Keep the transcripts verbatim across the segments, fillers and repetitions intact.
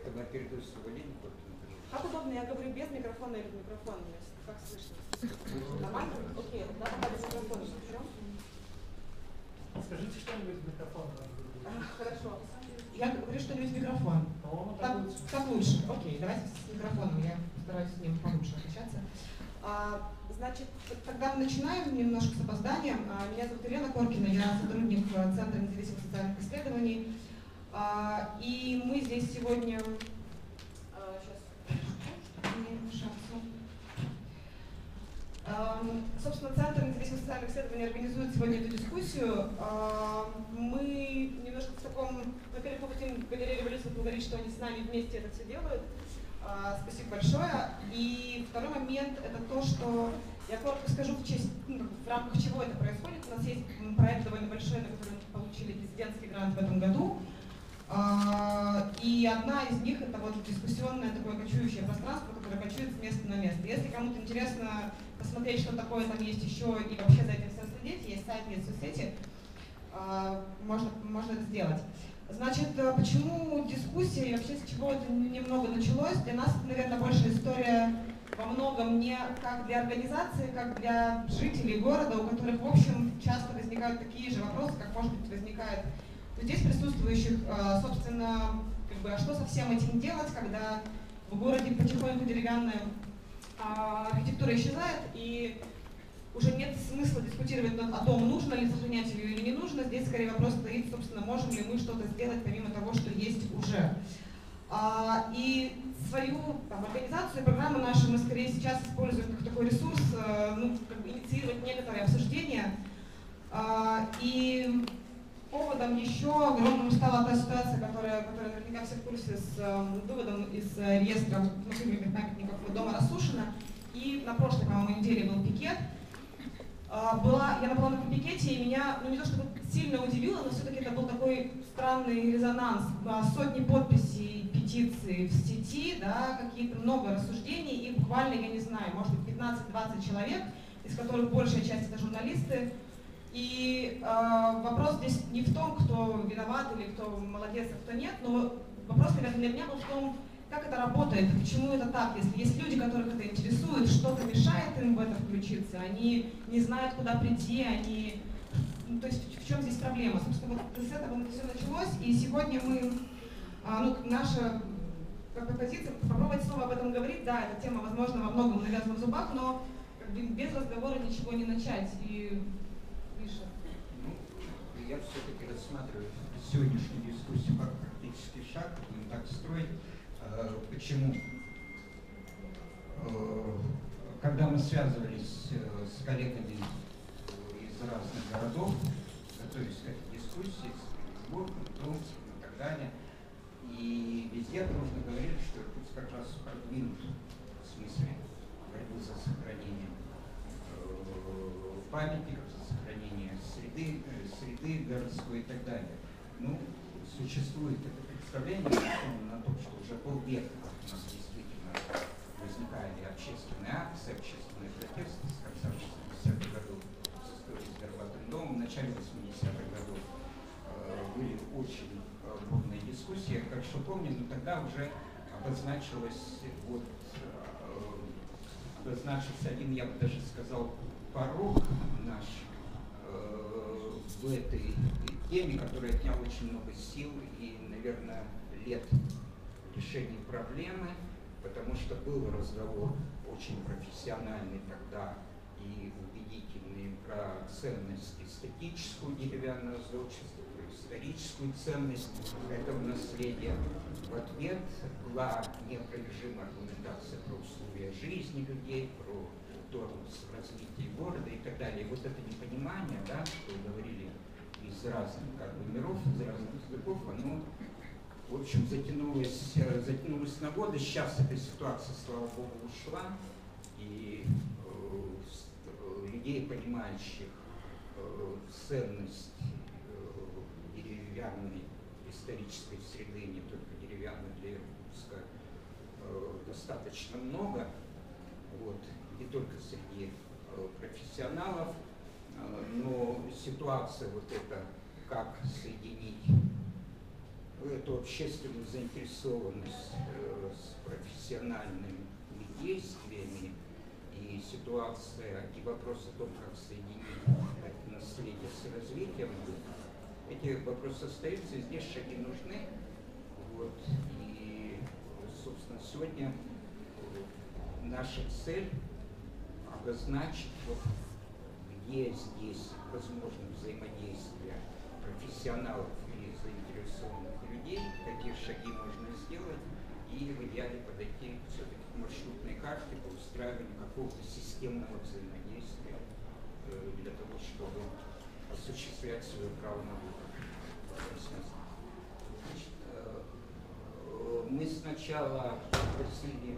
когда передаю свой линию, как удобно, я говорю без микрофона или в микрофон, как слышно? Нормально? Окей, да, пока без микрофона начнем. Скажите что-нибудь в микрофон. А, хорошо. Я говорю что-нибудь в микрофон. По-моему, так, так лучше. Так лучше. Окей, давайте с микрофоном, я постараюсь с ним получше общаться. А, значит, тогда мы начинаем немножко с опозданием. А, меня зовут Елена Коркина, я сотрудник Центра независимых социальных исследований. А, и мы здесь сегодня... А, сейчас, не мешаться. А, собственно, Центр независимых социальных исследований организует сегодня эту дискуссию. А, мы немножко в таком... Во-первых, мы хотим галерею революции говорить, что они с нами вместе это все делают. Спасибо большое. И второй момент — это то, что я коротко скажу, в, честь, ну, в рамках чего это происходит. У нас есть проект довольно большой, на который мы получили президентский грант в этом году. И одна из них — это вот дискуссионное такое кочующее пространство, которое кочует с места на место. Если кому-то интересно посмотреть, что такое там есть еще, и вообще за этим всем следить, есть сайт, есть соцсети, можно, можно это сделать. Значит, почему дискуссия и вообще с чего это немного началось? Для нас это, наверное, больше история во многом не как для организации, как для жителей города, у которых, в общем, часто возникают такие же вопросы, как, может быть, возникает у здесь присутствующих. Собственно, как бы, а что со всем этим делать, когда в городе потихоньку деревянная архитектура исчезает, и уже нет смысла дискутировать о том, нужно ли сохранять ее или не нужно. Здесь скорее вопрос стоит, собственно, можем ли мы что-то сделать помимо того, что есть уже. А, и свою там, организацию и программу нашу мы скорее сейчас используем как такой ресурс, ну, как бы инициировать некоторые обсуждения. А, и поводом еще огромным стала та ситуация, которая, которая наверняка все в курсе, с э, выводом из э, реестра внутренних памятников дома Рассушина. И на прошлой, по-моему, неделе был пикет. Была, я была на этом пикете, и меня, ну не то чтобы сильно удивило, но все-таки это был такой странный резонанс. Сотни подписей, петиций в сети, да, какие-то много рассуждений, и буквально, я не знаю, может быть, пятнадцать-двадцать человек, из которых большая часть это журналисты. И э, вопрос здесь не в том, кто виноват или кто молодец, а кто нет, но вопрос, наверное, для меня был в том, как это работает, почему это так, если есть люди, которых это интересует, что-то мешает им в это включиться, они не знают, куда прийти, они... Ну, то есть в чем здесь проблема? Собственно, вот с этого все началось, и сегодня мы, ну, наша как бы позиция, попробовать снова об этом говорить, да, эта тема, возможно, во многом навязана в зубах, но как бы, без разговора ничего не начать. И, Миша? Ну, я все-таки рассматриваю сегодняшнюю дискуссию как практический шаг, будем так строить. Почему? Когда мы связывались с коллегами из разных городов, готовились к этой дискуссии, с Петербургом, Томском и так далее, и везде дружно говорили, что Иркутск как раз продвинут в смысле борьбы за сохранение памятников, за сохранение среды, среды городской и так далее. Ну, существует это представление на том, что уже полвека у нас действительно возникали общественные акции, общественные протесты с конца шестидесятых годов с историей с Горбатым домом. В начале восьмидесятых годов э, были очень э, бурные дискуссии. Я хорошо помню, но тогда уже обозначилось, вот, э, обозначился один, я бы даже сказал, порог наш э, в этой теме, который отнял очень много сил и, наверное, лет решения проблемы, потому что был разговор очень профессиональный тогда и убедительный про ценность эстетическую деревянного зодчества, про историческую ценность этого наследия. В ответ была неопровержимая аргументация про условия жизни людей, про тормоз в развитии города и так далее. И вот это непонимание, да, что говорили из разных как бы, миров, из разных языков, оно, в общем, затянулось, затянулось на годы. Сейчас эта ситуация, слава богу, ушла, и э, людей, понимающих э, ценность э, деревянной исторической среды, не только деревянной для Иркутска, э, достаточно много, вот, не только среди э, профессионалов. Но ситуация вот эта, как соединить эту общественную заинтересованность э, с профессиональными действиями, и ситуация, и вопрос о том, как соединить это наследие с развитием, эти вопросы остаются, и здесь шаги нужны. Вот. И, собственно, сегодня наша цель обозначить, вот, где здесь возможно взаимодействие профессионалов и заинтересованных людей, какие шаги можно сделать, и в идеале подойти все-таки к маршрутной карте по устраиванию какого-то системного взаимодействия э, для того, чтобы осуществлять свое право на выбор. Значит, э, мы сначала просили...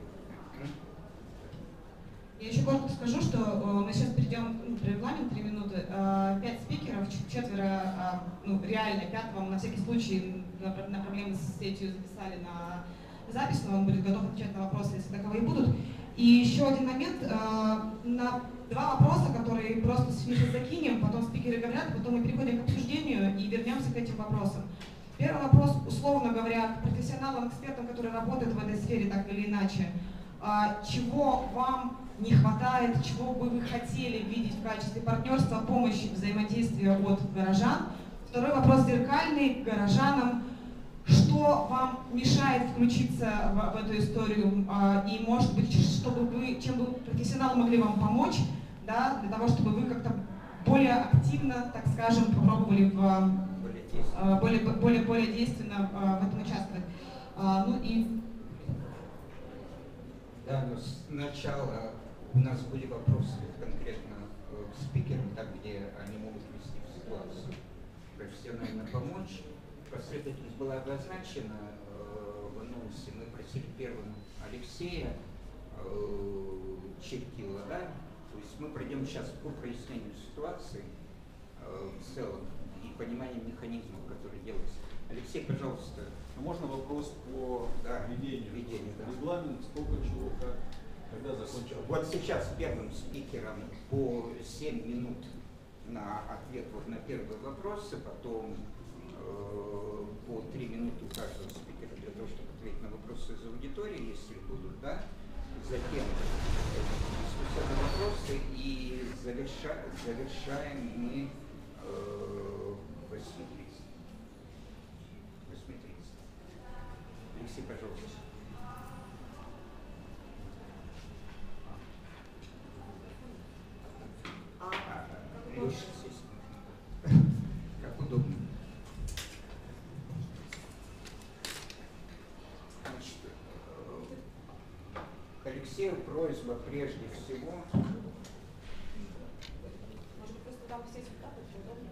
Я еще коротко скажу, что э, мы сейчас перейдем, ну, при регламент три минуты, э, пять спикеров, четверо, э, ну, реально, пятого мы на всякий случай на, на проблемы с сетью записали на запись, но он будет готов отвечать на вопросы, если таковые будут. И еще один момент, э, на два вопроса, которые просто сейчас закинем, потом спикеры говорят, потом мы переходим к обсуждению и вернемся к этим вопросам. Первый вопрос, условно говоря, к профессионалам, экспертам, которые работают в этой сфере так или иначе. Э, чего вам не хватает, чего бы вы хотели видеть в качестве партнерства, помощи, взаимодействия от горожан? Второй вопрос зеркальный, к горожанам. Что вам мешает включиться в, в эту историю? И, может быть, чтобы вы, чем бы профессионалы могли вам помочь, да, для того, чтобы вы как-то более активно, так скажем, попробовали в, более, более, более действенно в этом участвовать. Ну и... Да, но сначала у нас были вопросы конкретно к спикерам, там, где они могут вести в ситуацию, профессионально помочь. Последовательность была обозначена э, в анонсе. Мы просили первым Алексея э, Чертила, да? То есть мы пройдем сейчас по прояснению ситуации э, в целом и пониманию механизмов, которые делаются. Алексей, пожалуйста. А можно вопрос по да, ведению? ведению да. Регламент, сколько чего, как, когда закончим? Вот сейчас первым спикером по семь минут на ответ вот на первые вопросы, потом э, по три минуты у каждого спикера для того, чтобы ответить на вопросы из аудитории, если будут, да. Затем дискуссия на вопросы и заверша, завершаем мы э, восемь тридцать. восемь тридцать. Алексей, пожалуйста. А, Леша, как удобно. Значит, к Алексею просьба прежде всего. Может, просто там все цитаты, удобно?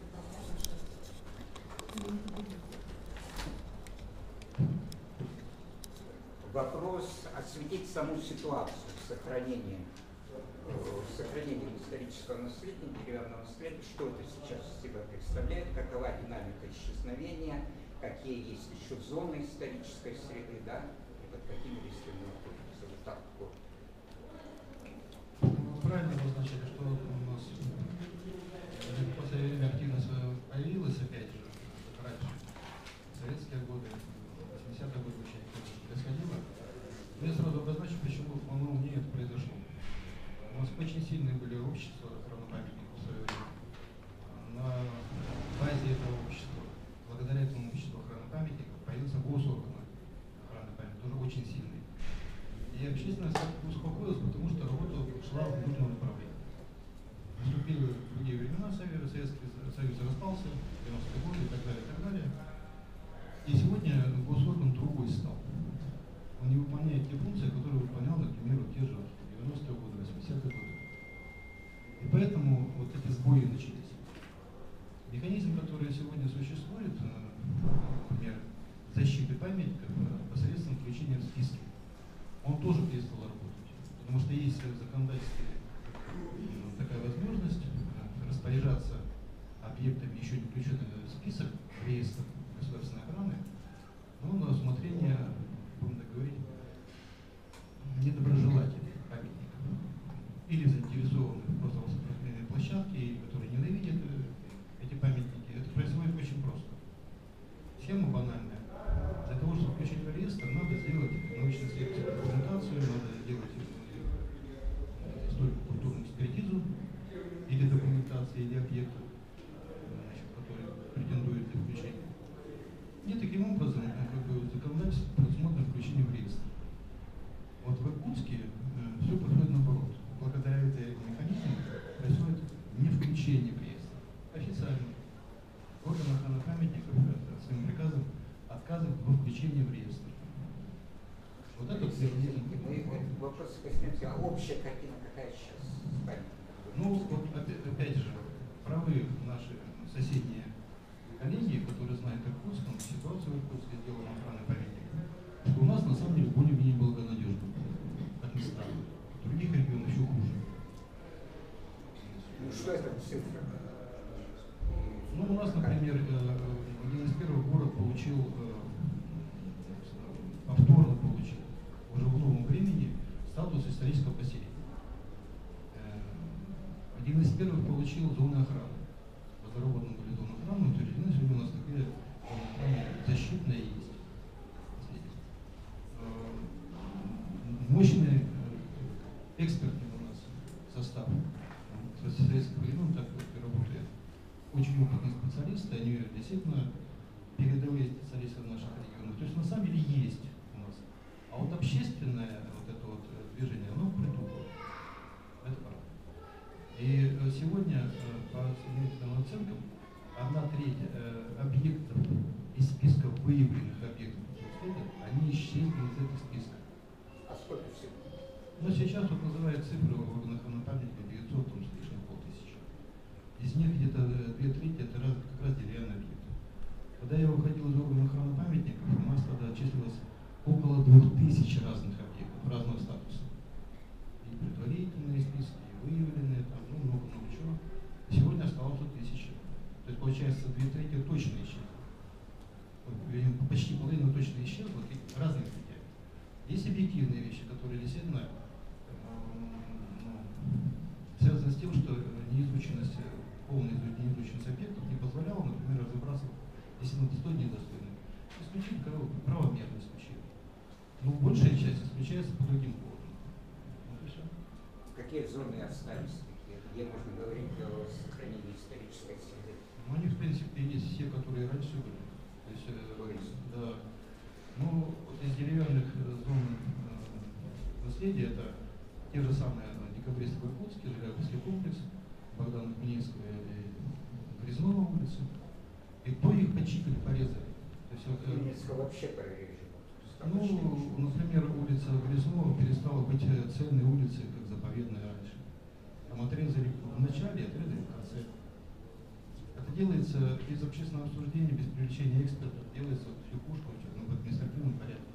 Вопрос осветить саму ситуацию сохранения, сохранения исторического наследия, деревянного наследия, что это сейчас из себя представляет, какова динамика исчезновения, какие есть еще зоны исторической среды, да, и под какими рисками находятся. Вот так вот. Правильно обозначили, что у нас в последнее время активность появилась, опять же, раньше, в советские годы, восьмидесятые годы вообще никто не происходило. Но я сразу обозначу, почему, по моему мнению, это произошло. У нас очень сильные были общества равнопамятников в свое время. На базе этого общества, благодаря этому обществу охранопамятников, появился госорган охраны памятников, тоже очень сильный. И общественность как-то успокоилась, потому что работа шла в нужном направлении. Наступили другие времена, Советский Союз распался, девяностые годы и так далее, и так далее. И сегодня госорган другой стал. Он не выполняет те функции, которые выполнял, например, те же девяностые годы, восьмидесятые годы. И поэтому вот эти сбои начались. Механизм, который сегодня существует, например, защиты памятников посредством включения в списки, он тоже перестал работать. Потому что есть в законодательстве такая возможность распоряжаться объектами, еще не включенными в список, в реестр государственной охраны, но на усмотрение, будем так говорить, недоброжелателей памятников или заинтересованных просто в распространенной площадке, или которые ненавидят эти памятники. Это происходит очень просто. Схема банальная. Вот это первый. Мы вопрос коснемся, а общая картина какая сейчас? Ну, вот опять, опять же, правы наши соседние коллеги, которые знают Иркутском, ситуацию в Иркутске, делаем охраны памятника, что у нас на самом деле более-менее благонадежно, как ни странно. В других регионах еще хуже. Ну что это цифра? Ну, у нас, например, один из первых город получил, повторно получил, уже в новом времени, статус исторического поселения. Один из первых получил зоны охраны. Разработаны были зоны охраны, утверждены, сегодня у нас такая защитная есть. Мощный экспертный у нас состав. С советских времен так вот и работает. Очень опытные специалисты, они действительно передовые специалисты в наших регионах. То есть на самом деле есть у нас. А вот общественное вот это вот движение, оно притухло. Это правда. И сегодня по совместным оценкам одна треть объектов из списка выявленных объектов, они исчезли из этого списка. А сколько всего? Но сейчас вот называют цифры в органах памятника девятьсот там, с лишним полтысячи. Из них где-то две трети это раз, как раз деревянные объекты. Когда я выходил из органов охраны памятников, у нас тогда числилось около двух тысяч разных объектов, разного статуса. И предварительные списки, и выявленные, там, ну, много-много чего. Сегодня осталось тысяча. То есть, получается, две трети точно исчезли. Почти половина точно исчезла, разные критерии. Есть объективные вещи, которые действительно ну, связаны с тем, что неизученность, полная неизученность объектов не позволяла, например, разобраться, если он достойный, недостойный. Исключить правомерно исключение. Но большая часть исключается по другим поводам. Вот и все. Какие зоны остались, где можно говорить о сохранении исторической среды? Ну, они, в принципе, есть все, которые раньше были. То есть, э, да. Ну, вот из деревянных зон э, наследия это те же самые декабристы в Иркутске, Желябинский комплекс, Богдана Хмельницкого и Грязнова улицы. И то их почикали, порезали. То есть, вот, Хмельницкого вообще прорежем. ну, например, улица Грязнова перестала быть цельной улицей, как заповедная раньше. Там отрезали в начале, отрезали в конце. Это делается без общественного обсуждения, без привлечения экспертов, делается в лягушку, ну, в административном порядке.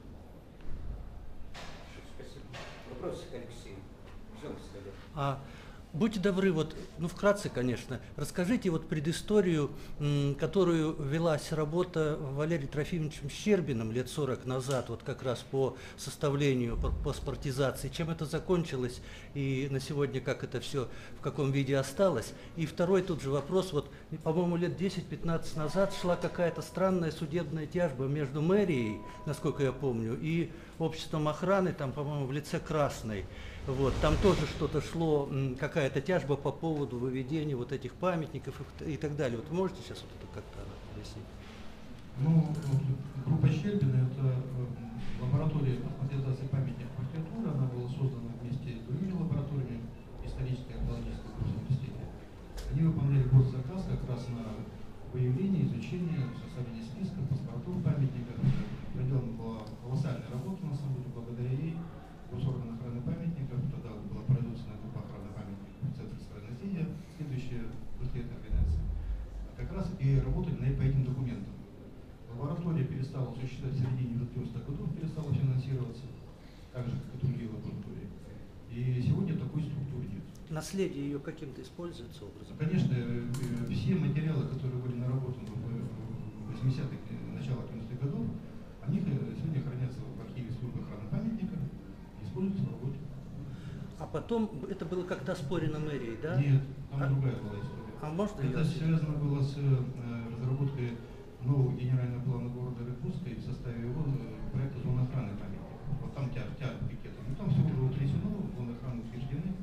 Спасибо. Вопросы к Алексею. Пожалуйста, Олег. А, будьте добры, вот, ну вкратце, конечно, расскажите вот предысторию, м, которую велась работа Валерием Трофимовичем Щербиным лет сорок назад, вот как раз по составлению по паспортизации, чем это закончилось и на сегодня как это все, в каком виде осталось. И второй тут же вопрос, вот, по-моему, лет десять-пятнадцать назад шла какая-то странная судебная тяжба между мэрией, насколько я помню, и обществом охраны, там, по-моему, в лице Красной. Вот, там тоже что-то шло, какая-то тяжба по поводу выведения вот этих памятников и, и так далее. Вот можете сейчас вот это как-то объяснить? Ну, группа Щербина – это лаборатория паспортизации памятников архитектуры. Она была создана вместе с другими лабораториями исторической и археологической университета. Они выполняли госзаказ как раз на выявление, изучение, составление списков, паспортов памятников. Проделана была колоссальная работа, на самом деле, благодаря ей. Госорган охраны памятников, тогда была производственная группа охраны памятников в Центре истории наследия, следующая после этой организации, как раз и работали на, по этим документам. Лаборатория перестала существовать в середине девяностых годов, перестала финансироваться, так же, как и другие лаборатории. И сегодня такой структуры нет. Наследие ее каким-то используется образом? Конечно, все материалы, которые были наработаны в восьмидесятых, начале девяностых годов, они сегодня хранятся в архиве службы охраны памятника. Используется в работе. А потом это было как-то оспорено мэрией, да? Нет, там а, другая была история. А можно это ее... связано было с э, разработкой нового генерального плана города Иркутска и в составе его э, проекта зоны охраны памятников. Вот там тяж, тяж пикеты. Ну там все уже утрясено, зоны охраны утверждены.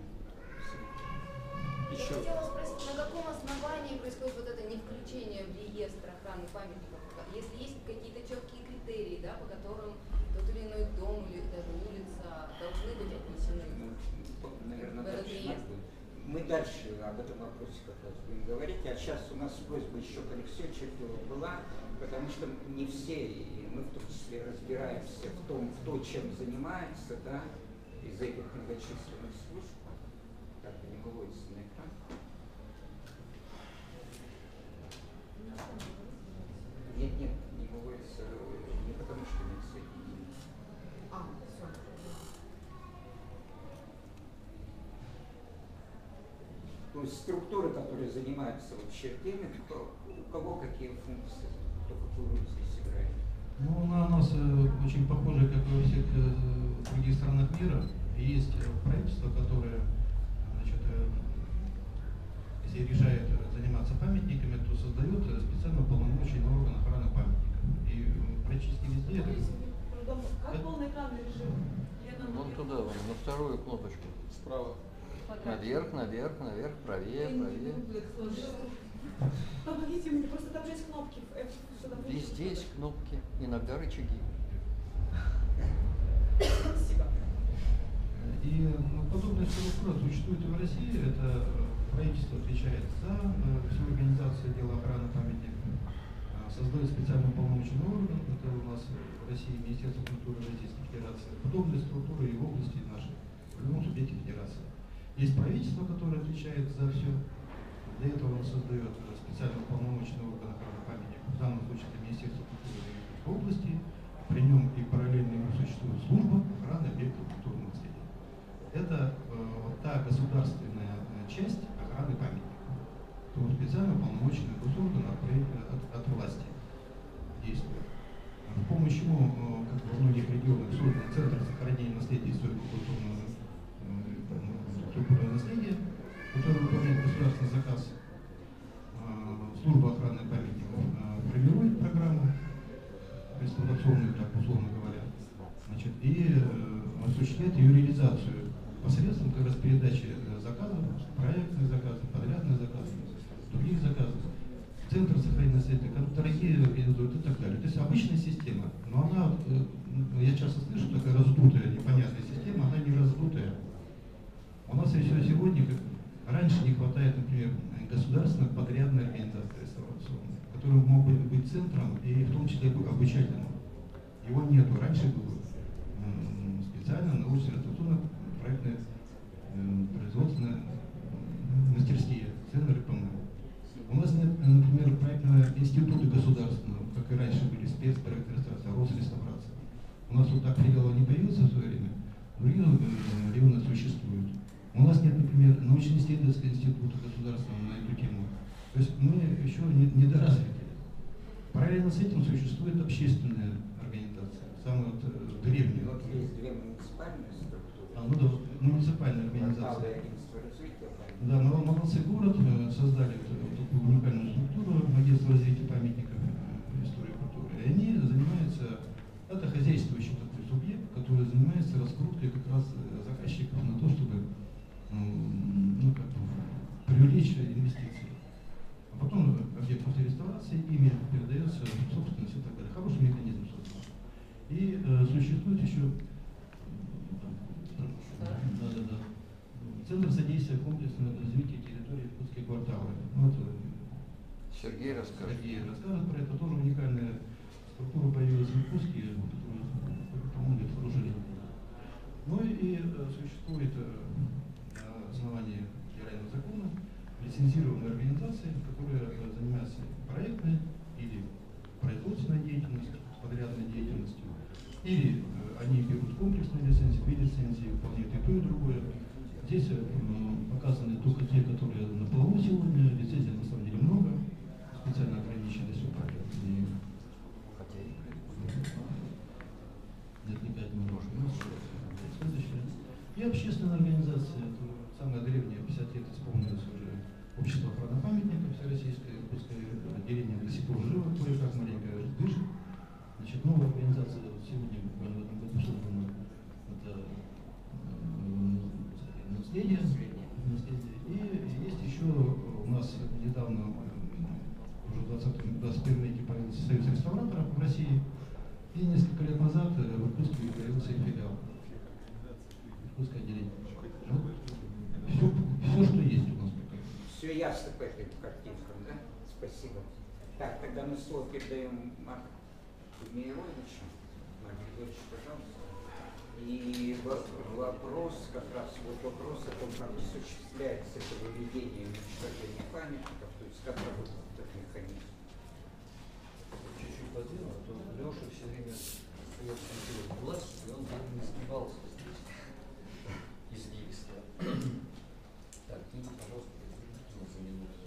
Еще. Я хотела спросить, на каком основании происходит вот это невключение в реестр охраны памятников? Если есть какие-то четкие критерии, да, по которым тот или иной дом или даже улица должны быть отнесены ну, наверное, в этот дальше реестр? Мы дальше об этом вопросе как раз будем говорить. А сейчас у нас просьба еще к Алексею Чертилову была, потому что не все, и мы в том числе разбираемся в том, кто чем занимается, да, из этих многочисленных служб. Так, не выводится на экран. Нет, нет, не выводится, не потому что нет соединения. А, все. То есть структуры, которые занимаются вообще теми, кто, у кого какие функции, кто какую роль здесь играет. Ну, она у нас э, очень похожа, как и во всех э, других странах мира. Есть э, правительство, которое, значит, э, если решает заниматься памятниками, то создает э, специально уполномоченный орган охраны памятников. И э, практически везде это... Как полноэкранный режим? Вон туда, вон, на вторую кнопочку. Справа. Наверх, наверх, наверх, правее, правее. Помогите мне, просто там же есть кнопки. Везде есть кнопки, иногда рычаги. Спасибо. И ну, подобная структура существует и в России. Это правительство отвечает за э, всю организацию дела охраны памятников, э, создает специально уполномоченный орган. Это у нас в России Министерство культуры Российской Федерации. Подобные структуры и в области нашей, в любом субъекте федерации. Есть правительство, которое отвечает за все. Для этого он создает специально уполномоченный орган охраны памятников. В данном случае это Министерство культуры Российской области. При нем и параллельно ему существует служба охраны объектов культурного наследия. Это э, вот та государственная э, часть охраны памятников. То специально уполномоченный госорган от, от, от власти действует. С помощью чему, э, как во многих регионах, создан Центр сохранения наследия историко-культурного культурного наследия, который выполняет государственный заказ. Служба охраны памятников формирует программу эксплуатационную, так условно говоря, значит, и э, осуществляет ее реализацию посредством как раз передачи заказов, проектных заказов, подрядных заказов, других заказов. Центр сохранения наследия, дорогие организуют и так далее. То есть обычная система, но она, э, я часто слышу, такая раздутая, непонятная система, она не раздутая. У нас еще сегодня, как раньше не хватает, например, государственной подрядной организации реставрационной, которая мог бы быть центром и в том числе обучательным. Его нету. Раньше было э, специально научно-реставрационные проектные э, производственные мастерские, центры эр пэ эм. У нас нет, например, проектного института государственного, как и раньше были спецпроекты реставрации, Росреставрация. У нас вот так филиал не появился в свое время, другие регионы существуют. У нас нет, например, научно-исследовательского института государственного на эту тему. То есть мы еще не, недоразвиты. Параллельно с этим существует общественная организация, самая вот, э, древняя. Вот есть две муниципальные структуры. А, ну да, муниципальная организация. Да, мы молодцы город э, создали вот, вот такую уникальную структуру агентства развития памятников э, истории и культуры. И они занимаются, это хозяйствующий такой субъект, который занимается раскруткой как раз заказчиков на то, чтобы ну, как бы, привлечь инвестиции. А потом объект после реставрации ими передается в собственность и так далее. Хороший механизм, собственно. И э, существует еще да, да, да. Центр содействия комплексного развития территории Иркутские кварталы. Вот, Сергей расскажет. Сергей расскажет про это. Тоже уникальная структура появилась в Иркутске, которая помогает хорошей жизни. Ну и э, существует э, на основании федерального закона лицензированные организации, которые э, занимаются проектной или производственной деятельностью, подрядной деятельностью, или э, они берут комплексные лицензии, две лицензии, выполняют и то, и другое. Здесь э, показаны только те, которые на плаву сегодня, лицензий на самом деле много, специально ограничены все проекты. Отвлекать не можем. И общественная организация, это самая древняя, пятьдесят лет исполнилось уже общество охраны памятников, всероссийское, иркутское отделение до сих пор живо, кое-как маленько дышит. Значит, новая организация сегодня буквально в этом году создана, это э, наследие, наследие. И есть еще у нас недавно, уже в двадцатом двадцать первом веке появился Союз реставраторов в России. И несколько лет назад в Иркутске появился филиал. Иркутское отделение. Вот. Все, все, что есть у нас. Все ясно по этим картинкам, да? Спасибо. Так, тогда мы слово передаем Марку. Мироновича. Мария Григорьевич, пожалуйста. И во- вопрос как раз, вот вопрос о том, как осуществляется это выведение и уничтожение памятников, то есть как работает этот механизм. Чуть-чуть подвину, а то Леша все время стоял в власть, и он не сгибался здесь, извилисто. Так, и, пожалуйста, за минуту.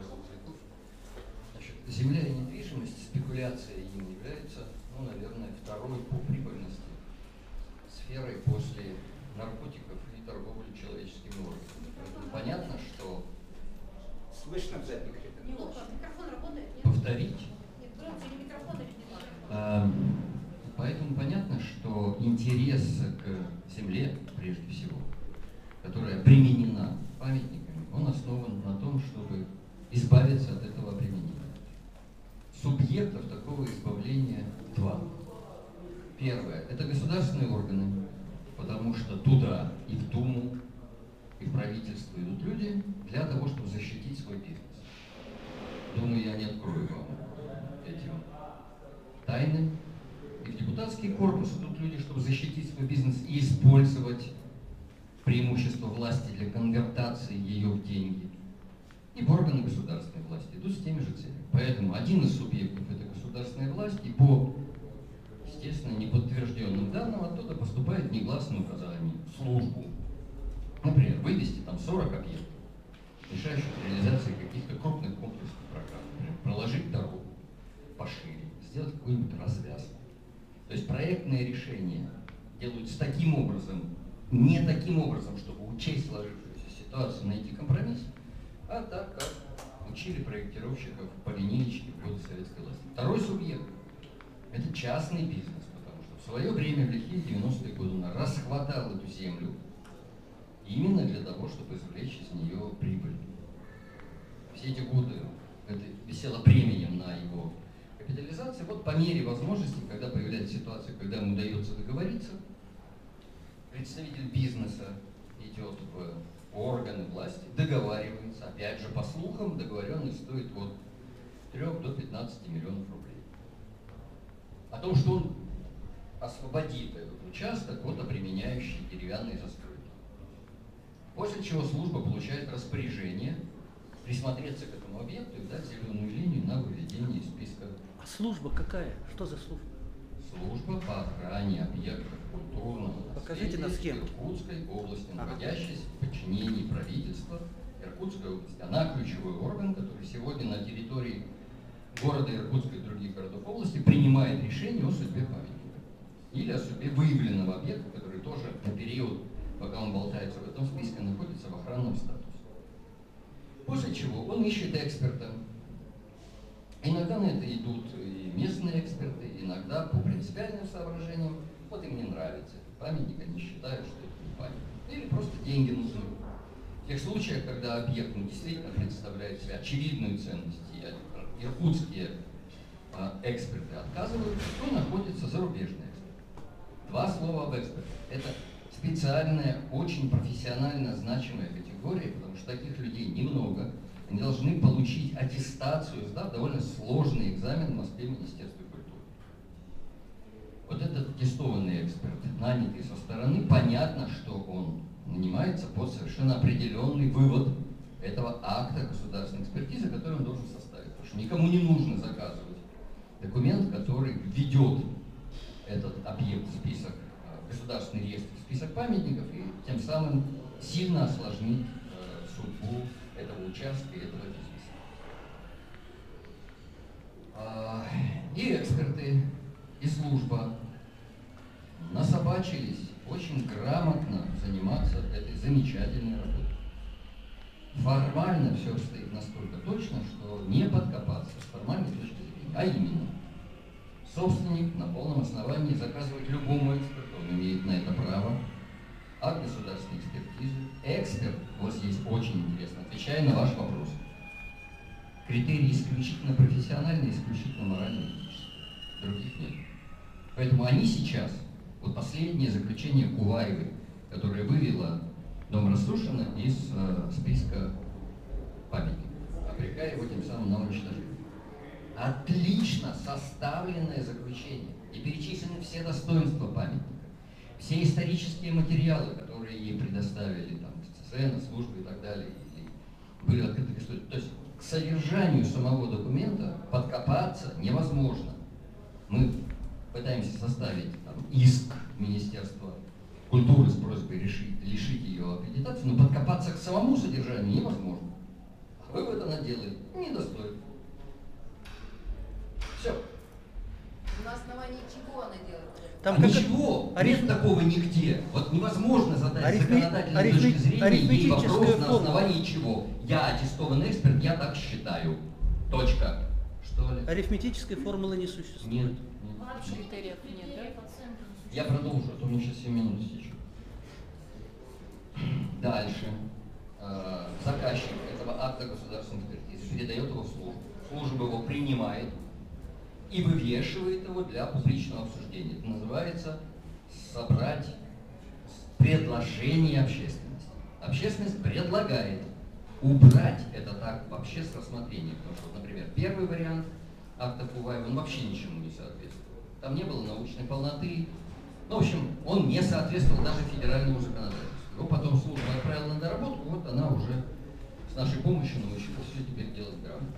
Значит, земля и недвижимость, спекуляция им является, ну, наверное, второй по прибыльности сферой после наркотиков и торговли человеческими органами. Поэтому понятно, что Слышно в записи? Неплохо. Микрофон работает? Нет? повторить. Нет, громче или микрофон, или не надо? А, Поэтому понятно, что интерес к земле, прежде всего, которая применена памятниками, он основан на том, чтобы избавиться от этого применения. Субъектов такого избавления два. Первое – это государственные органы, потому что туда и в Думу, и в правительство идут люди для того, чтобы защитить свой бизнес. Думаю, я не открою вам эти тайны. И в депутатский корпус идут люди, чтобы защитить свой бизнес и использовать преимущество власти для конвертации ее в деньги. И в органы государственной власти идут с теми же целями. Поэтому один из субъектов – это государственная власть, и по, естественно, неподтвержденным данным оттуда поступает негласное указание в службу. Например, вывести там сорок объектов, решающих реализации каких-то крупных комплексных программ. Например, проложить дорогу пошире, сделать какую-нибудь развязку. То есть проектные решения делаются таким образом, не таким образом, чтобы учесть сложившуюся ситуацию, найти компромисс, а так, как учили проектировщиков по линеечке в годы советской власти. Второй субъект – это частный бизнес, потому что в свое время, в лихие девяностые годы, он расхватал эту землю именно для того, чтобы извлечь из нее прибыль. Все эти годы это висело бременем на его капитализации. Вот по мере возможности, когда появляется ситуация, когда ему удается договориться, представитель бизнеса идет в органы власти, договаривается, опять же, по слухам, договоренность стоит от трёх до пятнадцати миллионов рублей. О том, что он освободит этот участок от обременяющей деревянной застройки. После чего служба получает распоряжение присмотреться к этому объекту и дать зеленую линию на выведение из списка. А служба какая? Что за служба? Служба по охране объектов культурного Покажите на наследия схему. Иркутской области, Ага. находящейся в подчинении правительства Иркутской области. Она ключевой орган, который сегодня на территории города Иркутска и других городов области принимает решение о судьбе памятника. Или о судьбе выявленного объекта, который тоже на период, пока он болтается в этом списке, находится в охранном статусе. После чего он ищет эксперта. Иногда на это идут и местные эксперты, иногда по принципиальным соображениям. Вот им не нравится этот памятник, они считают, что это не памятник. Или просто деньги нужны. В тех случаях, когда объект ну, действительно представляет себе очевидную ценность, и иркутские а, эксперты отказывают, то находится зарубежный эксперт. Два слова об эксперте. Это специальная, очень профессионально значимая категория, потому что таких людей немного. Они должны получить аттестацию, сдав довольно сложный экзамен в Москве Министерстве культуры. Вот этот аттестованный эксперт, нанятый со стороны, понятно, что он нанимается под совершенно определенный вывод этого акта государственной экспертизы, который он должен составить. Потому что никому не нужно заказывать документ, который введет этот объект в список, в государственный реестр, в список памятников, и тем самым сильно осложнит э, судьбу этого участка и этого бизнеса. А, и эксперты, и служба насобачились очень грамотно заниматься этой замечательной работой. Формально все обстоит настолько точно, что не подкопаться с формальной точки зрения. А именно, собственник на полном основании заказывает любому эксперту, он имеет на это право, акт государственной экспертизы. Эксперт, вот здесь очень интересно, отвечая на ваш вопрос. Критерии исключительно профессиональные, исключительно морально-этические. Других нет. Поэтому они сейчас, вот последнее заключение Куваевой, которое вывело дом Растушина из э, списка памятников, обрекая его тем самым на уничтожение. отлично составленное заключение. И перечислены все достоинства памятника. Все исторические материалы, которые ей предоставили, там, сцены, службы и так далее, и были открыты к истории. То есть к содержанию самого документа подкопаться невозможно. Мы пытаемся составить там, иск Министерства культуры с просьбой решить, лишить ее аккредитации, но подкопаться к самому содержанию невозможно. А вывод она делает недостойно. Все. На основании чего она делает это? Там а как- ничего, ариф- нет такого нигде. Вот невозможно задать с Арифме- законодательной арифме- точки зрения ей арифметическая вопрос на формула. основании чего. Я аттестованный эксперт, я так считаю. Точка. Что ли? Арифметической формулы не существует. Нет. нет. Вообще Критериев нет, да? оценки не Я продолжу, а то мне сейчас семь минут истечет. Дальше. Э, Заказчик этого акта государственной экспертизы передает его в службу. Служба его принимает и вывешивает его для публичного обсуждения. Это называется собрать предложение общественности. Общественность предлагает убрать этот акт вообще с рассмотрения. Потому что, вот, например, первый вариант акта Куваева, он вообще ничему не соответствует. Там не было научной полноты. Ну, в общем, он не соответствовал даже федеральному законодательству. Его потом служба отправила на доработку, вот она уже с нашей помощью научилась все теперь делать грамотно.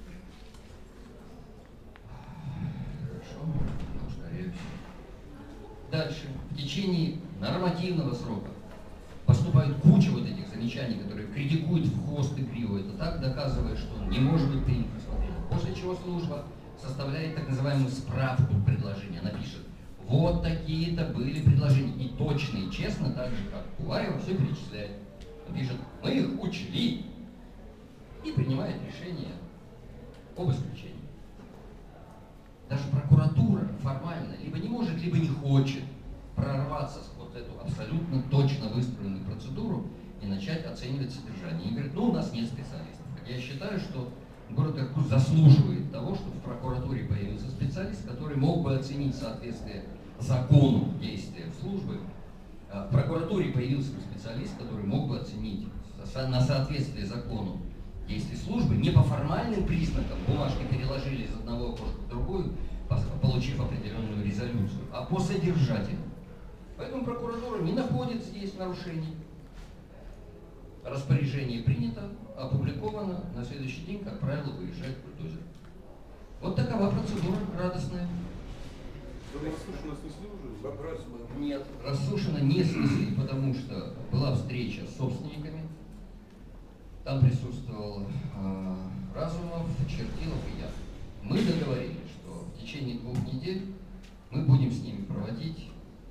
Хорошо, ускоряюсь. Дальше. В течение нормативного срока поступает куча вот этих замечаний, которые критикуют в хвост и криво. Это так доказывает, что он не может быть принят в рассмотрение. После чего служба составляет так называемую справку предложения. Она пишет, вот такие-то были предложения. И точно и честно, так же как Куваева, все перечисляет. Он пишет, мы их учли. И принимает решение об исключении. Даже прокуратура формально либо не может, либо не хочет прорваться с вот эту абсолютно точно выстроенную процедуру и начать оценивать содержание. И говорит, ну у нас нет специалистов. Я считаю, что город Иркутск заслуживает того, чтобы в прокуратуре появился специалист, который мог бы оценить соответствие закону действия службы. В прокуратуре появился бы специалист, который мог бы оценить на соответствие закону действий службы не по формальным признакам, бумажки переложили из одного окошка в другую, получив определенную резолюцию, а по содержательному. Поэтому прокуратура не находит здесь нарушений. Распоряжение принято, опубликовано, на следующий день, как правило, выезжает бульдозер. Вот такова процедура радостная. Рассушено снесли уже? Вопрос был. Нет, рассушено не снесли, потому что была встреча с собственниками. Там присутствовал э, Разумов, Чертилов и я. Мы договорились, что в течение двух недель мы будем с ними проводить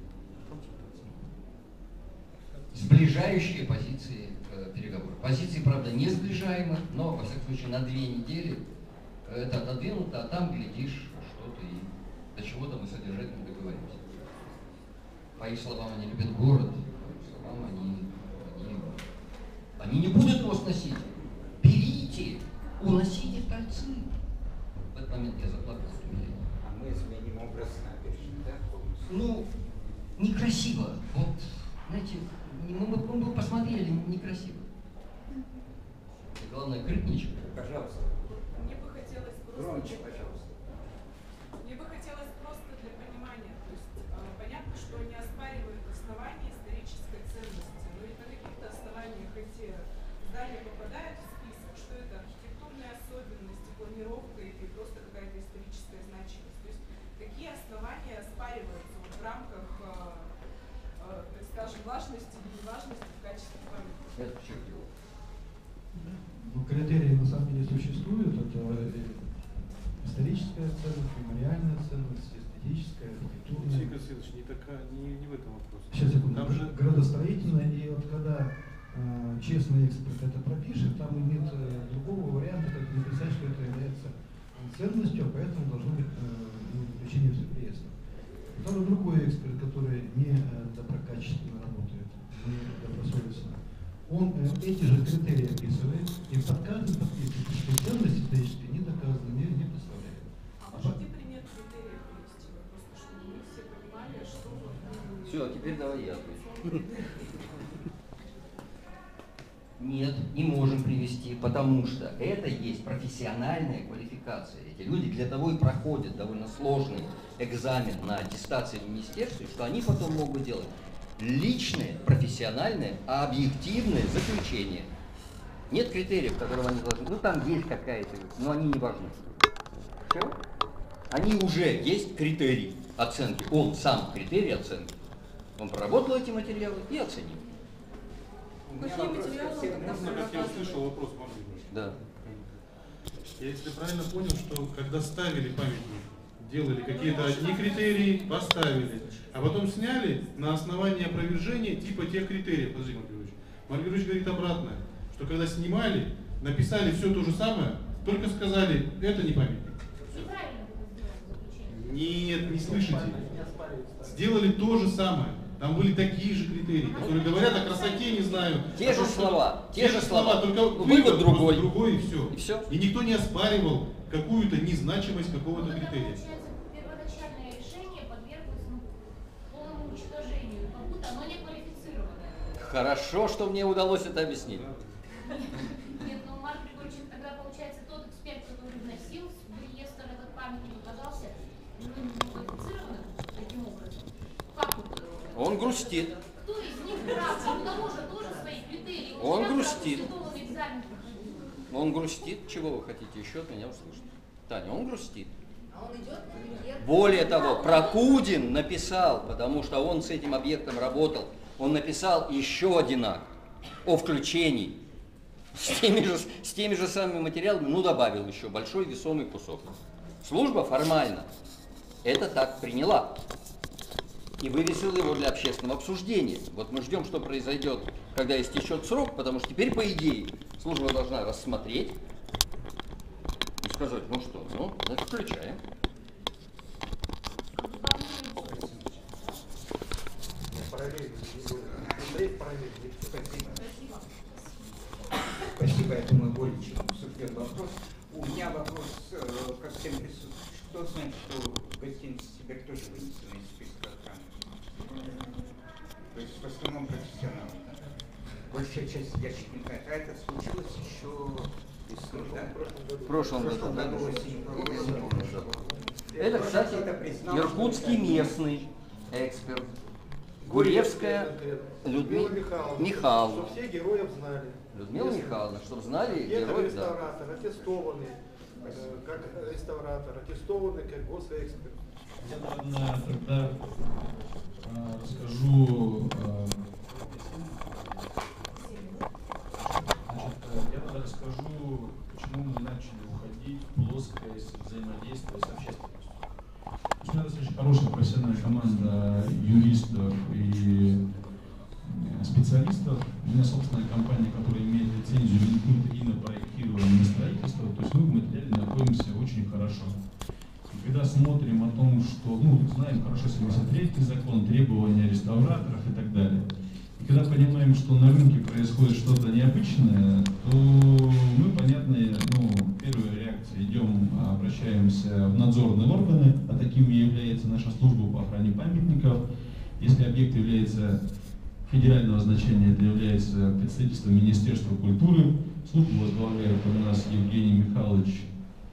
сближающие позиции э, переговоров. Позиции, правда, не сближаемы, но, во всяком случае, на две недели это отодвинуто, а там, глядишь, что-то и до чего-то мы содержательно договоримся. По их словам, они любят город, по их словам, они, они, они не будут его сносить. Берите, уносите кольцы. В этот момент я заплакал от умиления. А мы изменим образ набережной, да, полностью? Ну, некрасиво. Вот, знаете, мы, мы, мы бы посмотрели, некрасиво. И главное, крытничек. Пожалуйста. Мне бы хотелось просто... Громче, пожалуйста. Мне бы хотелось просто для понимания, то есть э, понятно, что они оспаривают основания исторической ценности, но ведь на каких-то основаниях эти здания попадают в список, что это архитектурные особенности, планировка или просто какая-то историческая значимость. То есть какие основания оспариваются вот в рамках, э, э, так скажем, важности или неважности в качестве памятника? Это Чертилов. Ну, критерии на самом деле существуют. Это историческая ценность, мемориальная ценность, эстетическая, архитектурная. Алексей Константинович, не, такая, не, не в этом вопрос. Сейчас, секунду. Там же Градостроительная, и вот когда э, честный эксперт это пропишет, там нет э, другого варианта, как не писать, что это является ценностью, а поэтому должно быть э, заключение в реестр. Второй другой эксперт, который не э, доброкачественно работает, не добросовестно, он э, эти же критерии описывает, и под каждым подписывает, что ценность историческая не доказана, не, не представляет. А можете пример критериев привести? Просто чтобы мы все понимали, что вот... Все, а теперь давай я отвечу. Нет, не можем привести, потому что это есть профессиональная квалификация. Эти люди для того и проходят довольно сложный экзамен на аттестации в министерстве, что они потом могут делать личное, профессиональное, а объективное заключение. Нет критериев, которые они должны. Ну там есть какая-то, но они не важны. Все? Они уже есть критерий оценки. Он сам критерий оценки. Он проработал эти материалы и оценил. Какие материалы, когда Можно, как я услышал вопрос, можно? Да. Я если правильно понял, что когда ставили памятник, делали какие-то одни критерии, поставили, а потом сняли на основании опровержения типа тех критериев. Подожди, Марк Георгиевич. Марк Георгиевич говорит обратно, что когда снимали, написали все то же самое, только сказали, это не памятник. Неправильно было сделано заключение. Нет, не слышите. Сделали то же самое. Там были такие же критерии, которые говорят о красоте, не знаю. Те же слова, те же слова, только вывод другой. другой и все. И все. И никто не оспаривал какую-то незначимость какого-то Тогда, критерия. получается, первоначальное решение подверглось ну, полному уничтожению, как будто оно не квалифицированное. Хорошо, что мне удалось это объяснить. Нет, ну Марк Григорьевич, тогда получается тот эксперт, который вносил в реестр этот памятник, оказался ну, не квалифицированным таким образом. Как вот? Он грустит. Кто из них прав? У того же тоже свои критерии. Он грустит. Экзамен проходил. Он грустит. Чего вы хотите еще от меня услышать? Таня, он грустит. А он идет в премьер. Более того, Прокудин написал, потому что он с этим объектом работал, он написал еще один акт о включении с теми же, с теми же самыми материалами, ну добавил еще большой весомый кусок. Служба формально это так приняла и вывесила его для общественного обсуждения. Вот мы ждем, что произойдет, когда истечет срок, потому что теперь, по идее, служба должна рассмотреть и сказать, ну что, ну, значит, включаем. Спасибо, я думаю, более чем обсужден вопрос. У меня вопрос э, ко всем присутствующим. Кто знает, что в гостинице теперь тоже вынесено из списка охраны? То есть в основном профессионалы, да? Большая часть сидящих не знает. А это случилось еще весной, да? В прошлом году. В году осенью. Это, кстати, иркутский местный эксперт. Гурьевская Людмила Михайловна. Чтобы все героев знали. Людмила Михайловна, чтобы знали Это героев, да. реставратор, аттестованный, э, как реставратор, аттестованный как госэксперт. Я, наверное, тогда э, расскажу, э, значит, я тогда расскажу, почему мы начали уходить в плоскость взаимодействия с общественностью. У меня достаточно хорошая профессиональная команда юристов и специалистов. У меня собственная компания, которая имеет лицензию Минкульта и на проектирование, и на строительство. То есть мы в материале находимся очень хорошо. И когда смотрим о том, что, ну, знаем хорошо семьдесят третий закон, требования реставраторов и так далее. И когда понимаем, что на рынке происходит что-то необычное, то мы, понятно, ну, первая реакция, идем, обращаемся в надзорные органы, а такими является наша служба по охране памятников. Если объект является федерального значения, это является представительство Министерства культуры. Службу возглавляет у нас Евгений Михайлович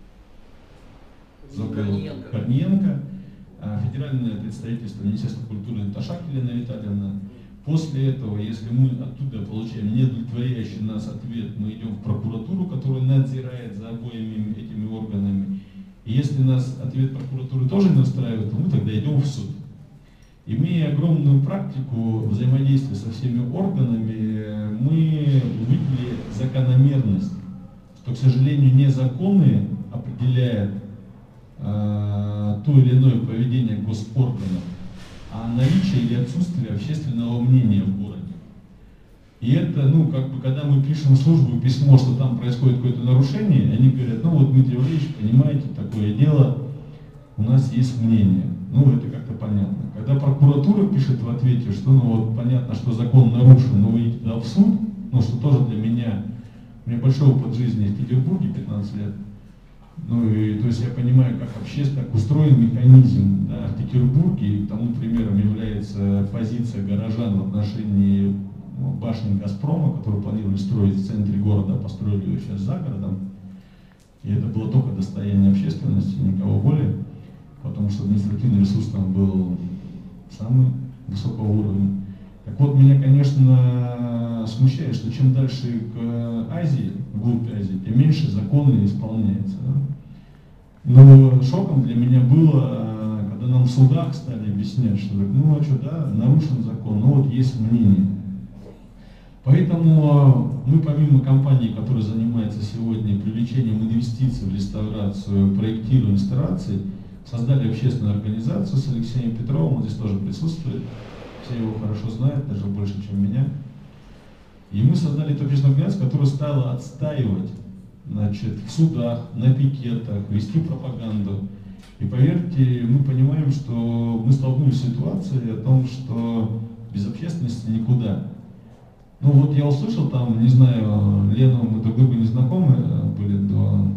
Корниенко. Корниенко. А федеральное представительство Министерства культуры Наташа Витальевна. После этого, если мы оттуда получаем неудовлетворяющий нас ответ, мы идем в прокуратуру, которая надзирает за обоими этими органами. И если нас ответ прокуратуры тоже не устраивает, то мы тогда идем в суд. Имея огромную практику взаимодействия со всеми органами, мы увидели закономерность, что, к сожалению, не законы определяют э, то или иное поведение госорганов, а наличие или отсутствие общественного мнения в городе. И это, ну, как бы, когда мы пишем в службу письмо, что там происходит какое-то нарушение, они говорят, ну вот, Дмитрий Валерьевич, понимаете, такое дело, у нас есть мнение. Ну, это как-то понятно. Когда прокуратура пишет в ответе, что, ну, вот, понятно, что закон нарушен, но вы идите туда в суд, ну, что тоже для меня, у меня большой опыт жизни в Петербурге, пятнадцать лет, ну, и, то есть я понимаю, как общественно, как устроен механизм, да, в Петербурге, и тому примером является позиция горожан в отношении башни «Газпрома», которую планировали строить в центре города, построили ее сейчас за городом. И это было только достояние общественности, никого более, потому что административный ресурс там был самый высокого уровня. Так вот, меня, конечно, смущает, что чем дальше к Азии, вглубь Азии, тем меньше законы исполняется. Да? Но шоком для меня было, когда нам в судах стали объяснять, что ну а что, да, нарушен закон, но вот есть мнение. Поэтому мы, помимо компаний, которые занимаются сегодня привлечением инвестиций в реставрацию, проектированию реставрации, создали общественную организацию с Алексеем Петровым, он здесь тоже присутствует, все его хорошо знают, даже больше, чем меня. И мы создали эту общественную организацию, которая стала отстаивать, значит, в судах, на пикетах, вести пропаганду. И поверьте, мы понимаем, что мы столкнулись с ситуацией о том, что без общественности никуда. Ну вот я услышал там, не знаю, Лену, мы друг другу не знакомы были до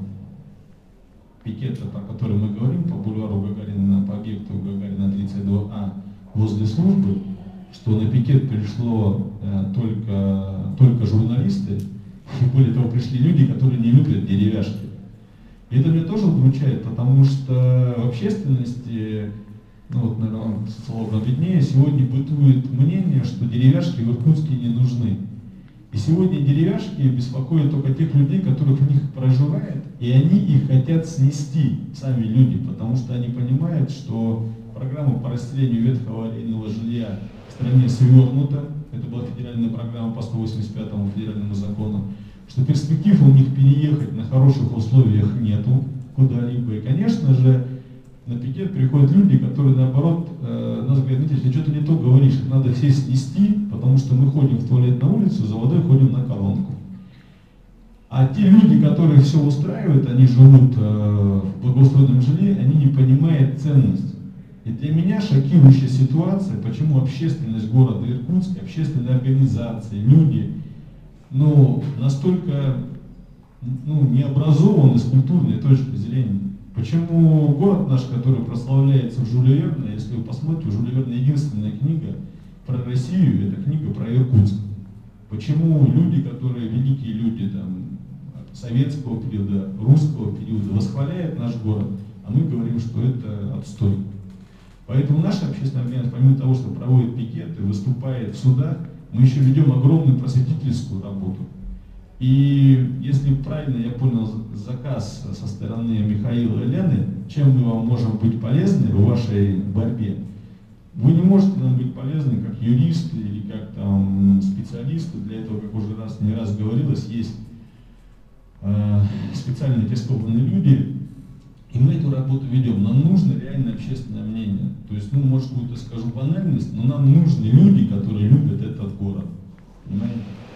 пикета, про который мы говорим, по бульвару Гагарина, по объекту Гагарина тридцать два А возле службы, что на пикет пришло э, только, только журналисты, и более того пришли люди, которые не любят деревяшки. И это меня тоже удручает, потому что в общественности, ну вот, наверное, социологам виднее, сегодня бытует мнение, что деревяшки в Иркутске не нужны. И сегодня деревяшки беспокоят только тех людей, которых в них проживает, и они их хотят снести, сами люди, потому что они понимают, что программа по расселению ветхого аварийного жилья в стране свернута, это была федеральная программа по сто восемьдесят пятому федеральному закону, что перспектив у них переехать на хороших условиях нету куда-либо. И, конечно же, на пикет приходят люди, которые, наоборот, э, нас говорят, Дмитрий, ты что-то не то говоришь, их надо все снести, потому что мы ходим в туалет на улицу, за водой ходим на колонку. А те люди, которые все устраивают, они живут э, в благоустроенном жилье, они не понимают ценность. И для меня шокирующая ситуация, почему общественность города Иркутска, общественные организации, люди, ну, настолько ну, необразованы с культурной точки зрения. Почему город наш, который прославляется в Жюле Верне, если вы посмотрите, у Жюля Верне единственная книга про Россию, это книга про Иркутск. Почему люди, которые великие люди там, советского периода, русского периода, восхваляют наш город, а мы говорим, что это отстой. Поэтому наша общественная организация, помимо того, что проводит пикеты, выступает в судах, мы еще ведем огромную просветительскую работу. И если правильно я понял заказ со стороны Михаила и Лены, чем мы вам можем быть полезны в вашей борьбе, вы не можете нам быть полезны как юристы или как там специалисты. Для этого, как уже раз, не раз говорилось, есть э, специальные тестованные люди, и мы эту работу ведем. Нам нужно реально общественное мнение. То есть, ну, может, какую-то скажу банальность, но нам нужны люди, которые любят этот город. Понимаете?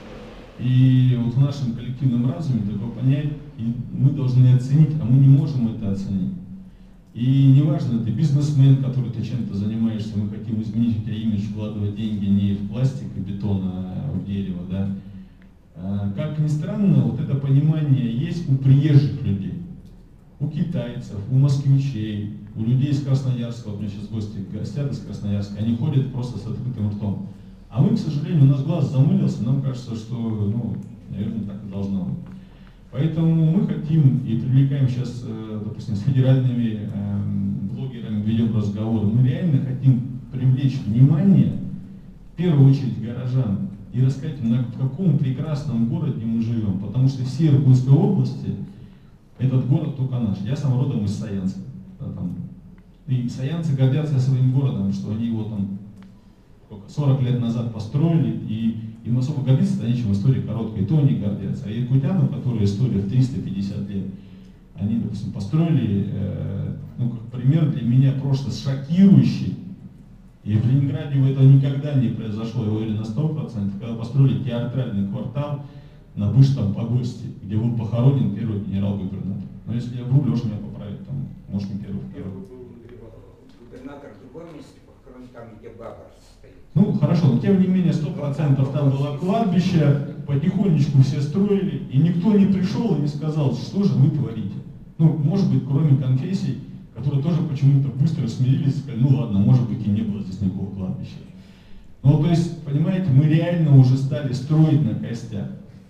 И вот в нашем коллективном разуме такое понять, и мы должны оценить, а мы не можем это оценить. И неважно, ты бизнесмен, который ты чем-то занимаешься, мы хотим изменить у тебя имидж, вкладывать деньги не в пластик и бетон, а в дерево, да. А, как ни странно, вот это понимание есть у приезжих людей, у китайцев, у москвичей, у людей из Красноярска. Вот у меня сейчас гости гостят из Красноярска, они ходят просто с открытым ртом. А мы, к сожалению, у нас глаз замылился, нам кажется, что, ну, наверное, так и должно быть. Поэтому мы хотим и привлекаем сейчас, допустим, с федеральными блогерами, ведем разговоры, мы реально хотим привлечь внимание, в первую очередь, горожан, и рассказать им, в каком прекрасном городе мы живем, потому что все Иркутской области, этот город только наш. Я сам родом из Саянска. Да, там. И саянцы гордятся своим городом, что они его там сорок лет назад построили, и им особо гордиться-то нечем, история короткая, и то они гордятся. А иркутянам, которые история в триста пятьдесят лет, они, допустим, построили, э, ну, как пример для меня просто шокирующий, и в Ленинграде этого никогда не произошло, я уверен на сто процентов, когда построили театральный квартал на Бывшем Погосте, где был похоронен первый генерал-губернатор. Но если я вру, Леша меня поправит, там, может, не первый, второй. Губернатор в другом месте похоронен, там, где Бабар стоит. Ну, хорошо, но тем не менее, сто процентов там было кладбище, потихонечку все строили, и никто не пришел и не сказал, что же вы творите. Ну, может быть, кроме конфессий, которые тоже почему-то быстро смирились и сказали, ну ладно, может быть, и не было здесь никакого кладбища. Ну, то есть, понимаете, мы реально уже стали строить на костях.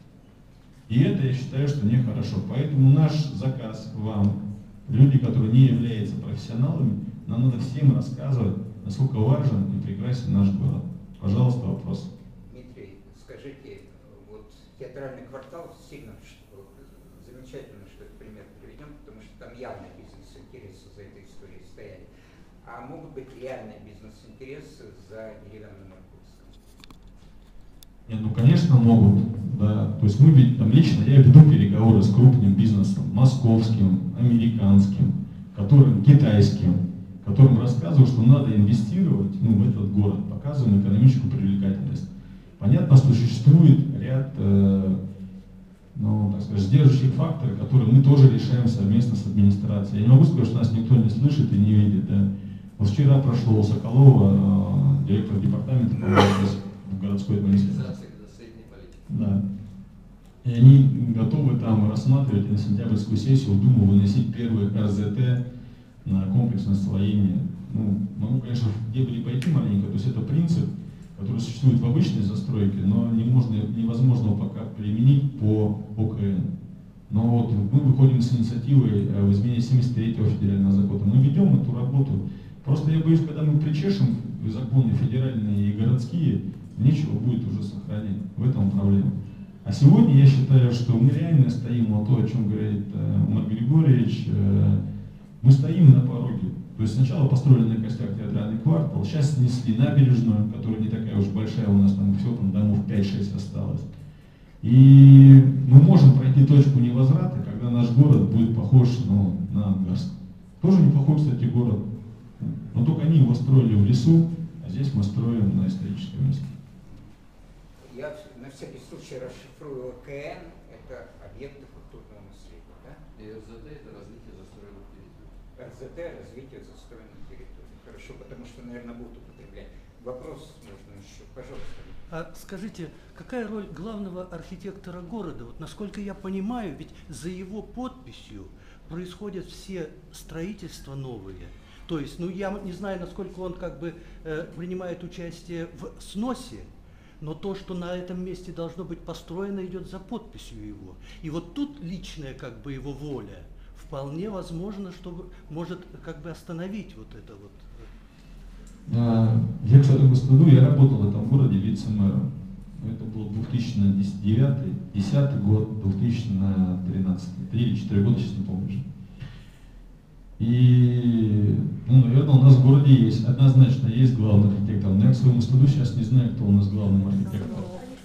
И это, я считаю, что нехорошо. Поэтому наш заказ вам, люди, которые не являются профессионалами, нам надо всем рассказывать, насколько важен и прекрасен наш город. Пожалуйста, вопрос. Дмитрий, скажите, вот театральный квартал сильно, что, замечательно, что этот пример приведем, потому что там явные бизнес-интересы за этой историей стояли. А могут быть реальные бизнес-интересы за деревянным Иркутском? Нет, ну, конечно, могут. Да. То есть мы ведь, там, лично я веду переговоры с крупным бизнесом, московским, американским, которым, китайским, которым рассказываю, что надо инвестировать, ну, в этот город, показываем экономическую привлекательность. Понятно, что существует ряд, э, ну, так сказать, сдерживающих факторов, которые мы тоже решаем совместно с администрацией. Я не могу сказать, что нас никто не слышит и не видит. Да. Вот вчера прошло у Соколова, э, директор департамента в городской администрации. Да. И они готовы там рассматривать на сентябрьскую сессию в Думу выносить первые эр зэ тэ на комплексное освоение. Ну, могу, конечно, в дебри пойти маленько, то есть это принцип, который существует в обычной застройке, но не можно, невозможно его пока применить по о ка эн. Но вот мы выходим с инициативой в изменении семьдесят третьего федерального закона. Мы ведем эту работу. Просто я боюсь, когда мы причешем законы федеральные и городские, нечего будет уже сохранять. В этом проблема. А сегодня я считаю, что мы реально стоим, вот то, о чем говорит э, Марк Григорьевич, э, мы стоим на пороге. То есть сначала построили на костях театральный квартал, сейчас снесли набережную, которая не такая уж большая, у нас там всего там домов пять-шесть осталось. И мы можем пройти точку невозврата, когда наш город будет похож, ну, на Ангарск. Тоже неплохой, кстати, город. Но только они его строили в лесу, а здесь мы строим на историческом месте. Я на всякий случай расшифрую о ка эн, это объекты культурного наследия, да? И эр зэ тэ это развитие застроенных территорий. эр зэ тэ развитие застроенных территорий. Хорошо, потому что, наверное, будут употреблять. Вопрос можно еще, пожалуйста. А скажите, какая роль главного архитектора города? Вот насколько я понимаю, ведь за его подписью происходят все строительства новые. То есть, ну я не знаю, насколько он как бы э, принимает участие в сносе, но то, что на этом месте должно быть построено, идет за подписью его. И вот тут личная как бы его воля вполне возможно, что может как бы остановить вот это вот. Я, кстати, в году я работал в этом городе вице-мэром. Это был две тысячи девятый, две тысячи десятый год, две тысячи тринадцатый, три или четыре года, сейчас не помню уже. И, ну, наверное, у нас в городе есть, однозначно есть главный архитектор. Но я к своему стыду сейчас не знаю, кто у нас главный архитектор.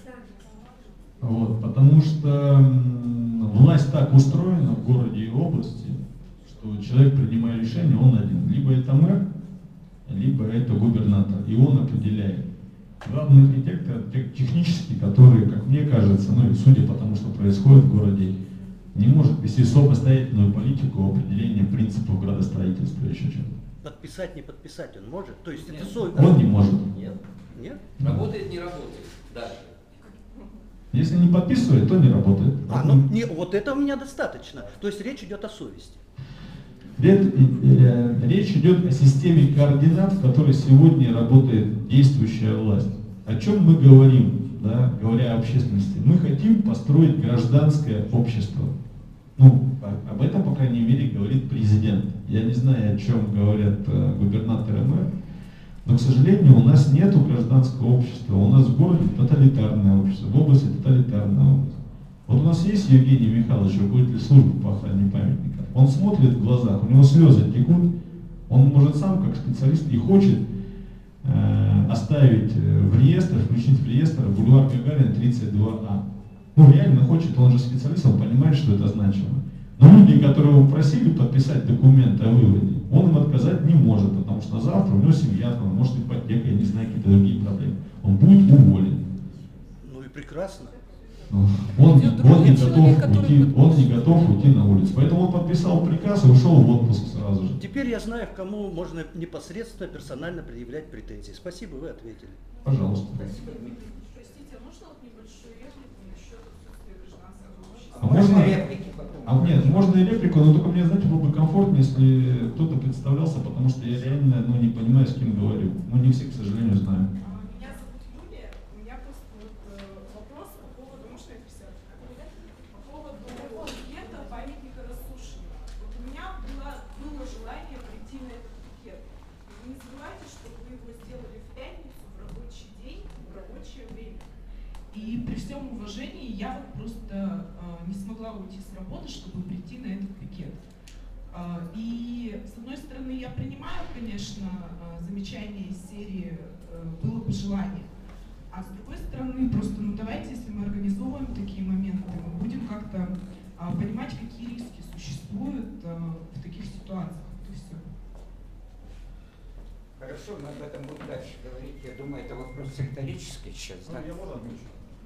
Вот, потому что власть так устроена в городе и области, что человек, принимая решение, он один. Либо это мэр, либо это губернатор, и он определяет. Главный архитектор технический, который, как мне кажется, ну и судя по тому, что происходит в городе, не может вести самостоятельную политику определения принципов градостроительства и еще чем-то. Подписать, не подписать он может? То есть Нет. это совесть? Он не может. Нет? Нет? Работает, не работает. Дальше. Если не подписывает, то не работает. А, ну, не, вот это у меня достаточно. То есть речь идет о совести. Речь идет о системе координат, в которой сегодня работает действующая власть. О чем мы говорим, да, говоря о общественности? Мы хотим построить гражданское общество. Ну, об этом, по крайней мере, говорит президент. Я не знаю, о чем говорят э, губернатор и мэр, но, к сожалению, у нас нет гражданского общества. У нас в городе тоталитарное общество, в области тоталитарное общество. Вот у нас есть Евгений Михайлович, руководитель службы по охране памятника. Он смотрит в глазах, у него слезы текут. Он может сам, как специалист, и хочет э, оставить в реестр, включить в реестр бульвар Гагарина тридцать два А. Ну, реально хочет, он же специалист, он понимает, что это значимо. Но люди, которые его просили подписать документ о выводе, он им отказать не может, потому что завтра у него семья, там, может ипотека, я не знаю, какие-то другие проблемы. Он будет уволен. Ну и прекрасно. Он, он, не готов уйти, он не готов уйти на улицу. Поэтому он подписал приказ и ушел в отпуск сразу же. Теперь я знаю, к кому можно непосредственно, персонально предъявлять претензии. Спасибо, вы ответили. Пожалуйста. Спасибо, Дмитрий. Простите, а можно вот небольшую реплику насчет отсутствия гражданского общества? А можно, реплики потом? А нет, можно и реплику, но только мне, знаете, было бы комфортнее, если кто-то представлялся, потому что я реально, ну, не понимаю, с кем говорю. Ну, не все, к сожалению, знаю. Меня зовут И при всем уважении я вот просто э, не смогла уйти с работы, чтобы прийти на этот пикет. Э, и с одной стороны я принимаю, конечно, э, замечания из серии э, «Было бы желание». А с другой стороны, просто, ну давайте, если мы организовываем такие моменты, мы будем как-то а, понимать, какие риски существуют а, в таких ситуациях. Вот и все. Хорошо, мы об этом будем дальше говорить. Я думаю, это вопрос риторический сейчас. Да? Я можно отвечу?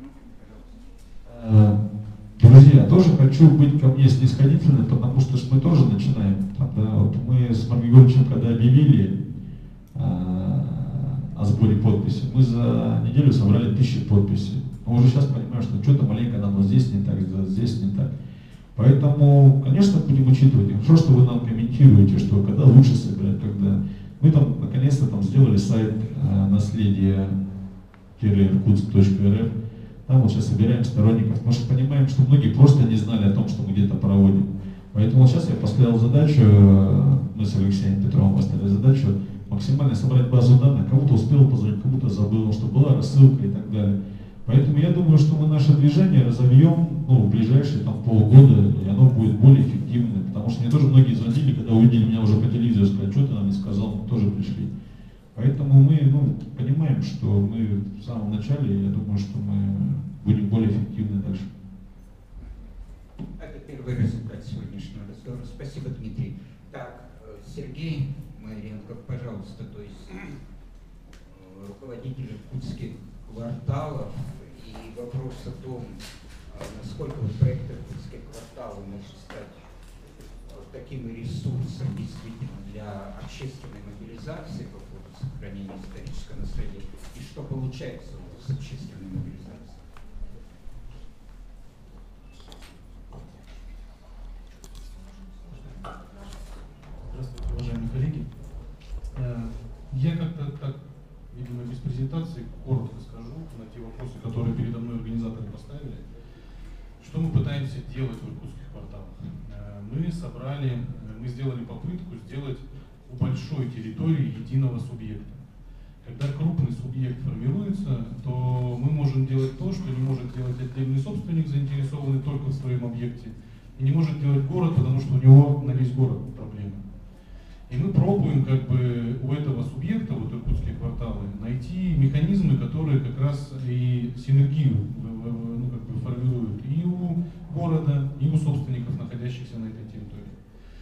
Друзья, тоже хочу быть ко мне снисходительным, потому что мы тоже начинаем. Тогда вот мы с Марком Георгиевичем, когда объявили о сборе подписей, мы за неделю собрали тысячи подписей. Но уже сейчас понимаю, что что-то маленько нам вот здесь не так, здесь не так. Поэтому, конечно, будем учитывать. Хорошо, что вы нам комментируете, что когда лучше собирать, когда... Мы там наконец-то там сделали сайт э, наследие иркутск точка эр эф. Там вот сейчас собираем сторонников, потому что понимаем, что многие просто не знали о том, что мы где-то проводим. Поэтому вот сейчас я поставил задачу, мы с Алексеем Петровым поставили задачу максимально собрать базу данных, кому-то успел позвонить, кому-то забыл, чтобы была рассылка и так далее. Поэтому я думаю, что мы наше движение разовьем ну, в ближайшие там, полгода, и оно будет более эффективным. Потому что мне тоже многие звонили, когда увидели меня уже по телевизору, сказали, что ты нам не сказал, мы тоже пришли. Поэтому мы ну, понимаем, что мы в самом начале, я думаю, что мы будем более эффективны дальше. Это первый результат сегодняшнего разговора. Спасибо, Дмитрий. Так, Сергей Майренков, пожалуйста, то есть руководитель иркутских кварталов, и вопрос о том, насколько вот проект иркутских кварталов может стать таким ресурсом действительно для общественной мобилизации по поводу сохранения исторического наследия, и что получается с общественной мобилизацией. Здравствуйте, уважаемые коллеги. Я как-то так, видимо, без презентации, коротко скажу на те вопросы, которые передо мной организаторы поставили. Что мы пытаемся делать в иркутских кварталах? Мы собрали, мы сделали попытку сделать у большой территории единого субъекта. Когда крупный субъект формируется, то мы можем делать то, что не может делать отдельный собственник, заинтересованный только в своем объекте, и не может делать город, потому что у него на весь город проблемы. И мы пробуем как бы у этого субъекта, вот иркутские кварталы, найти механизмы, которые как раз и синергию ну, как бы формируют и у города, и у собственников, находящихся на этой территории.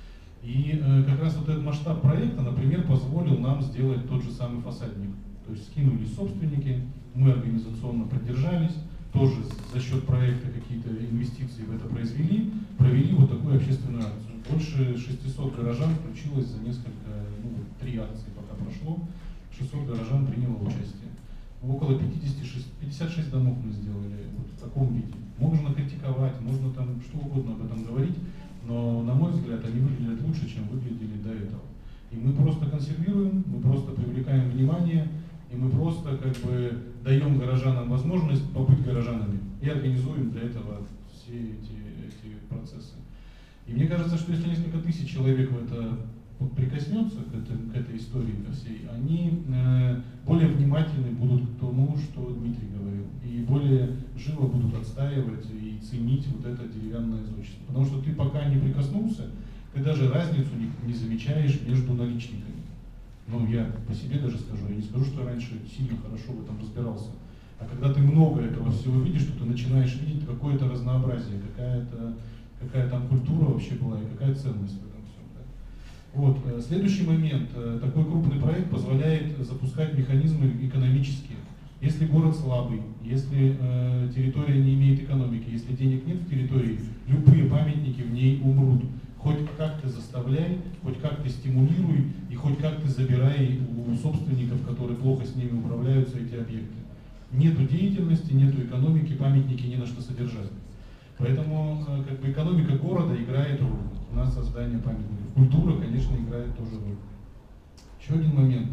И э, как раз вот этот масштаб проекта, например, позволил нам сделать тот же самый фасадник. То есть скинулись собственники, мы организационно продержались, тоже за счет проекта какие-то инвестиции в это произвели, провели вот такую общественную акцию. Больше шестисот горожан включилось за несколько, ну, три акции пока прошло, шестьсот горожан приняло участие. Около пятьдесят шесть домов мы сделали вот в таком виде. Можно критиковать, можно там что угодно об этом говорить, но, на мой взгляд, они выглядят лучше, чем выглядели до этого. И мы просто консервируем, мы просто привлекаем внимание, и мы просто как бы даем горожанам возможность побыть горожанами и организуем для этого все эти, эти процессы. И мне кажется, что если несколько тысяч человек в это вот прикоснется, к этой, к этой истории ко всей, они э, более внимательны будут к тому, что Дмитрий говорил, и более живо будут отстаивать и ценить вот это деревянное зодчество. Потому что ты пока не прикоснулся, ты даже разницу не, не замечаешь между наличниками. Ну, я по себе даже скажу, я не скажу, что раньше сильно хорошо в этом разбирался. А когда ты много этого всего видишь, то ты начинаешь видеть какое-то разнообразие, какая-то какая там культура вообще была и какая ценность в этом всем. Да? Вот. Следующий момент. Такой крупный проект позволяет запускать механизмы экономические. Если город слабый, если э, территория не имеет экономики, если денег нет в территории, любые памятники в ней умрут. Хоть как-то заставляй, хоть как-то стимулируй и хоть как-то забирай у собственников, которые плохо с ними управляются, эти объекты. Нету деятельности, нету экономики, памятники не на что содержать. Поэтому как бы, экономика города играет роль на создание памятников. Культура, конечно, играет тоже роль. Еще один момент,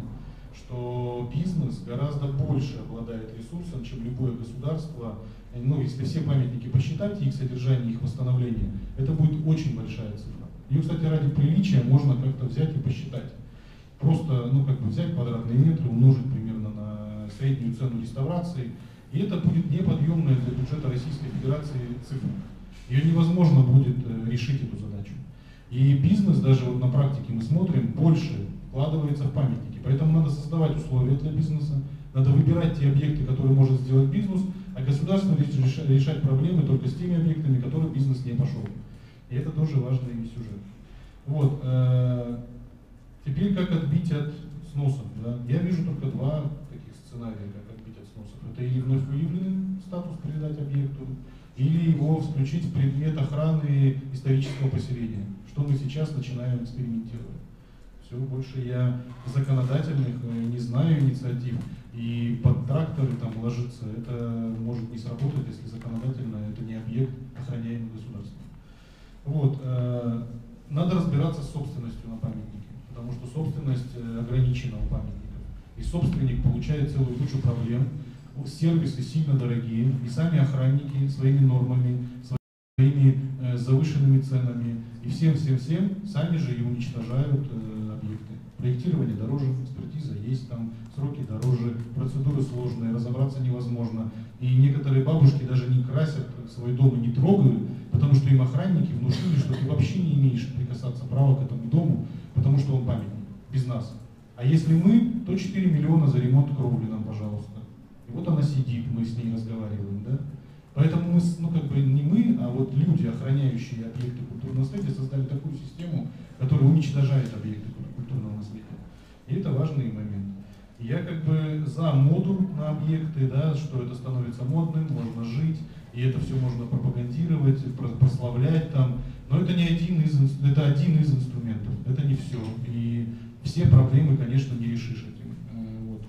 что бизнес гораздо больше обладает ресурсом, чем любое государство. Ну, если все памятники посчитать, их содержание, их восстановление, это будет очень большая цифра. Ее, кстати, ради приличия можно как-то взять и посчитать. Просто, ну, как бы взять квадратные метры, умножить примерно на среднюю цену реставрации И это будет неподъемная для бюджета Российской Федерации цифра. Ее невозможно будет решить, эту задачу. И бизнес, даже вот на практике мы смотрим, больше вкладывается в памятники. Поэтому надо создавать условия для бизнеса, надо выбирать те объекты, которые может сделать бизнес, а государство решать, решать проблемы только с теми объектами, которые бизнес не пошел. И это тоже важный сюжет. Вот. Э, теперь как отбить от сносов. Да? Я вижу только два таких сценария, как отбить от сносов. Это или вновь выявленный статус передать объекту, или его включить в предмет охраны исторического поселения, что мы сейчас начинаем экспериментировать. Все, больше я законодательных не знаю инициатив, и под тракторы там ложиться, это может не сработать, если законодательно это не объект, охраняемый государством. Вот, э, надо разбираться с собственностью на памятники, потому что собственность ограничена у памятников, и собственник получает целую кучу проблем, сервисы сильно дорогие, и сами охранники своими нормами, своими э, завышенными ценами, и всем-всем-всем сами же и уничтожают э, объекты. Проектирование дороже, экспертиза есть, там сроки дороже, процедуры сложные, разобраться невозможно. И некоторые бабушки даже не красят свой дом и не трогают, потому что им охранники внушили, что ты вообще не имеешь прикасаться права к этому дому, потому что он памятник, без нас. А если мы, то четыре миллиона за ремонт кровли нам, пожалуйста. И вот она сидит, мы с ней разговариваем, да? Поэтому мы, ну как бы не мы, а вот люди, охраняющие объекты культурного наследия, создали такую систему, которая уничтожает объекты культурного наследия. И это важный момент. Я как бы за моду на объекты, да, что это становится модным, можно жить, и это все можно пропагандировать, прославлять там. Но это не один из, это один из инструментов, это не все. И все проблемы, конечно, не решишь этим. Вот.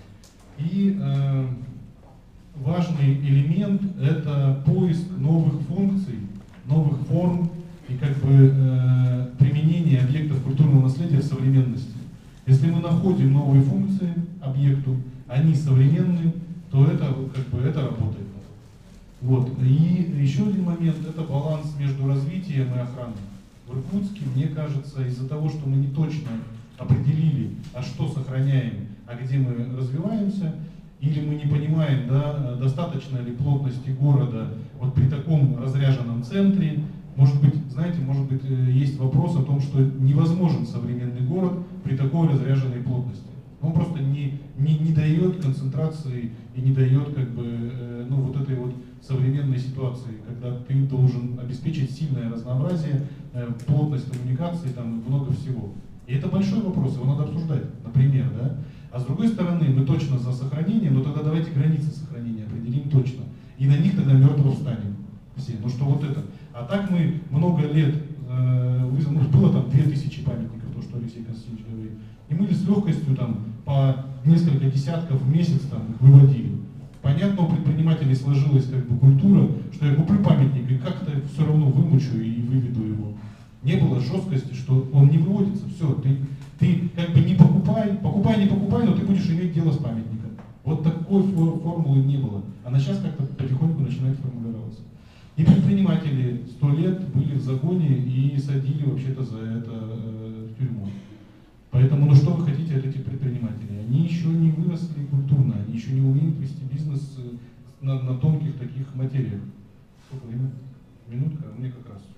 И э, важный элемент – это поиск новых функций, новых форм и как бы э, применение объектов культурного наследия в современности. Если мы находим новые функции объекту, они современные, то это как бы это работает. Вот. И еще один момент – это баланс между развитием и охраной. В Иркутске, мне кажется, из-за того, что мы не точно определили, а что сохраняем, а где мы развиваемся, или мы не понимаем, да, достаточно ли плотности города вот при таком разряженном центре. Может быть, знаете, может быть, есть вопрос о том, что невозможен современный город при такой разряженной плотности. Он просто не, не, не дает концентрации и не дает как бы, ну, вот этой вот современной ситуации, когда ты должен обеспечить сильное разнообразие, плотность коммуникации, там много всего. И это большой вопрос, его надо обсуждать, например, да. А с другой стороны, мы точно за сохранение, но тогда давайте границы сохранения определим точно. И на них тогда мертво встанем все. Ну что вот это. А так мы много лет, э, ну, было там две тысячи памятников, то, что Алексей Константинович говорит. И мы с легкостью там по несколько десятков в месяц там выводили. Понятно, у предпринимателей сложилась как бы культура, что я куплю памятник и как-то все равно вымучу и выведу его. Не было жесткости, что он не выводится, все, ты, ты как бы не покупай, покупай, не покупай, но ты будешь иметь дело с памятником. Вот такой фор формулы не было. Она сейчас как-то потихоньку начинает формулироваться. И предприниматели сто лет были в законе и садили вообще-то за это э, в тюрьму. Поэтому, ну что вы хотите от этих предпринимателей? Они еще не выросли культурно, они еще не умеют вести бизнес на, на тонких таких материях. Сколько времени? Минутка, мне как раз все.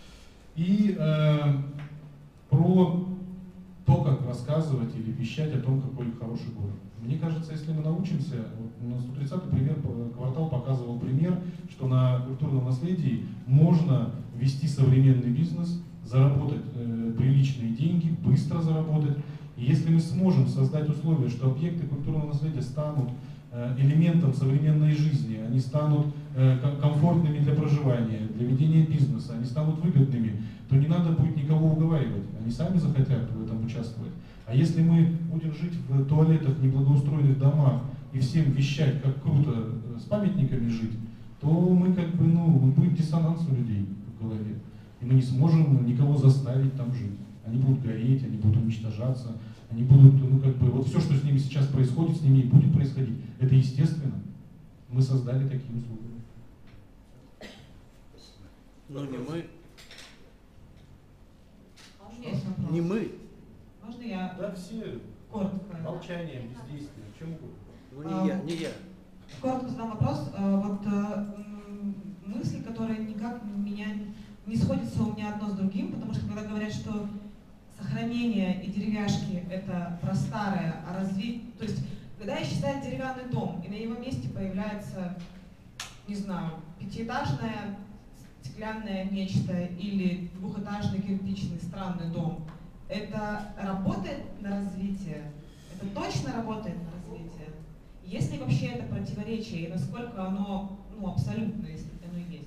И э, про то, как рассказывать или вещать о том, какой хороший город. Мне кажется, если мы научимся, вот на сто тридцатый пример, квартал показывал пример, что на культурном наследии можно вести современный бизнес, заработать э, приличные деньги, быстро заработать. И если мы сможем создать условия, что объекты культурного наследия станут э, элементом современной жизни, они станут э, комфортными для проживания, для ведения бизнеса, они станут выгодными, то не надо будет никого уговаривать, они сами захотят в этом участвовать. А если мы будем жить в туалетах, неблагоустроенных домах и всем вещать, как круто с памятниками жить, то мы как бы, ну, будет диссонанс у людей в голове. И мы не сможем никого заставить там жить. Они будут гореть, они будут уничтожаться, они будут, ну как бы, вот все, что с ними сейчас происходит, с ними и будет происходить. Это естественно. Мы создали такие условия. Но не мы. Можно Не мы. Можно я? Да все коротко? молчанием, бездействием, чем угодно. Ну не я, не я. Коротко задам вопрос. Вот мысль, которая никак меня не сходится у меня одно с другим, потому что когда говорят, что сохранение и деревяшки это про старое, а развить, то есть когда исчезает деревянный дом, и на его месте появляется, не знаю, пятиэтажное стеклянное нечто или двухэтажный кирпичный странный дом, это работает на развитие? Это точно работает на развитие? Есть ли вообще это противоречие, и насколько оно ну, абсолютно, если оно есть?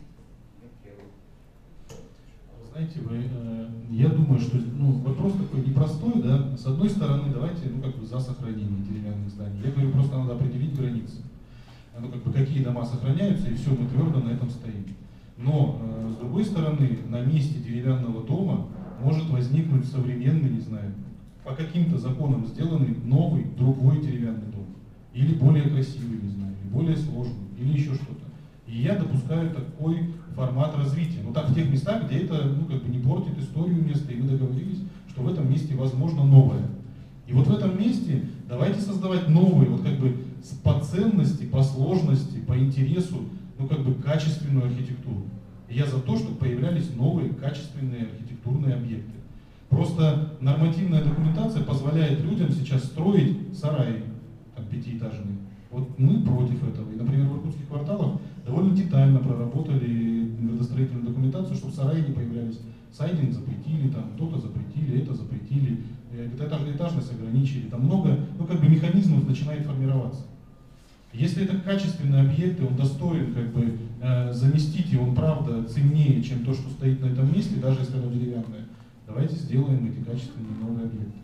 Знаете, вы, э, я думаю, что ну, вопрос такой непростой, да. С одной стороны, давайте, ну как бы за сохранение деревянных зданий. Я говорю, просто надо определить границы. Ну как бы какие дома сохраняются, и все, мы твердо на этом стоим. Но э, с другой стороны, на месте деревянного дома может возникнуть современный, не знаю, по каким-то законам сделанный новый, другой деревянный дом. Или более красивый, не знаю, или более сложный, или еще что-то. И я допускаю такой формат развития. Но так в тех местах, где это ну, как бы не портит историю места, и мы договорились, что в этом месте возможно новое. И вот в этом месте давайте создавать новые, вот как бы по ценности, по сложности, по интересу, ну как бы качественную архитектуру. И я за то, чтобы появлялись новые качественные архитектурные объекты. Просто нормативная документация позволяет людям сейчас строить сараи, там, пятиэтажные. Вот мы против этого. И, например, в иркутских кварталах довольно детально проработали градостроительную документацию, чтобы сараи не появлялись. Сайдинг запретили, там то-то запретили, это запретили, этажность ограничили. Там много, ну как бы механизмов начинает формироваться. Если это качественный объект, и он достоин как бы э, заместить, и он правда ценнее, чем то, что стоит на этом месте, даже если оно деревянное, давайте сделаем эти качественные новые объекты.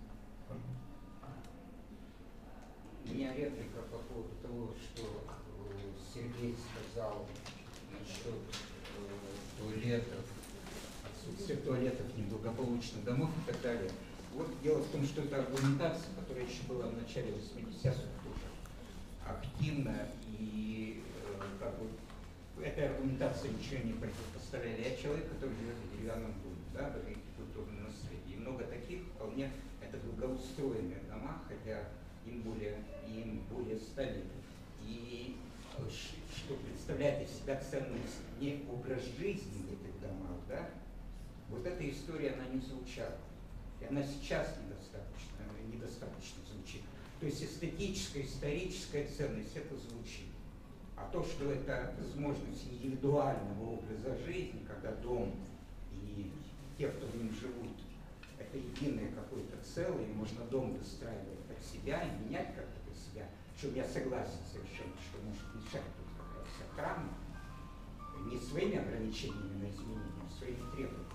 У меня реплика по поводу того, что Сергей сказал насчет э, туалетов, отсутствия туалетов, неблагополучных домов и так далее. Вот дело в том, что это аргументация, которая еще была в начале восьмидесятых тоже активна, и э, как бы этой аргументации ничего не противопоставляли. Я человек, который живет в деревянном доме, да, в архитектурном наследии. И много таких вполне это благоустроенные дома, хотя им более, им более ста лет. И что представляет из себя ценность не образ жизни в этих домах, да, вот эта история, она не звучала. И она сейчас недостаточно, недостаточно звучит. То есть эстетическая, историческая ценность это звучит. А то, что это возможность индивидуального образа жизни, когда дом и те, кто в нем живут, это единое какое-то целое, и можно дом выстраивать под себя и менять как-то под себя, в чем я согласен совершенно, что может мешать тут как раз охрана, не своими ограничениями на изменения, а своими требованиями.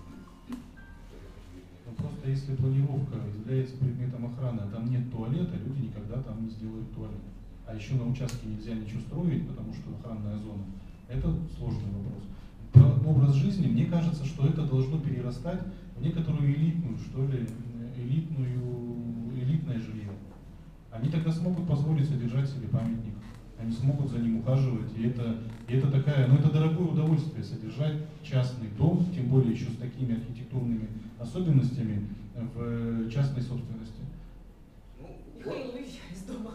Ну, просто если планировка является предметом охраны, а там нет туалета, люди никогда там не сделают туалет. А еще на участке нельзя ничего строить, потому что охранная зона. Это сложный вопрос. Про образ жизни, мне кажется, что это должно перерастать в некоторую элитную, что ли, элитную, элитное жилье. Они тогда смогут позволить содержать себе памятник, они смогут за ним ухаживать, и это, и это такая, ну это дорогое удовольствие содержать частный дом, тем более еще с такими архитектурными особенностями в частной собственности. Михаил, уезжай из дома.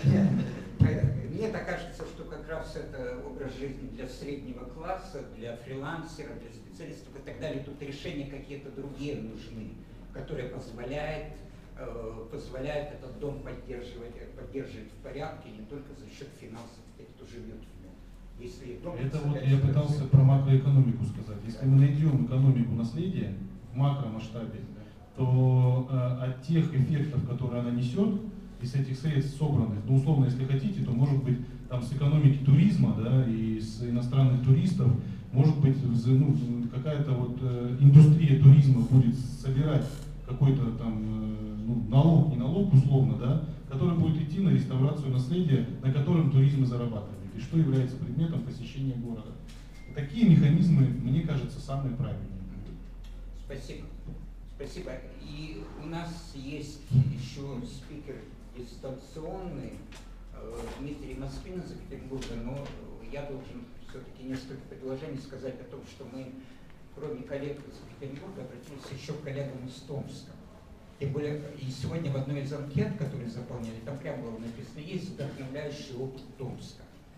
Мне так кажется, что как раз это образ жизни для среднего класса, для фрилансеров, для специалистов и так далее. Тут решения какие-то другие нужны, которые позволяют, э, позволяют этот дом поддерживать, поддерживать в порядке не только за счет финансов тех, кто живет в нем. Если дом это вот я пытался про макроэкономику сказать. Если мы найдем экономику наследия в макромасштабе, то э, от тех эффектов, которые она несет, из этих средств собранных, ну условно, если хотите, то может быть там с экономики туризма, да, и с иностранных туристов, может быть ну, какая-то вот э, индустрия туризма будет собирать какой-то там э, ну, налог, не налог условно, да, который будет идти на реставрацию наследия, на котором туризм и зарабатывает, и что является предметом посещения города. И такие механизмы, мне кажется, самые правильные. Спасибо. Спасибо. И у нас есть еще спикер дистанционный, Дмитрий Москвин из Екатеринбурга, но я должен все-таки несколько предложений сказать о том, что мы, кроме коллег из Екатеринбурга, обратились еще к коллегам из Томска. Тем более, и сегодня в одной из анкет, которые заполняли, там прямо было написано, есть вдохновляющий опыт Томска.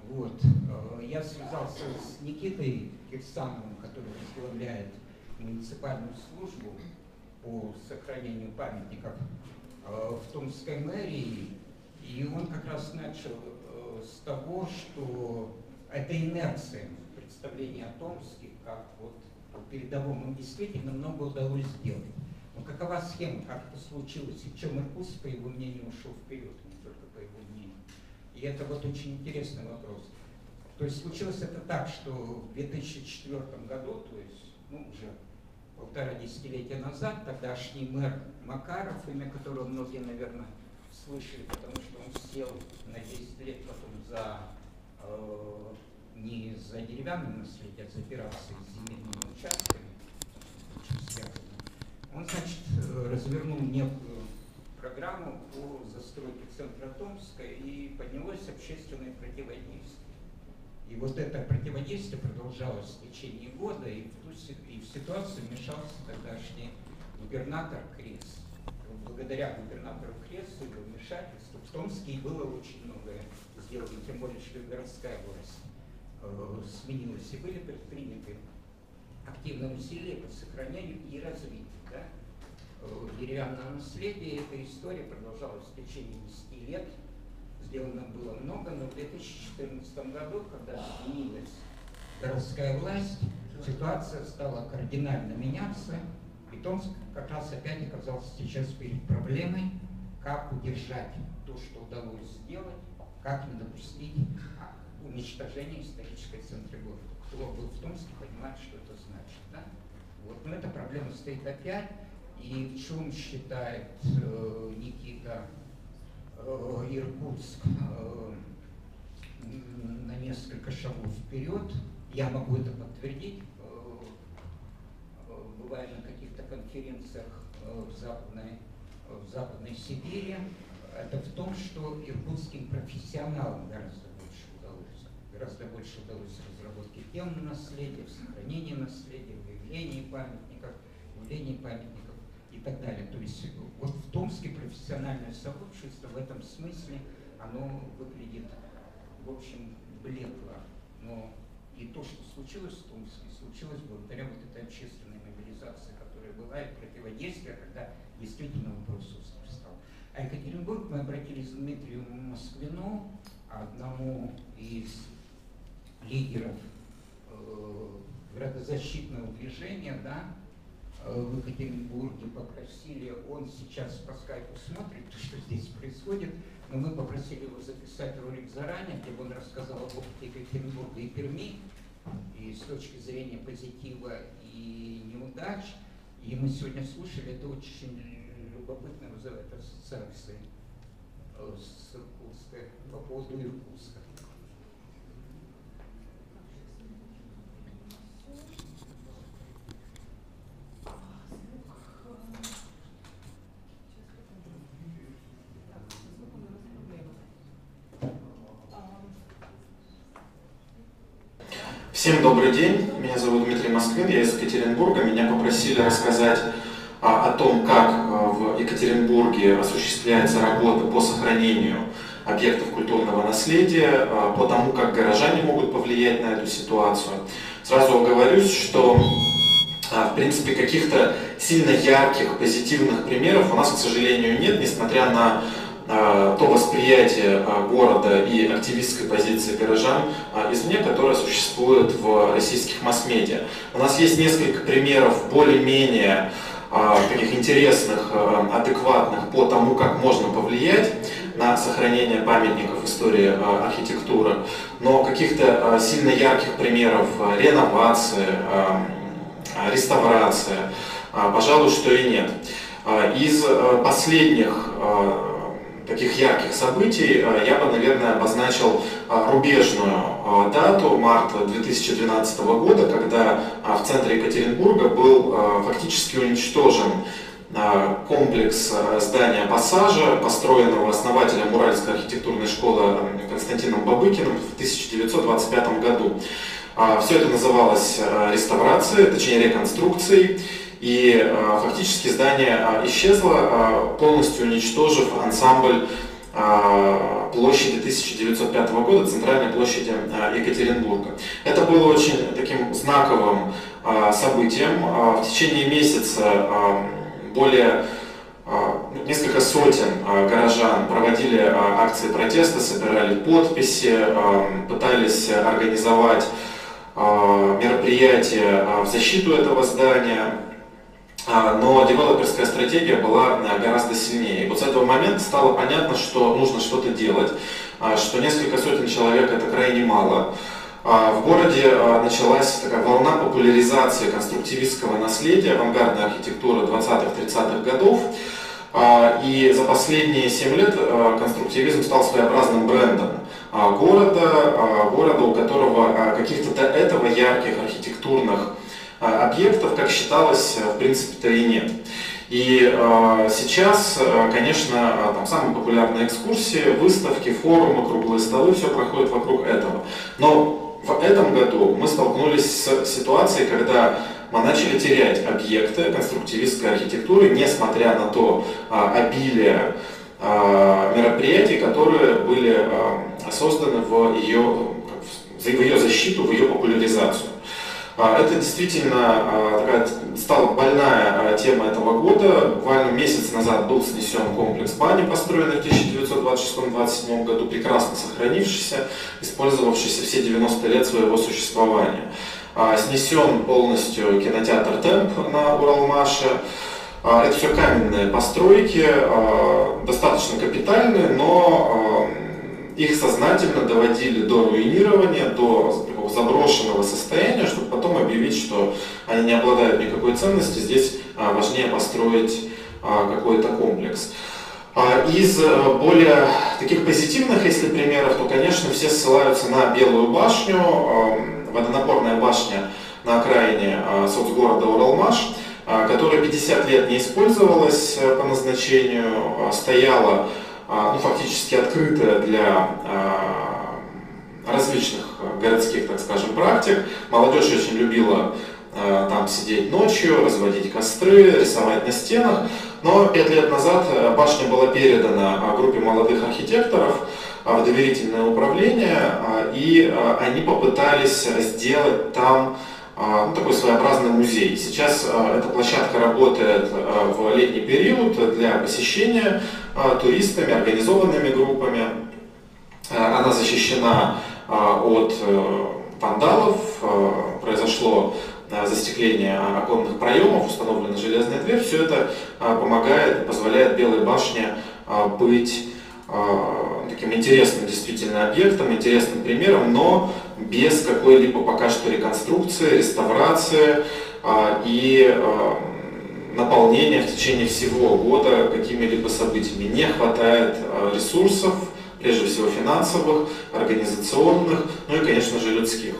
Вот. Я связался с Никитой Кирсановым, который возглавляет муниципальную службу по сохранению памятников в Томской мэрии, и он как раз начал с того, что это инерция представления о Томске, как вот передовому, им действительно много удалось сделать. Но какова схема, как это случилось, и в чем Иркутск, по его мнению, ушел вперед, не только по его мнению. И это вот очень интересный вопрос. То есть случилось это так, что в две тысячи четвёртом году, то есть ну, уже полтора десятилетия назад, тогдашний мэр Макаров, имя которого многие, наверное, слышали, потому что он сел на десять лет потом за э, не за деревянное наследие, а за операции с земельными участками, он, значит, развернул некую программу по застройке центра Томска, и поднялось общественное противодействие. И вот это противодействие продолжалось в течение года, и в, ту, и в ситуацию вмешался тогдашний губернатор Крес. Благодаря губернатору Кресу и его вмешательству в Томске было очень многое сделано, тем более, что и городская власть э, сменилась, и были предприняты активные усилия по сохранению и развитию да, э, деревянного наследия. Эта история продолжалась в течение десяти лет. Сделано было много, но в две тысячи четырнадцатом году, когда сменилась городская власть, ситуация стала кардинально меняться, и Томск как раз опять оказался сейчас перед проблемой, как удержать то, что удалось сделать, как не допустить уничтожения исторической центра города. Кто был в Томске, понимает, что это значит. Да? Вот. Но эта проблема стоит опять, и в чем считает э, Никита Иркутск э, на несколько шагов вперед. Я могу это подтвердить. Э, э, бывая на каких-то конференциях э, в, Западной, в Западной Сибири, это в том, что иркутским профессионалам гораздо больше удалось. Гораздо больше удалось в разработке тем наследия, в сохранении наследия, в выявлении памятников, в выявлении памятников и так далее. То есть вот в Томске профессиональное сообщество в этом смысле, оно выглядит, в общем, блекло. Но и то, что случилось в Томске, случилось благодаря вот этой общественной мобилизации, которая была, и противодействия, когда действительно вопрос остров стал. А Екатеринбург мы обратились к Дмитрию Москвину, одному из лидеров э, градозащитного движения, да, в Екатеринбурге, попросили, он сейчас по скайпу смотрит, что здесь происходит, но мы попросили его записать ролик заранее, где он рассказал об опыте Екатеринбурга и Перми, и с точки зрения позитива и неудач. И мы сегодня слушали, это очень любопытно вызывает ассоциации с Иркутской, по поводу Иркутска. Всем добрый день, меня зовут Дмитрий Москвин, я из Екатеринбурга. Меня попросили рассказать а, о том, как а, в Екатеринбурге осуществляется работа по сохранению объектов культурного наследия, а, по тому, как горожане могут повлиять на эту ситуацию. Сразу оговорюсь, что а, в принципе каких-то сильно ярких, позитивных примеров у нас, к сожалению, нет, несмотря на то восприятие города и активистской позиции горожан извне, которое существует в российских масс-медиа. У нас есть несколько примеров более-менее таких интересных, адекватных по тому, как можно повлиять на сохранение памятников истории архитектуры, но каких-то сильно ярких примеров реновации, реставрации, пожалуй, что и нет. Из последних таких ярких событий я бы, наверное, обозначил рубежную дату марта две тысячи двенадцатого года, когда в центре Екатеринбурга был фактически уничтожен комплекс здания «Пассажа», построенного основателем Уральской архитектурной школы Константином Бабыкиным в тысяча девятьсот двадцать пятом году. Все это называлось реставрацией, точнее реконструкцией. И э, фактически здание э, исчезло, э, полностью уничтожив ансамбль площади тысяча девятьсот пятого года, центральной площади Екатеринбурга. Это было очень таким знаковым событием. В течение месяца более несколько сотен горожан проводили акции протеста, собирали подписи, пытались организовать мероприятия в защиту этого здания. Но девелоперская стратегия была гораздо сильнее. И вот с этого момента стало понятно, что нужно что-то делать, что несколько сотен человек это крайне мало. В городе началась такая волна популяризации конструктивистского наследия, авангардной архитектуры двадцатых-тридцатых годов. И за последние семь лет конструктивизм стал своеобразным брендом города, города, у которого каких-то до этого ярких архитектурных объектов, как считалось, в принципе-то и нет. И э, сейчас, конечно, там самые популярные экскурсии, выставки, форумы, круглые столы, все проходит вокруг этого. Но в этом году мы столкнулись с ситуацией, когда мы начали терять объекты конструктивистской архитектуры, несмотря на то э, обилие э, мероприятий, которые были э, созданы в ее, в ее защиту, в ее популяризацию. Это действительно такая стала больная тема этого года. Буквально месяц назад был снесен комплекс бани, построенный в тысяча девятьсот двадцать шестом — двадцать седьмом году, прекрасно сохранившийся, использовавшийся все девяносто лет своего существования. Снесен полностью кинотеатр «Темп» на Уралмаше. Это все каменные постройки, достаточно капитальные, но их сознательно доводили до руинирования, до заброшенного состояния, чтобы потом объявить, что они не обладают никакой ценностью, здесь важнее построить какой-то комплекс. Из более таких позитивных, если примеров, то, конечно, все ссылаются на Белую башню, водонапорная башня на окраине соцгорода Уралмаш, которая пятьдесят лет не использовалась по назначению, стояла ну, фактически открытая для различных городских, так скажем, практик. Молодежь очень любила э, там сидеть ночью, разводить костры, рисовать на стенах. Но пять лет назад башня была передана группе молодых архитекторов в доверительное управление, и они попытались сделать там ну, такой своеобразный музей. Сейчас эта площадка работает в летний период для посещения туристами, организованными группами. Она защищена от вандалов, произошло застекление оконных проемов, установлена железная дверь. Все это помогает, позволяет Белой башне быть таким интересным действительно объектом, интересным примером, но без какой-либо пока что реконструкции, реставрации и наполнения в течение всего года какими-либо событиями. Не хватает ресурсов, прежде всего финансовых, организационных, ну и, конечно же, людских.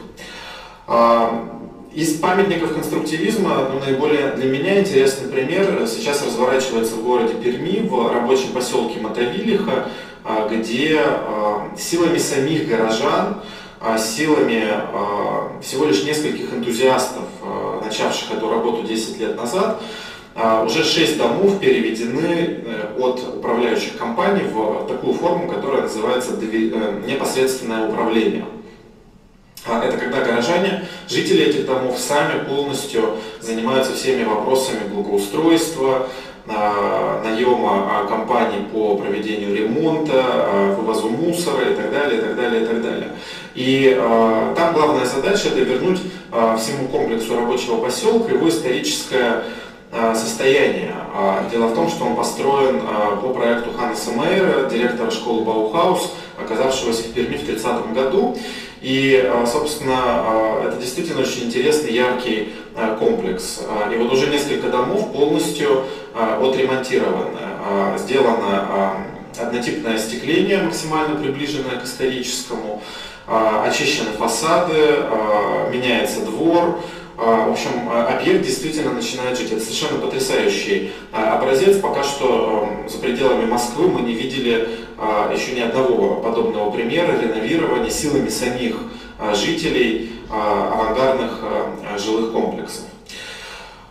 Из памятников конструктивизма ну, наиболее для меня интересный пример сейчас разворачивается в городе Перми, в рабочем поселке Мотовилиха, где силами самих горожан, силами всего лишь нескольких энтузиастов, начавших эту работу десять лет назад, уже шесть домов переведены от управляющих компаний в такую форму, которая называется непосредственное управление. Это когда горожане, жители этих домов сами полностью занимаются всеми вопросами благоустройства, наема компаний по проведению ремонта, вывозу мусора и так далее, и так далее, и так далее. И э, там главная задача это вернуть э, всему комплексу рабочего поселка его историческое э, состояние. Э, дело в том, что он построен э, по проекту Ханнеса Мейера, директора школы Баухаус, оказавшегося в Перми в тридцатом году. И, э, собственно, э, это действительно очень интересный, яркий э, комплекс. Э, и вот уже несколько домов полностью э, отремонтированы. Э, сделано э, однотипное остекление, максимально приближенное к историческому. Очищены фасады, меняется двор. В общем, объект действительно начинает жить. Это совершенно потрясающий образец. Пока что за пределами Москвы мы не видели еще ни одного подобного примера реновирования силами самих жителей авангардных жилых комплексов.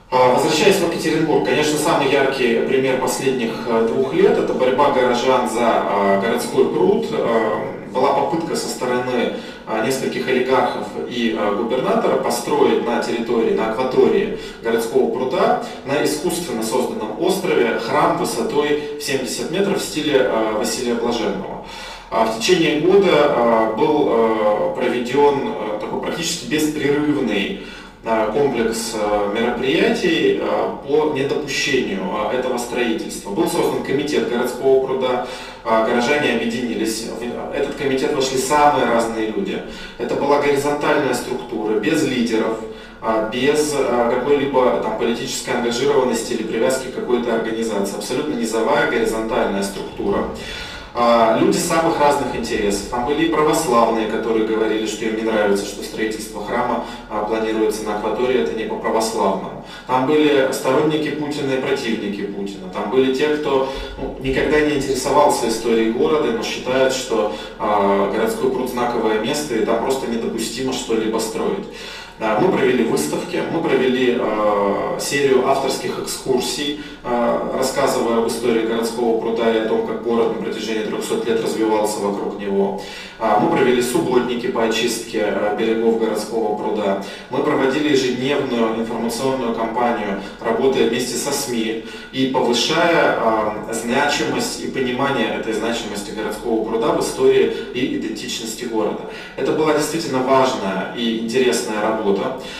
Возвращаясь в Екатеринбург, конечно, самый яркий пример последних двух лет – это борьба горожан за городской пруд. Была попытка со стороны нескольких олигархов и губернатора построить на территории, на акватории городского пруда, на искусственно созданном острове, храм высотой в семьдесят метров в стиле Василия Блаженного. В течение года был проведен такой практически беспрерывный комплекс мероприятий по недопущению этого строительства. Был создан комитет городского пруда, горожане объединились. В этот комитет вошли самые разные люди. Это была горизонтальная структура, без лидеров, без какой-либо там политической ангажированности или привязки к какой-то организации. Абсолютно низовая горизонтальная структура. Люди самых разных интересов. Там были и православные, которые говорили, что им не нравится, что строительство храма планируется на акватории, это не по православному. Там были сторонники Путина и противники Путина. Там были те, кто ну, никогда не интересовался историей города, но считают, что э, городской пруд знаковое место и там просто недопустимо что-либо строить. Мы провели выставки, мы провели э, серию авторских экскурсий, э, рассказывая об истории городского пруда и о том, как город на протяжении трёхсот лет развивался вокруг него. Э, мы провели субботники по очистке э, берегов городского пруда. Мы проводили ежедневную информационную кампанию, работая вместе со СМИ и повышая э, значимость и понимание этой значимости городского пруда в истории и идентичности города. Это была действительно важная и интересная работа.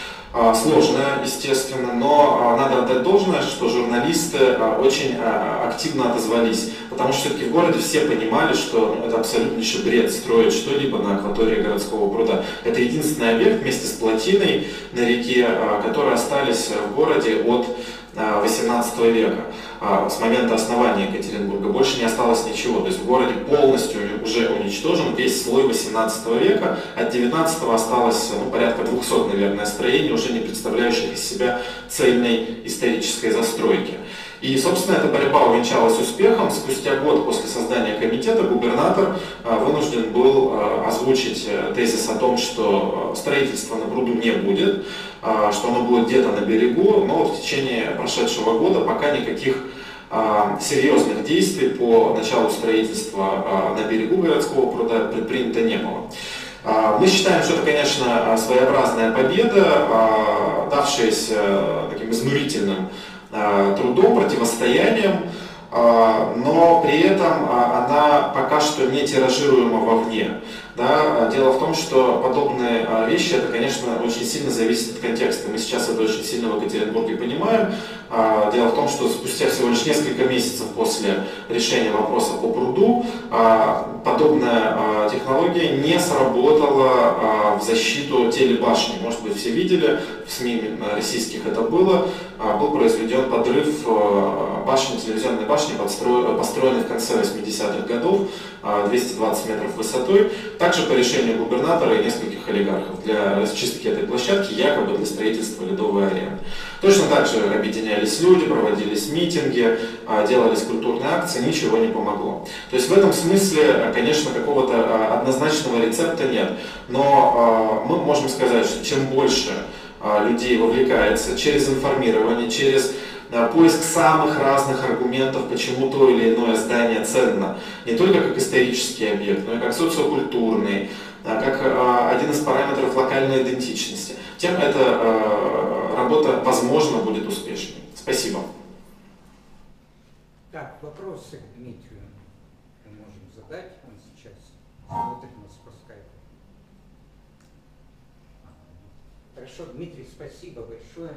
Сложная, естественно, но надо отдать должное, что журналисты очень активно отозвались, потому что все-таки в городе все понимали, что ну, это абсолютнейший бред строить что-либо на акватории городского пруда. Это единственный объект вместе с плотиной на реке, которые остались в городе от восемнадцатого века. С момента основания Екатеринбурга больше не осталось ничего. То есть в городе полностью уже уничтожен весь слой восемнадцатого века. От девятнадцатого осталось ну, порядка двухсот, наверное, строений, уже не представляющих из себя цельной исторической застройки. И, собственно, эта борьба увенчалась успехом. Спустя год после создания комитета губернатор вынужден был озвучить тезис о том, что строительства на пруду не будет, что оно будет где-то на берегу, но в течение прошедшего года пока никаких серьезных действий по началу строительства на берегу городского пруда предпринято не было. Мы считаем, что это, конечно, своеобразная победа, давшаяся таким изнурительным трудом, противостоянием, но при этом она пока что не тиражируема вовне. Да? Дело в том, что подобные вещи, это, конечно, очень сильно зависит от контекста. Мы сейчас это очень сильно в Екатеринбурге понимаем. Дело в том, что спустя всего лишь несколько месяцев после решения вопроса по пруду подобная технология не сработала в защиту телебашни. Может быть, все видели, в СМИ российских это было. Был произведен подрыв башни, телевизионной башни, построенной в конце восьмидесятых годов, двести двадцать метров высотой. Также по решению губернатора и нескольких олигархов для расчистки этой площадки, якобы для строительства ледовой арены. Точно так же объединялись люди, проводились митинги, делались культурные акции, ничего не помогло. То есть в этом смысле, конечно, какого-то однозначного рецепта нет. Но мы можем сказать, что чем больше людей вовлекается через информирование, через поиск самых разных аргументов, почему то или иное здание ценно, не только как исторический объект, но и как социокультурный, как один из параметров локальной идентичности, тем эта работа, возможно, будет успешнее. Спасибо. Так, вопросы к Дмитрию мы можем задать. Он сейчас смотрит нас по скайпу. Хорошо, Дмитрий, спасибо большое.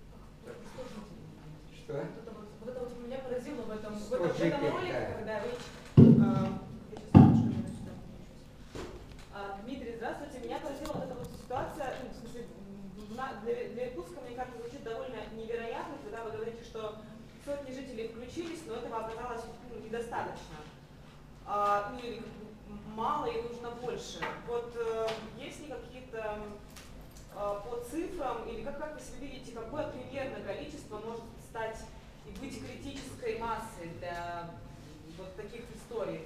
Что? Вот это вот, вот это вот меня поразило в этом, в этом, этом, в этом житель, ролике, да. когда речь... А, я сейчас немножко не сюда а, Дмитрий, здравствуйте. Меня поразила вот эта вот ситуация, ну, в смысле, на, для, для Иркутска, мне кажется, звучит довольно невероятно, когда вы говорите, что сотни жителей включились, но этого оказалось ну, недостаточно. А, ну, или мало, и нужно больше. Вот э, есть ли какие-то по цифрам, или как, как вы себе видите, какое примерно количество может стать и быть критической массой для вот таких историй?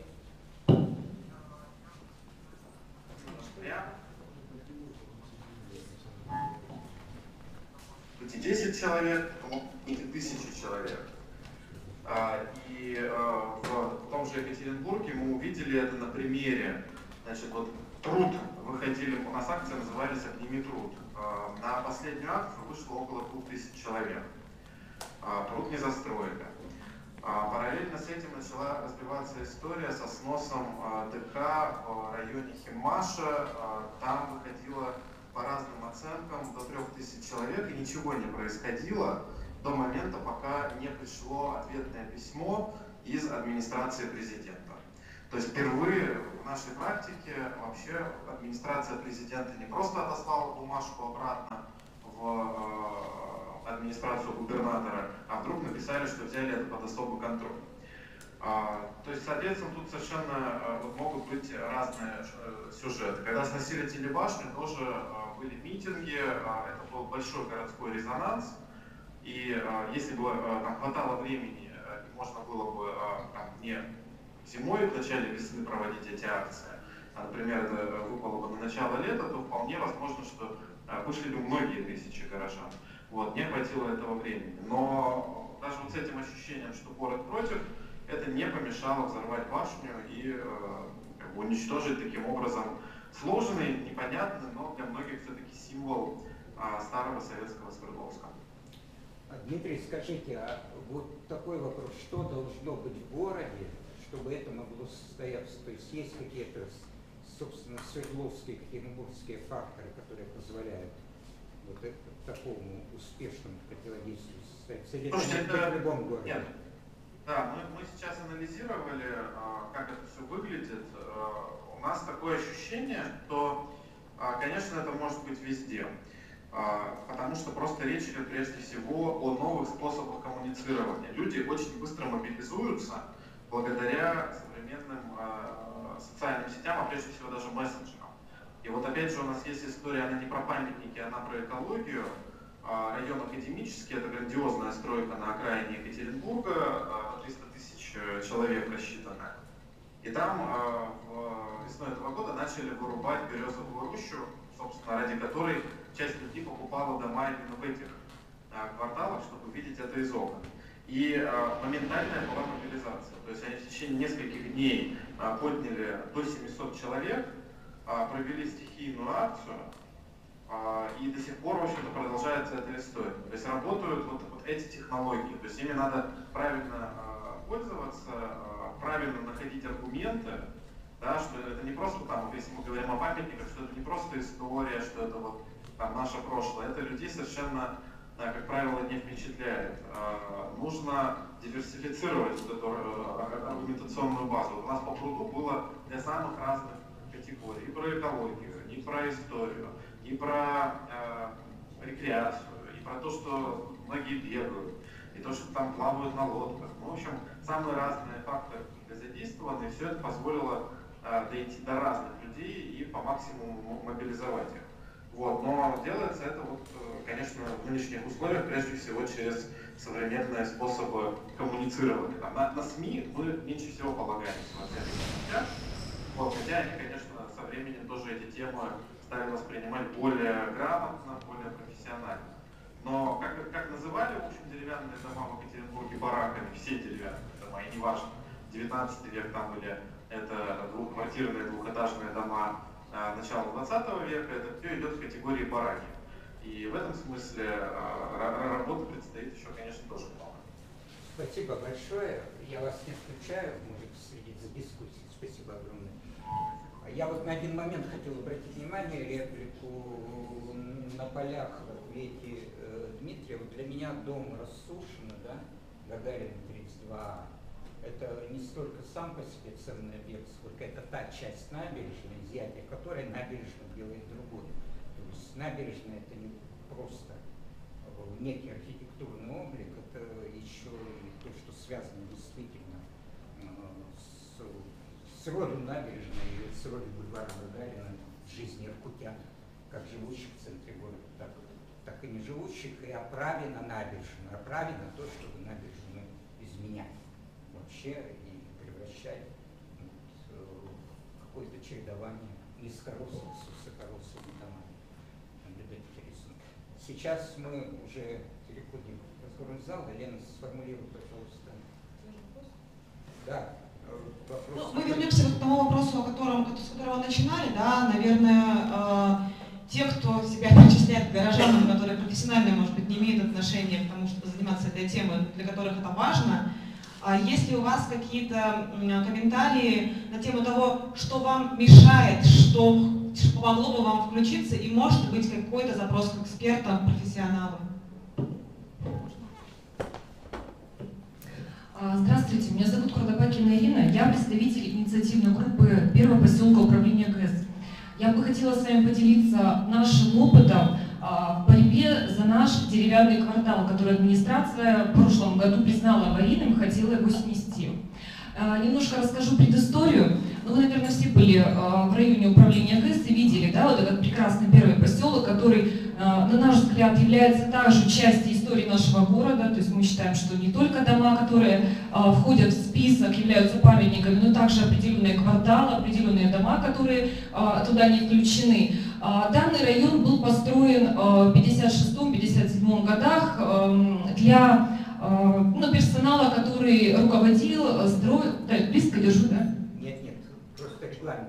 десять десять человек, потом и тысячи человек. И в том же Екатеринбурге мы увидели это на примере. Значит, вот труд выходили, у нас акция назывались «Обними труд». На последнюю акцию вышло около двух тысяч человек. Труд не застроили. Параллельно с этим начала развиваться история со сносом ДК в районе Химмаша. Там выходило по разным оценкам до трех тысяч человек, и ничего не происходило до момента, пока не пришло ответное письмо из администрации президента. То есть впервые в нашей практике вообще администрация президента не просто отослала бумажку обратно в администрацию губернатора, а вдруг написали, что взяли это под особый контроль. То есть, соответственно, тут совершенно вот, могут быть разные сюжеты. Когда сносили телебашню, тоже были митинги, это был большой городской резонанс, и если бы там хватало времени, можно было бы там, не зимой, в начале весны проводить эти акции, а, например, это выпало бы на начало лета, то вполне возможно, что вышли бы многие тысячи горожан. Вот, не хватило этого времени. Но даже вот с этим ощущением, что город против, это не помешало взорвать башню и э, как бы уничтожить таким образом сложный, непонятный, но для многих все-таки символ э, старого советского Свердловска. Дмитрий, скажите, а вот такой вопрос, что должно быть в городе, чтобы это могло состояться? То есть есть какие-то, собственно, свердловские, екатеринбургские факторы, которые позволяют вот это, такому успешному противодействию состояться? Или Слушайте, это это... в любом городе? Нет. Да, мы, мы сейчас анализировали, как это все выглядит. У нас такое ощущение, что, конечно, это может быть везде. Потому что просто речь идет прежде всего о новых способах коммуницирования. Люди очень быстро мобилизуются благодаря современным социальным сетям, а прежде всего даже мессенджерам. И вот опять же у нас есть история, она не про памятники, она про экологию. Район Академический, это грандиозная стройка на окраине Екатеринбурга, триста тысяч человек рассчитано. И там весной этого года начали вырубать березовую рощу, собственно, ради которой часть людей покупала дома именно в этих кварталах, чтобы видеть это из окон. И моментальная была мобилизация. То есть они в течение нескольких дней подняли до семисот человек, провели стихийную акцию, и до сих пор, в общем-то, продолжается эта история. То есть работают вот, вот эти технологии. То есть ими надо правильно э, пользоваться, э, правильно находить аргументы, да, что это не просто там, вот, если мы говорим о памятниках, что это не просто история, что это вот там наше прошлое. Это людей совершенно, да, как правило, не впечатляет. Э, нужно диверсифицировать вот эту э, аргументационную базу. Вот у нас по пруду было для самых разных категорий. И про экологию, и про историю, и про э, рекреацию, и про то, что многие бегают, и то, что там плавают на лодках. Ну, в общем, самые разные факторы задействованы, и все это позволило э, дойти до разных людей и по максимуму мобилизовать их. Вот. Но делается это, вот, конечно, в нынешних условиях, прежде всего, через современные способы коммуницирования. Там, на, на СМИ мы меньше всего полагаемся на всех сетях, вот, хотя они, конечно, со временем тоже эти темы стали воспринимать более грамотно, более профессионально. Но как, как называли, в общем, деревянные дома в Екатеринбурге бараками, все деревянные дома, и неважно, девятнадцатый век там или это двухквартирные, двухэтажные дома а, начала двадцатого века, это все идет в категории бараки. И в этом смысле а, работы предстоит еще, конечно, тоже много. Спасибо большое. Я вас не включаю, можете следить за дискуссией. Спасибо огромное. Я вот на один момент хотел обратить внимание, реплику на полях в ответе э, Дмитрия. Вот для меня дом Рассушина, да, Гагарина тридцать два, это не столько сам по себе ценный объект, сколько это та часть набережной, изъятие которой набережную делает другой. То есть набережная это не просто некий архитектурный облик, это еще и то, что связано действительно э, с с родом набережной и с родом бульвара Гагарина в жизни иркутян, как живущих в центре города, так, так и не живущих, и о праве на набережную, о праве на то, чтобы набережную изменять вообще и превращать вот, в какое-то чередование низкорослых с высокорослыми домами. Наблюдать интересно. Сейчас мы уже переходим в разговорный зал. Елена, сформулируй, пожалуйста. Да. Ну, мы вернемся вот к тому вопросу, о котором, с которого начинали, да, наверное, э, те, кто себя причисляет к горожанам, которые профессионально, может быть, не имеют отношения к тому, чтобы заниматься этой темой, для которых это важно. А есть ли у вас какие-то комментарии на тему того, что вам мешает, что, что помогло бы вам включиться, и может быть какой-то запрос к экспертам, профессионалам? Здравствуйте, меня зовут Курдабакина Ирина, я представитель инициативной группы первого поселка управления ГЭС. Я бы хотела с вами поделиться нашим опытом в борьбе за наш деревянный квартал, который администрация в прошлом году признала аварийным и хотела его снести. Немножко расскажу предысторию. Ну, вы, наверное, все были в районе управления ГЭС и видели, да, вот этот прекрасный первый поселок, который, на наш взгляд, является также частью истории нашего города. То есть мы считаем, что не только дома, которые входят в список, являются памятниками, но также определенные кварталы, определенные дома, которые туда не включены. Данный район был построен в пятьдесят шестом — пятьдесят седьмом годах для ну, персонала, который руководил, строил... Да, близко держу, да? Нет, нет, просто регламент.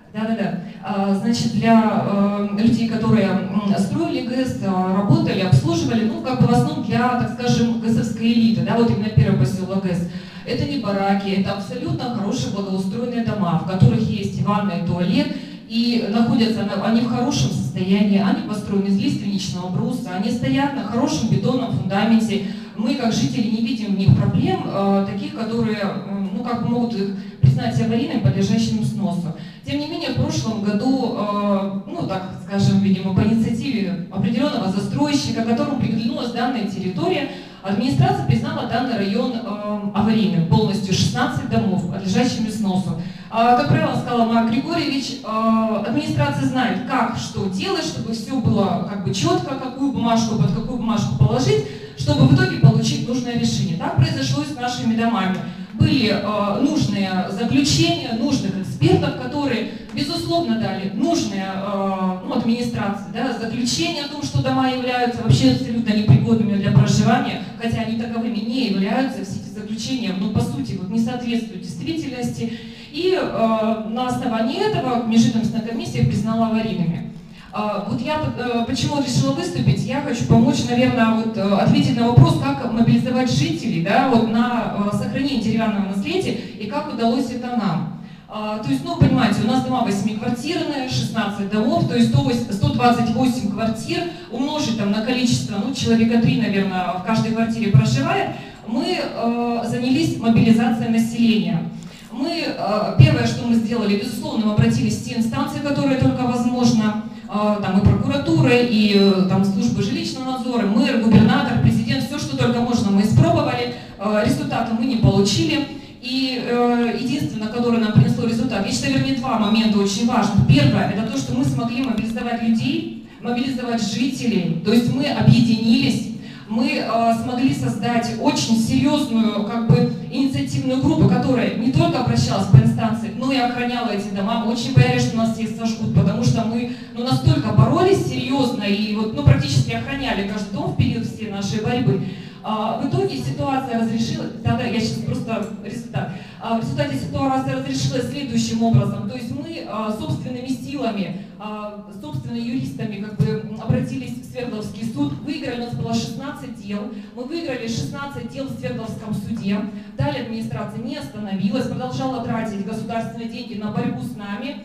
Да-да-да. Значит, для людей, которые строили ГЭС, работали, обслуживали, ну, как бы в основном для, так скажем, ГЭСовской элиты, да, вот именно первый поселок ГЭС. Это не бараки, это абсолютно хорошие благоустроенные дома, в которых есть ванна и туалет, и находятся они в хорошем состоянии, они построены из лиственничного бруса, они стоят на хорошем бетонном фундаменте. Мы, как жители, не видим в них проблем, э, таких, которые, э, ну, как бы могут их признать аварийным, подлежащим сносу. Тем не менее, в прошлом году, э, ну, так скажем, видимо, по инициативе определенного застройщика, которому приглянулась данная территория, администрация признала данный район э, аварийным, полностью шестнадцать домов, подлежащими сносу. А, как правило, сказал Марк Григорьевич, э, администрация знает, как, что делать, чтобы все было как бы четко, какую бумажку под какую бумажку положить, чтобы в итоге получить нужное решение. Так произошло и с нашими домами. Были э, нужные заключения, нужных экспертов, которые, безусловно, дали нужные э, ну, администрации, да, заключения о том, что дома являются вообще абсолютно непригодными для проживания, хотя они таковыми не являются, все эти заключения, ну, по сути, вот, не соответствуют действительности. И э, на основании этого межведомственная комиссия признала аварийными. Вот я почему решила выступить, я хочу помочь, наверное, вот, ответить на вопрос, как мобилизовать жителей, да, вот, на сохранение деревянного наследия и как удалось это нам. То есть, ну, понимаете, у нас дома восьмиквартирные, шестнадцать домов, то есть сто двадцать восемь квартир, умножить там на количество, ну, человека три, наверное, в каждой квартире проживает, мы э, занялись мобилизацией населения. Мы, э, первое, что мы сделали, безусловно, мы обратились в те инстанции, которые только возможно, там и прокуратура, и там службы жилищного надзора, мэр, губернатор, президент, все, что только можно, мы испробовали, результата мы не получили. И единственное, которое нам принесло результат, я считаю, вернее, два момента очень важных. Первое, это то, что мы смогли мобилизовать людей, мобилизовать жителей, то есть мы объединились, мы э, смогли создать очень серьезную как бы, инициативную группу, которая не только обращалась по инстанции, но и охраняла эти дома. Мы очень боялись, что нас всех сожгут, потому что мы ну, настолько боролись серьезно и вот, ну, практически охраняли каждый дом в период всей нашей борьбы. А, в итоге ситуация разрешилась, да-да, я сейчас просто результат. А, в результате ситуация разрешилась следующим образом. То есть мы а, собственными силами, а, собственными юристами как бы обратились в Свердловский суд, выиграли, у нас было шестнадцать дел, мы выиграли шестнадцать дел в Свердловском суде. Далее администрация не остановилась, продолжала тратить государственные деньги на борьбу с нами.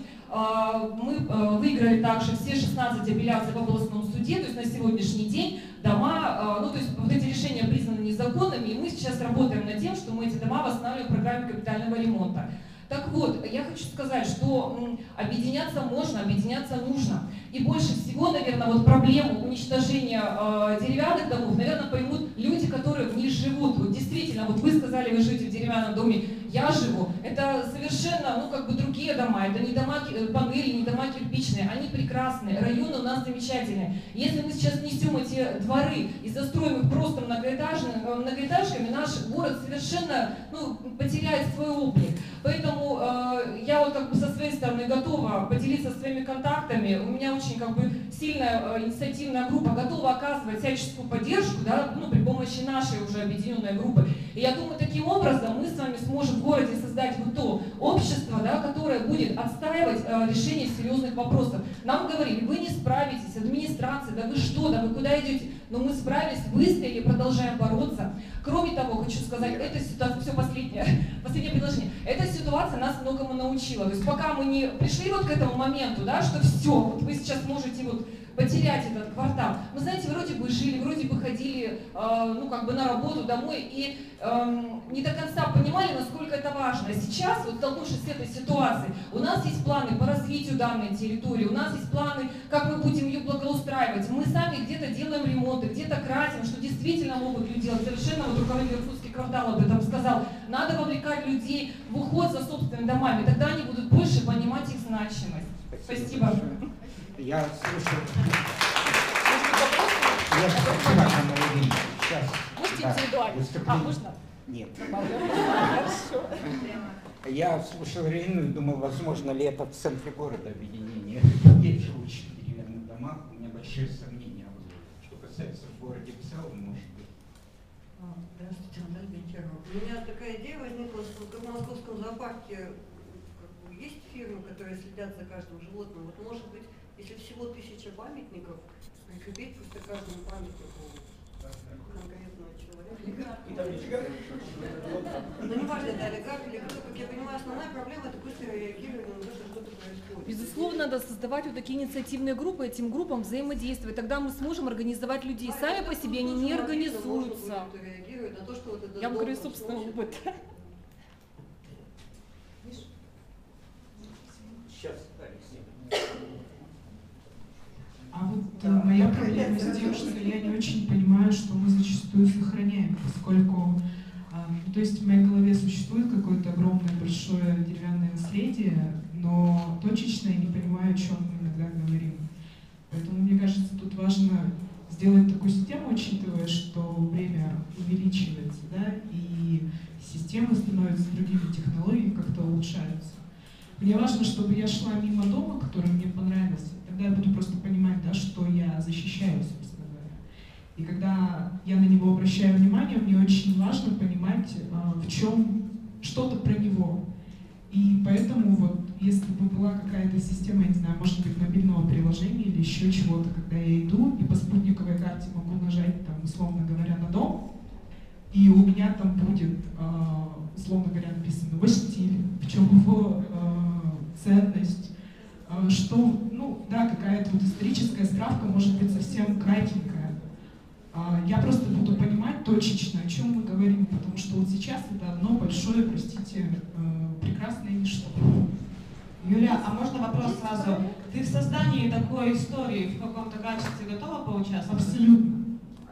Мы выиграли также все шестнадцать апелляций в областном суде, то есть на сегодняшний день дома, ну то есть вот эти решения признаны незаконными, и мы сейчас работаем над тем, что мы эти дома восстанавливаем в программе капитального ремонта. Так вот, я хочу сказать, что объединяться можно, объединяться нужно. И больше всего, наверное, вот проблему уничтожения э, деревянных домов, наверное, поймут люди, которые в них живут. Вот действительно, вот вы сказали, вы живете в деревянном доме, я живу. Это совершенно, ну, как бы другие дома. Это не дома панели, не дома кирпичные. Они прекрасные, районы у нас замечательные. Если мы сейчас несем эти дворы и застроим их просто многоэтажками, наш город совершенно, ну, потеряет свой облик. Поэтому э, я вот как бы со своей стороны готова поделиться своими контактами. У меня очень как бы сильная э, инициативная группа, готова оказывать всяческую поддержку, да, ну, при помощи нашей уже объединенной группы. И я думаю, таким образом мы с вами сможем в городе создать вот то общество, да, которое будет отстаивать э, решение серьезных вопросов. Нам говорили, вы не справитесь, администрация, да вы что, да вы куда идете? Но мы справились, выстояли, продолжаем бороться. Кроме того, хочу сказать, эта ситуация, все последнее, последнее предложение, эта ситуация нас многому научила. То есть пока мы не пришли вот к этому моменту, да, что все, вот вы сейчас можете вот потерять этот квартал. Вы знаете, вроде бы жили, вроде бы ходили, э, ну как бы на работу, домой, и э, не до конца понимали, насколько это важно. А сейчас, вот столкнувшись с этой ситуацией, у нас есть планы по развитию данной территории, у нас есть планы, как мы будем ее благоустраивать. Мы сами где-то делаем ремонты, где-то красим, что действительно могут люди делать. Совершенно вот руководитель Иркутский квартал об этом сказал. Надо вовлекать людей в уход за собственными домами, тогда они будут больше понимать их значимость. Спасибо. Спасибо. Я слушаю. Я спасибо, Анна Владимировна. Сейчас. Можете Да, индивидуально? А, выступление. можно? Нет. Хорошо. Я слушал Ирину и думал, возможно ли это в центре города объединение. Есть живущие в деревянных домах, у меня большие сомнения. Что касается в городе в целом, может быть. Здравствуйте, Наталья Гончарова. У меня такая идея возникла, что в московском зоопарке есть фирмы, которые следят за каждым животным. Вот может быть, если всего тысяча памятников, прикрепить просто каждому памятнику конкретного человека. Ну не важно, это олигарх или кто, как я понимаю, основная проблема это быстрое реагирование на то, что что-то происходит. Безусловно, надо создавать вот такие инициативные группы, этим группам взаимодействовать. Тогда мы сможем организовать людей. Сами по себе они не организуются. Я вам говорю собственный опыт. Сейчас, Алексей. А вот да, моя проблема с тем, что я не очень понимаю, что мы зачастую сохраняем, поскольку, э, то есть в моей голове существует какое-то огромное большое деревянное наследие, но точечно я не понимаю, о чем мы иногда говорим. Поэтому мне кажется, тут важно сделать такую систему, учитывая, что время увеличивается, да, и системы становятся другими, технологии как-то улучшаются. Мне важно, чтобы я шла мимо дома, который мне понравился, тогда я буду просто понимать, да, что я защищаю, собственно говоря. И когда я на него обращаю внимание, мне очень важно понимать, в чем что-то про него. И поэтому вот, если бы была какая-то система, я не знаю, может быть, мобильного приложения или еще чего-то, когда я иду и по спутниковой карте могу нажать, там, условно говоря, на дом, и у меня там будет, условно говоря, написано его стиль, в чем его ценность, что, ну, да, какая-то вот историческая справка может быть совсем кратенькая. Я просто буду понимать точечно, о чем мы говорим, потому что вот сейчас это одно большое, простите, прекрасное ничто. Юля, а можно вопрос сразу? Ты в создании такой истории в каком-то качестве готова поучаствовать? Абсолютно.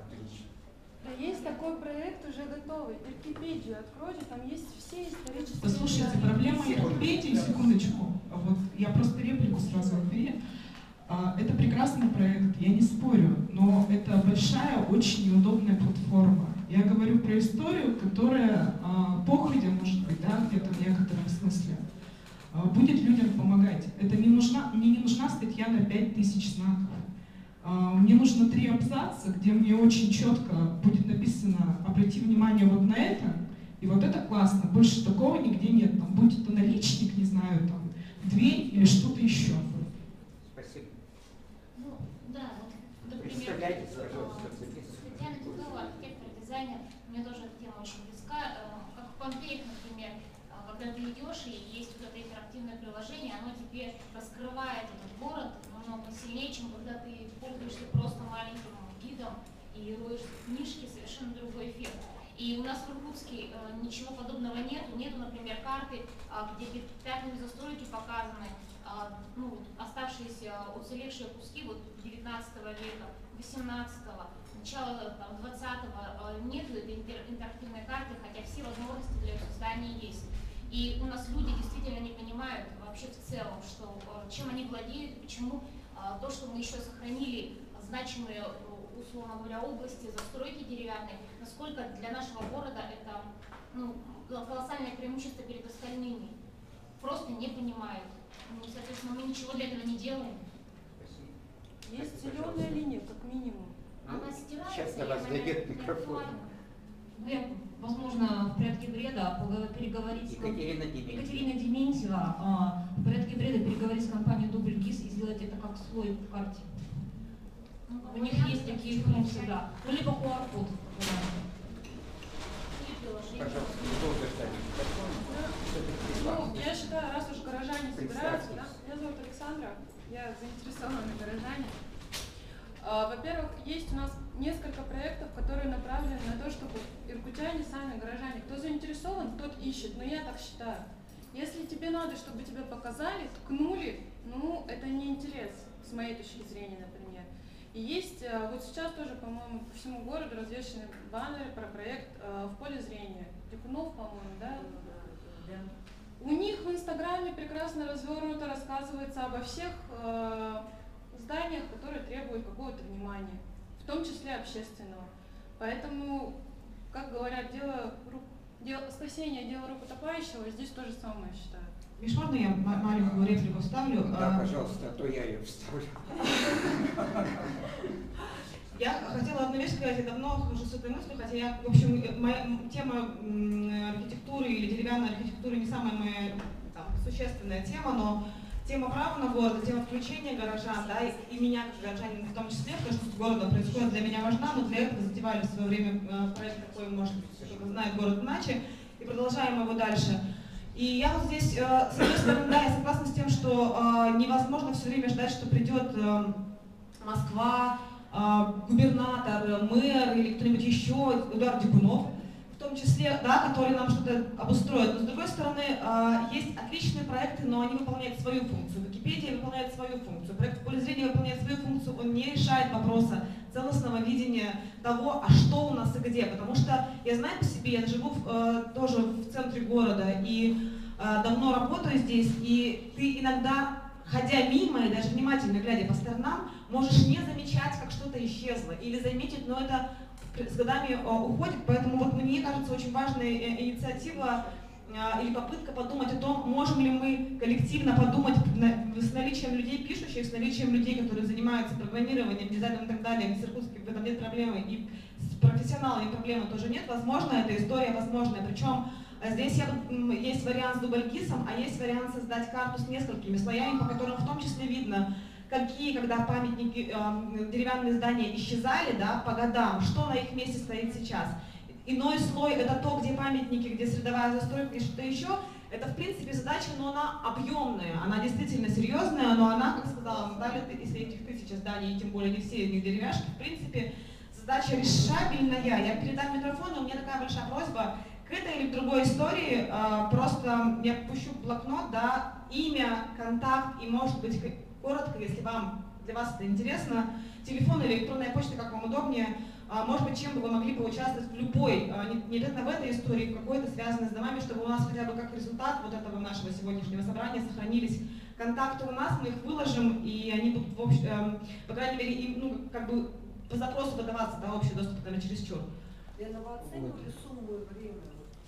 Да есть такой проект уже готовый. Википедию откройте, там есть все исторические... Послушайте, проблема Википедии, секундочку, вот я просто реплику сразу отбери. Это прекрасный проект, я не спорю, но это большая, очень неудобная платформа. Я говорю про историю, которая походя, может быть, да, где-то в некотором смысле, будет людям помогать. Это не нужна, мне не нужна статья на пять тысяч знаков. Мне нужно три абзаца, где мне очень четко будет написано «обрати внимание вот на это», и вот это классно, больше такого нигде нет. Там будет это наличник, не знаю, там, дверь или что-то еще. Спасибо. Ну, да, вот, например, Представляйтесь, пожалуйста. Татьяна Титова, архитектор, дизайнер, мне тоже эта тема очень близка. Как в Помпеях, например, когда ты идешь и есть вот это интерактивное приложение, оно тебе раскрывает этот город намного сильнее, чем когда ты пользуешься просто маленьким гидом и роешь книжки, совершенно другой эффект. И у нас в Иркутске э, ничего подобного нету. Нету, например, карты, э, где пятнами застройки показаны э, ну, оставшиеся уцелевшие куски вот, девятнадцатого века, восемнадцатого, начала там, двадцатого. Э, нету этой интер интерактивной карты, хотя все возможности для ее создания есть. И у нас люди действительно не понимают вообще в целом, что, э, чем они владеют, почему э, то, что мы еще сохранили значимые, условно говоря, области, застройки деревянные, насколько для нашего города это ну, колоссальное преимущество перед остальными. Просто не понимают. Ну, соответственно, мы ничего для этого не делаем. собирается, Сейчас до и вас это дойдет не микрофон. актуально. Ну, я, возможно, в порядке бреда пога- переговорить с ком- Екатерина Дементьева. Екатерина Дементьева, а, в порядке бреда переговорить с компанией Дубль ГИС и сделать это как слой в карте. Ну, У них есть такие функции, да. Ну, либо ку ар код. Пожалуйста, не долго ждать микрофон. Ну, я считаю, раз уж горожане собираются, да, Представьтесь. меня зовут Александра, я заинтересованный горожане. А, Во-первых, есть у нас несколько проектов, которые направлены на то, чтобы иркутяне сами, горожане, кто заинтересован, тот ищет, но я так считаю. Если тебе надо, чтобы тебя показали, ткнули, ну, это не интерес, с моей точки зрения, например. И есть, а, вот сейчас тоже, по-моему, по всему городу развешаны баннеры про проект а, «В поле зрения». Дикунов, по-моему, да? У них в Инстаграме прекрасно развернуто рассказывается обо всех э, зданиях, которые требуют какого-то внимания, в том числе общественного. Поэтому, как говорят, дело, рук, дело, спасение дело рук утопающего, здесь то же самое, считаю. Миш, можно я ма- маленькую реплику вставлю? Да, А, пожалуйста, а то я ее вставлю. Я хотела одну вещь сказать, я давно хожу с этой мыслью, хотя я, в общем, э, моя м, тема м, архитектуры или деревянной архитектуры не самая моя там, существенная тема, но тема права на город, тема включения горожан, да, и, и меня как горожанина в том числе, потому что с городом происходит, для меня важна, но для этого затевали в свое время э, проект такой, может быть, кто-то знает город иначе, и продолжаем его дальше. И я вот здесь, э, с одной стороны, да, я согласна с тем, что э, невозможно все время ждать, что придет э, Москва, губернатор, мэр или кто-нибудь еще, Эдуард Дикунов, в том числе, да, которые нам что-то обустроят. Но с другой стороны, есть отличные проекты, но они выполняют свою функцию. Википедия выполняет свою функцию. Проект «В поле зрения» выполняет свою функцию, он не решает вопроса целостного видения того, а что у нас и где. Потому что я знаю по себе, я живу в, тоже в центре города и давно работаю здесь, и ты иногда, ходя мимо и даже внимательно глядя по сторонам, можешь не замечать, как что-то исчезло, или заметить, но это с годами уходит, поэтому вот мне кажется очень важная инициатива или попытка подумать о том, можем ли мы коллективно подумать с наличием людей пишущих, с наличием людей, которые занимаются программированием, дизайном и так далее, в Иркутске в этом нет проблемы, и с профессионалами проблемы тоже нет, возможно, эта история возможная, причем здесь я, есть вариант с дубль-гисом, а есть вариант создать карту с несколькими слоями, по которым в том числе видно, какие, когда памятники, э, деревянные здания исчезали, да, по годам, что на их месте стоит сейчас. Иной слой — это то, где памятники, где средовая застройка и что-то еще. Это, в принципе, задача, но она объемная, она действительно серьезная, но она, как сказала Наталья, если этих тысяча зданий, и тем более не все из них деревяшки, в принципе, задача решабельная. Я передам микрофон, и у меня такая большая просьба. К этой или к другой истории э, просто я пущу блокнот, да, имя, контакт и, может быть, коротко, если вам, для вас это интересно, телефон или электронная почта, как вам удобнее, а, может быть, чем бы вы могли поучаствовать в любой, а, не, не обязательно в этой истории, в какой-то связанной с домами, чтобы у нас хотя бы как результат вот этого нашего сегодняшнего собрания сохранились контакты у нас, мы их выложим, и они будут, в общем, э, по крайней мере, им, ну, как бы по запросу выдаваться, да, общий доступ, наверное, чересчур. Лена, вы оценивали сумму и время?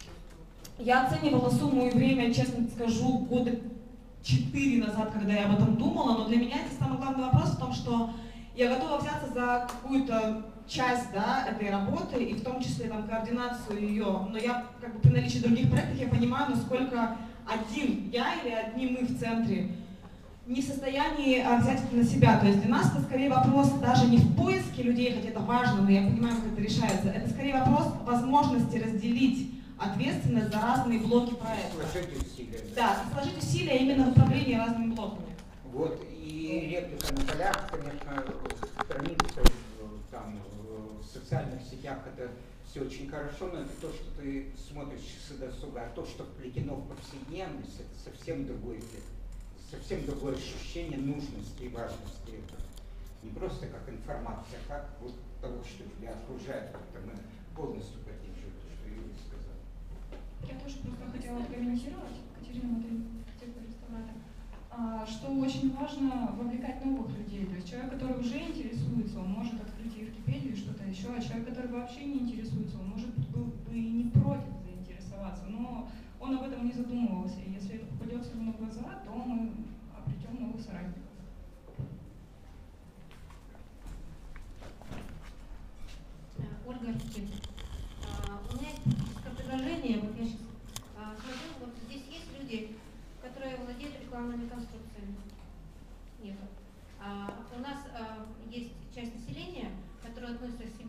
Я оценивала сумму и время, честно скажу, года четыре назад, когда я об этом думала, но для меня это самый главный вопрос в том, что я готова взяться за какую-то часть, да, этой работы, и в том числе там, координацию ее, но я как бы при наличии других проектов я понимаю, насколько один я или одни мы в центре не в состоянии а, взять это на себя. То есть для нас это скорее вопрос даже не в поиске людей, хотя это важно, но я понимаю, как это решается. Это скорее вопрос возможности разделить ответственность за разные блоки проекта. Сложить усилия. Да, и сложить усилия именно в управлении разными блоками. Вот, и реплика на полях, конечно, страница там, в социальных сетях, это все очень хорошо, но это то, что ты смотришь часы досуга, а то, что вплетено в повседневность, это совсем другой эффект, совсем другое ощущение нужности и важности этого. Не просто как информация, а как вот того, что тебя окружает, это мы полностью поддерживаем то, что Юрий сказал. Я тоже просто хотела прокомментировать, Катерина, архитектор реставратор, что очень важно вовлекать новых людей. То есть человек, который уже интересуется, он может открыть и Википедию, что-то еще, а человек, который вообще не интересуется, он может был бы и не против заинтересоваться, но он об этом не задумывался. И если это попадется ему на глаза, то мы обретем новых соратников.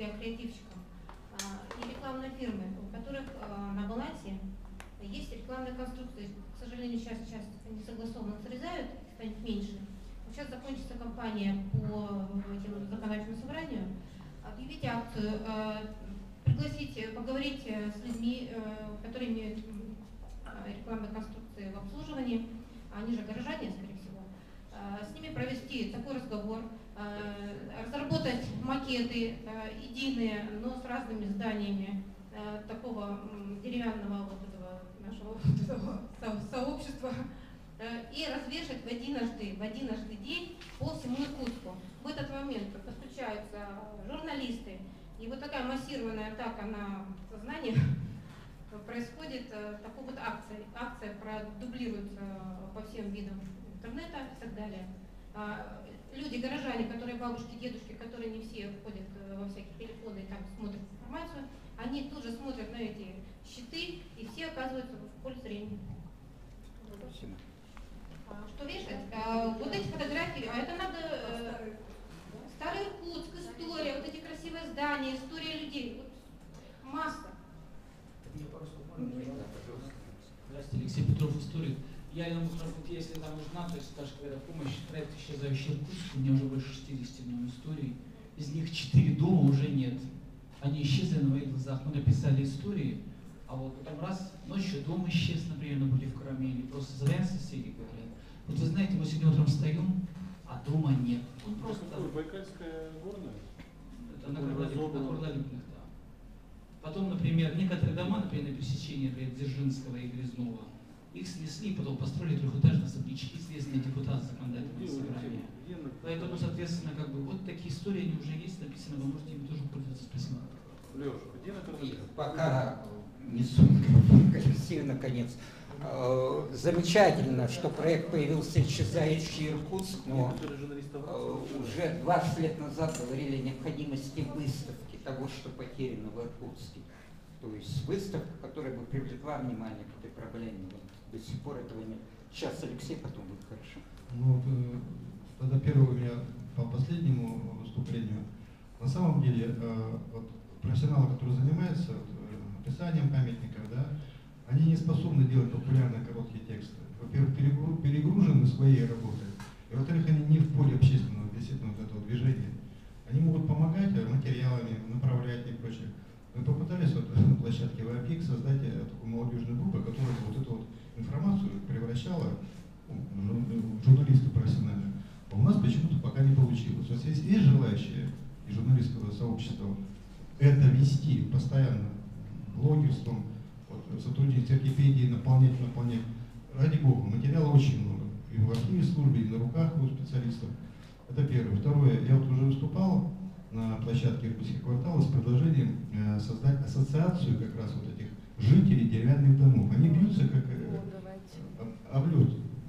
себя креативщиком, и рекламные фирмы, у которых на балансе есть рекламные конструкции. К сожалению, сейчас, сейчас они согласованно срезают, станет меньше. Сейчас закончится кампания по этим законодательному собранию. Объявите акцию, пригласить, поговорить с людьми, которые имеют рекламные конструкции в обслуживании, они же горожане, скорее всего, с ними провести такой разговор, разработать макеты единые, но с разными зданиями такого деревянного вот этого нашего вот этого сообщества и развешать в единожды, в единожды день по всему Иркутску. В этот момент подключаются журналисты, и вот такая массированная атака на сознание происходит, такой вот акция. Акция продублируется по всем видам интернета и так далее. Люди, горожане, которые бабушки, дедушки, которые не все входят во всякие телефоны и там смотрят информацию, они тут же смотрят на эти щиты, и все оказываются в поле зрения. Спасибо. Что вешать? А, вот эти фотографии, а это надо... Э, Старый Иркутск, история, вот эти красивые здания, история людей. Вот, масса. Здравствуйте, Алексей Петров, историк. Я иногда, если там нужна, то есть даже когда помощь, проект «Исчезающий Иркутск», у меня уже больше шестидесяти ну, историй. Из них четыре дома уже нет. Они исчезли на моих глазах. Мы написали истории, а вот потом раз, ночью дом исчез, например, напротив Карамели. Просто задаем соседи, говорят. Вот вы знаете, мы сегодня утром встаем, а дома нет. Он просто... Байкальская горная? Это на Курлалюбных, да. Потом, например, некоторые дома, например, на пересечении например, Дзержинского и Грязнова, их снесли, потом построили трехэтажные особнячки, следственный депутат законодательного собрания. Поэтому, соответственно, как бы вот такие истории, они уже есть, написаны, вы можете ими тоже пользоваться. Спасибо. Леш, где на Пока несу Алексею наконец. Замечательно, что проект появился «Исчезающий Иркутск», но уже двадцать лет назад говорили о необходимости выставки того, что потеряно в Иркутске. То есть выставка, которая бы привлекла внимание к этой проблеме. До сих пор этого нет. Сейчас Алексей, потом будет хорошо. Ну, вот, тогда первое у меня по последнему выступлению. На самом деле, вот, профессионалы, которые занимаются вот, описанием памятников, да, они не способны делать популярные короткие тексты. Во-первых, перегружены своей работой, и во-вторых, они не в поле общественного действительно вот этого движения. Они могут помогать материалами, направлять и прочее. Мы попытались вот, на площадке ВАПИК создать такую молодежную группу, которая вот эту вот информацию превращала в журналисты профессиональные. А у нас почему-то пока не получилось. Вот есть, есть желающие из журналистского сообщества это вести постоянно блогерством, вот, сотрудничать с Википедией, наполнять, наполнять. Ради бога, материала очень много. И в архивной службе, и на руках у специалистов. Это первое. Второе, я вот уже выступал на площадке Иркутских кварталов с предложением э, создать ассоциацию как раз вот этих жителей деревянных домов. Они бьются как э, об лед.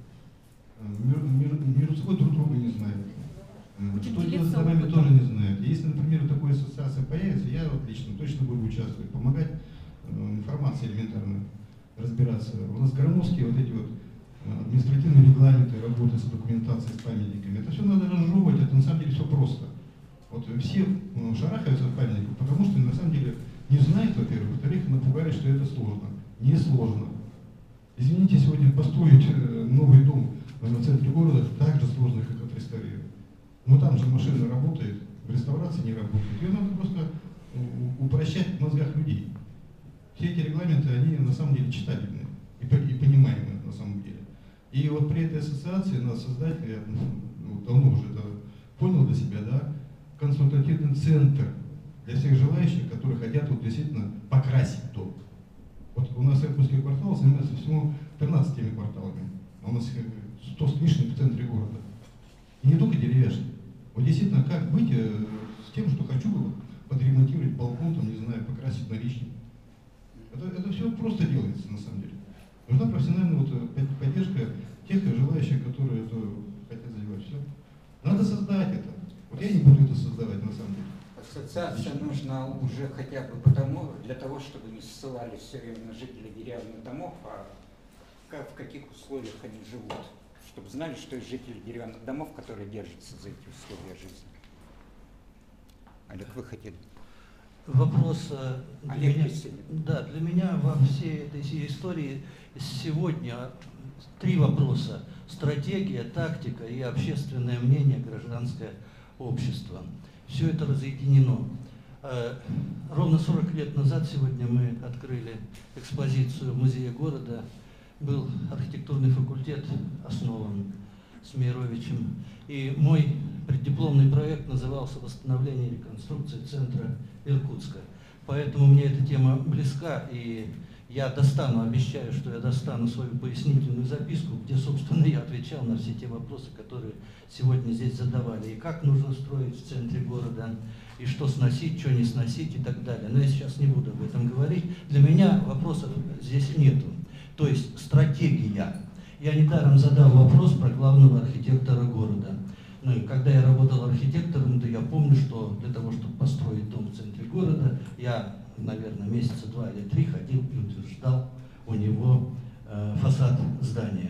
Между собой друг друга не знают. Что делать с домами, тоже не знают. Если, например, такая ассоциация появится, я вот лично точно буду участвовать, помогать э, информации элементарно разбираться. У нас громоздкие вот эти вот административные регламенты работы с документацией, с памятниками. Это все надо разжевывать, это на самом деле все просто. Вот все ну, шарахаются от памятников, потому что на самом деле не знают, во-первых, во-вторых, напугали, что это сложно. Не сложно. Извините, сегодня построить новый дом в центре города так же сложно, как отреставрировать. Но там же машина работает, в реставрации не работает. Ее надо просто упрощать в мозгах людей. Все эти регламенты, они на самом деле читабельные и понимаемые на самом деле. И вот при этой ассоциации надо создать, я ну, давно уже это понял для себя, да, консультативный центр для всех желающих, которые хотят вот действительно покрасить дом. Вот у нас Иркутский квартал занимается всего тринадцатью кварталами, а у нас сто с лишним в центре города. И не только деревяшки. Вот действительно, как быть э, с тем, что хочу подремонтировать балкон, там, не знаю, покрасить наличник. Это, это все просто делается на самом деле. Нужна профессиональная вот, поддержка тех желающих, которые это хотят занимать. Все. Надо создать это. Вот я не буду это создавать на самом деле. Ассоциация нужна уже хотя бы потому, для того, чтобы не ссылались все время на жителей деревянных домов, а как, в каких условиях они живут. Чтобы знали, что есть жители деревянных домов, которые держатся за эти условия жизни. Олег, вы хотели? Вопрос э, для Олег меня, Веселин. да, для меня во всей этой истории сегодня три вопроса: стратегия, тактика и общественное мнение, гражданское общество. Все это разъединено. Э, ровно сорок лет назад сегодня мы открыли экспозицию в музее города. Был архитектурный факультет основан Смеировичем. И мой преддипломный проект назывался «Восстановление и реконструкция центра Иркутска». Поэтому мне эта тема близка, и я достану, обещаю, что я достану свою пояснительную записку, где, собственно, я отвечал на все те вопросы, которые сегодня здесь задавали. И как нужно строить в центре города, и что сносить, что не сносить и так далее. Но я сейчас не буду об этом говорить. Для меня вопросов здесь нету. То есть стратегия. Я недаром задал вопрос про главного архитектора города. Ну и когда я работал архитектором, то я помню, что для того, чтобы построить дом в центре города, я, наверное, месяца два или три ходил и утверждал у него э, фасад здания.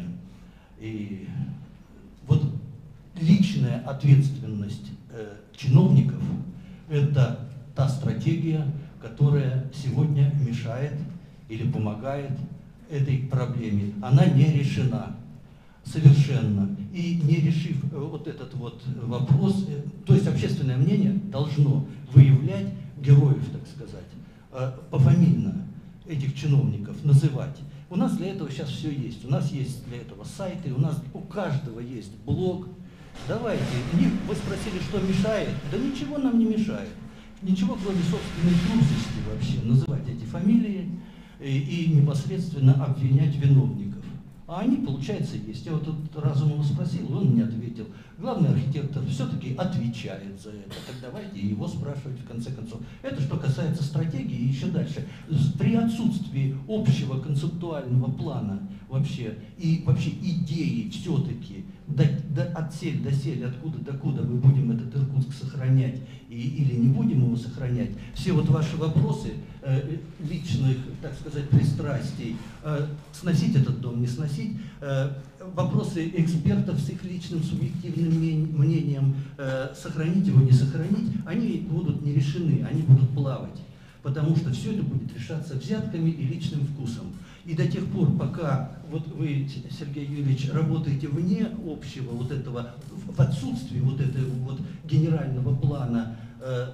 И вот личная ответственность э, чиновников – это та стратегия, которая сегодня мешает или помогает этой проблеме. Она не решена совершенно. И не решив вот этот вот вопрос, то есть общественное мнение должно выявлять героев, так сказать, пофамильно этих чиновников называть. У нас для этого сейчас все есть. У нас есть для этого сайты, у нас у каждого есть блог. Давайте, вы спросили, что мешает? Да ничего нам не мешает. Ничего, кроме собственной трусости вообще, называть эти фамилии и, и непосредственно обвинять виновников. А они, получается, есть. Я вот тут Разумова спросил, он мне ответил. Главный архитектор все-таки отвечает за это. Так давайте его спрашивать в конце концов. Это что касается стратегии и еще дальше. При отсутствии общего концептуального плана вообще и вообще идеи все-таки до, до, от сель до сель, откуда докуда мы будем этот Иркутск сохранять и, или не будем его сохранять. Все вот ваши вопросы э, личных, так сказать, пристрастий, э, сносить этот дом, не сносить, э, вопросы экспертов с их личным субъективным мнением, э, сохранить его, не сохранить, они будут не решены, они будут плавать. Потому что все это будет решаться взятками и личным вкусом. И до тех пор, пока вот вы, Сергей Юрьевич, работаете вне общего вот этого, в отсутствии вот этого вот генерального плана, э,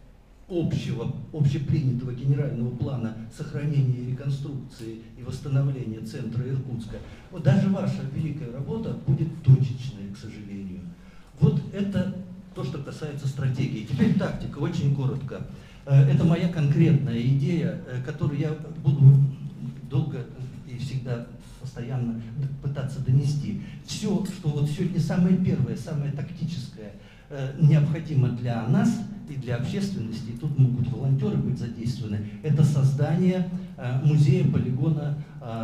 общего, общепринятого генерального плана сохранения и реконструкции и восстановления центра Иркутска, вот даже ваша великая работа будет точечной, к сожалению. Вот это то, что касается стратегии. Теперь тактика, очень коротко. Это моя конкретная идея, которую я буду долго и всегда постоянно пытаться донести. Все, что вот сегодня самое первое, самое тактическое необходимо для нас и для общественности, и тут могут волонтеры быть задействованы, это создание музея полигона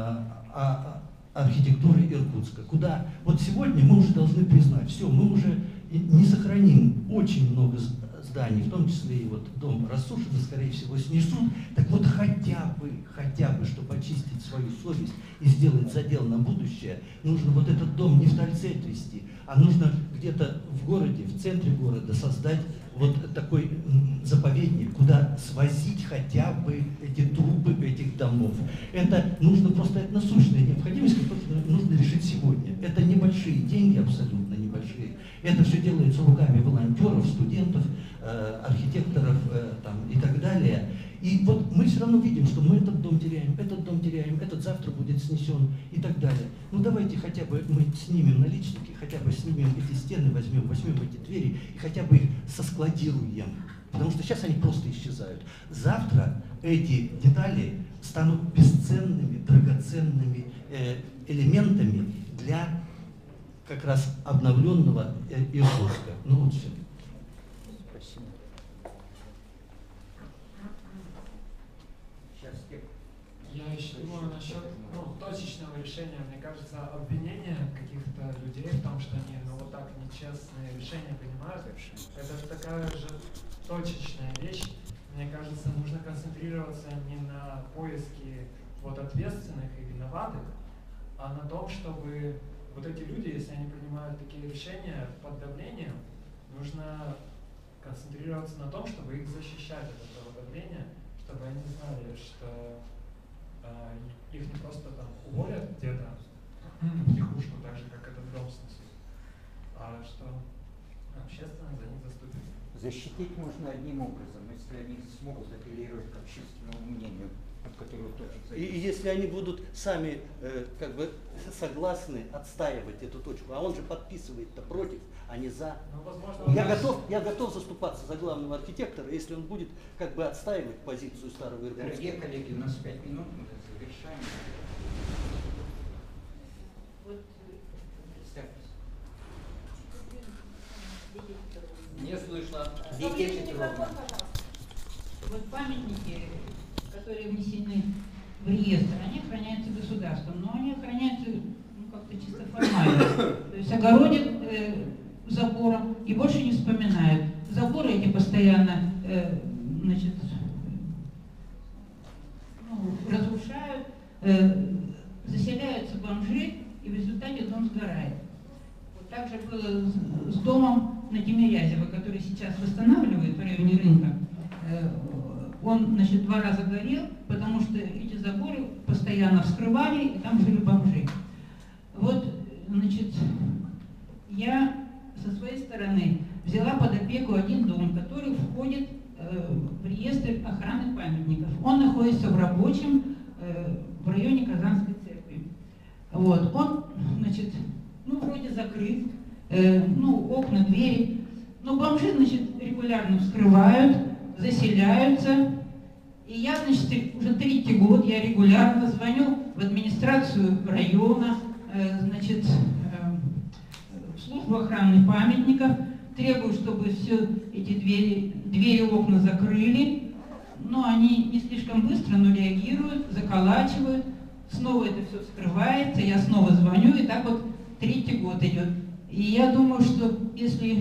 архитектуры Иркутска, куда вот сегодня мы уже должны признать, все, мы уже не сохраним очень много зданий, в том числе и вот дом рассушен, скорее всего, снесут. Так вот хотя бы, хотя бы, чтобы очистить свою совесть и сделать задел на будущее, нужно вот этот дом не в Тольце трясти, а нужно где-то в городе, в центре города создать вот такой заповедник, куда свозить хотя бы эти трупы этих домов. Это нужно просто, это насущная необходимость, которую нужно решить сегодня. Это небольшие деньги, абсолютно небольшие. Это все делается руками волонтеров, студентов, э, архитекторов э, там, и так далее. И вот мы все равно видим, что мы этот дом теряем, этот дом теряем, этот завтра будет снесен и так далее. Ну давайте хотя бы мы снимем наличники, хотя бы снимем эти стены, возьмем, возьмем эти двери и хотя бы их соскладируем. Потому что сейчас они просто исчезают. Завтра эти детали станут бесценными, драгоценными э, элементами для как раз обновленного э, Иркутска. Ну вот все. Спасибо. Я еще думаю насчет ну, точечного решения. Мне кажется, обвинение каких-то людей в том, что они ну, вот так нечестные решения принимают, это такая же точечная вещь. Мне кажется, нужно концентрироваться не на поиске вот, ответственных и виноватых, а на том, чтобы вот эти люди, если они принимают такие решения под давлением, нужно концентрироваться на том, чтобы их защищать от этого давления, чтобы они знали, что э, их не просто там уволят где-то в тихушку, так же, как этот дом снесут, а что общественность за них заступится. Защитить можно одним образом, если они смогут апеллировать к общественному мнению, от которого тоже И, и если они будут сами э, как бы согласны отстаивать эту точку, а он же подписывает-то против, а не за. Ну, возможно, я, нас... готов, я готов заступаться за главного архитектора, если он будет как бы отстаивать позицию старого Иркутска. Дорогие коллеги, у нас пять минут, мы завершаем. Вот, Не слышно. Вот памятники, которые внесены в реестр, они охраняются государством, но они охраняются ну, как-то чисто формально. То есть огородят э, забором и больше не вспоминают. Заборы эти постоянно э, значит, ну, разрушают, э, заселяются бомжи, и в результате дом сгорает. Вот так же было с, с домом на Тимирязева, который сейчас восстанавливают в районе рынка. Э, он, значит, два раза горел, потому что эти заборы постоянно вскрывали, и там жили бомжи. Вот, значит, я со своей стороны взяла под опеку один дом, который входит э, в реестр охраны памятников. Он находится в рабочем э, в районе Казанской церкви. Вот, он, значит, ну, вроде закрыт, э, ну, окна, двери, но бомжи, значит, регулярно вскрывают, заселяются. И я, значит, уже третий год я регулярно звоню в администрацию района, э, значит, э, в службу охраны памятников, требую, чтобы все эти двери, двери, окна закрыли, но они не слишком быстро, но реагируют, заколачивают, снова это все вскрывается, я снова звоню, и так вот третий год идет. И я думаю, что если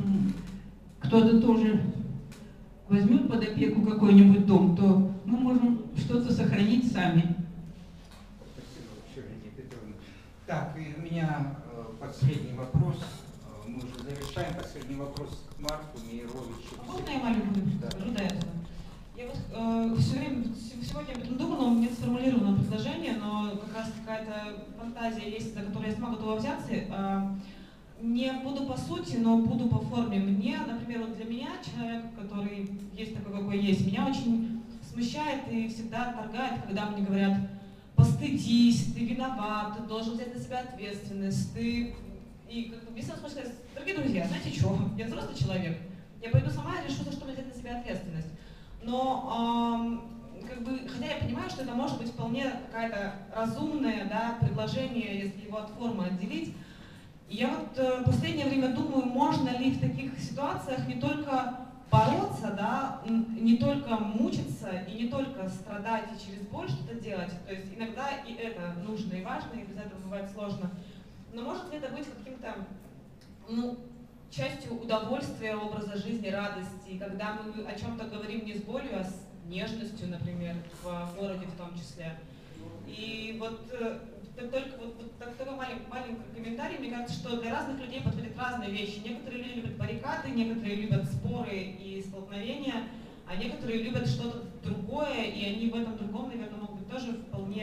кто-то тоже возьмет под опеку какой-нибудь дом, то мы можем что-то сохранить сами. Спасибо большое, Лидия Петровна. Так, и у меня э, последний вопрос. Э, мы уже завершаем. Последний вопрос к Марку Мейровичу. Можно я маленькую скажу до этого? Я вот э, все время, сегодня об этом думала, у меня сформулировано предложение, но как раз какая-то фантазия есть, за которую я сама готова взяться. Э, Не буду по сути, но буду по форме. Мне, например, вот для меня, человек, который есть такой, какой есть, меня очень смущает и всегда торгает, когда мне говорят: постыдись, ты виноват, ты должен взять на себя ответственность, ты... И как бы мне сразу сказать: дорогие друзья, знаете что, я взрослый человек, я пойду сама и решу, за что мне взять на себя ответственность. Но, эм, как бы, хотя я понимаю, что это может быть вполне какая-то разумное, да, предложение, если его от формы отделить. Я вот э, в последнее время думаю, можно ли в таких ситуациях не только бороться, да, не только мучиться и не только страдать и через боль что-то делать. То есть иногда и это нужно и важно, и без этого бывает сложно. Но может ли это быть каким-то, ну, частью удовольствия, образа жизни, радости, когда мы о чем-то говорим не с болью, а с нежностью, например, в городе в том числе. И вот э, только вот, вот такой маленький, маленький комментарий, мне кажется, что для разных людей подходят разные вещи. Некоторые люди любят баррикады, некоторые любят споры и столкновения, а некоторые любят что-то другое, и они в этом другом, наверное, могут быть тоже вполне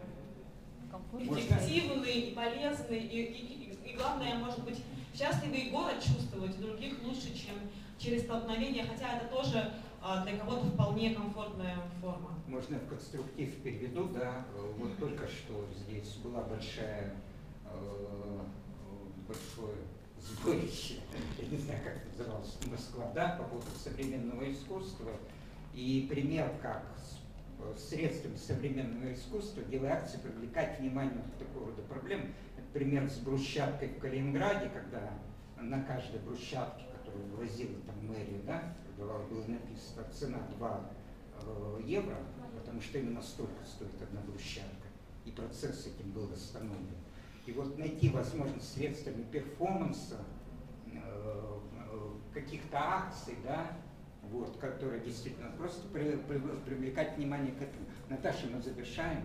эффективны и полезны, и, и, и, и главное, может быть, счастливый город чувствовать, других лучше, чем через столкновение, хотя это тоже для кого-то вполне комфортная форма. Можно в конструктив переведу, да, вот только что здесь была большая, большое сборище, я не знаю, как это называлось, Москва, да, по поводу современного искусства, и пример, как средствами современного искусства, делая акции, привлекать внимание к такого рода проблем. Пример с брусчаткой в Калининграде, когда на каждой брусчатке, которую возила там мэрия, да, было написано цена два евро, потому что именно столько стоит одна брусчатка, и процесс этим был остановлен. И вот найти возможность средствами перформанса, каких-то акций, да, вот, которые действительно просто при, при, привлекать внимание к этому. Наташа, мы завершаем.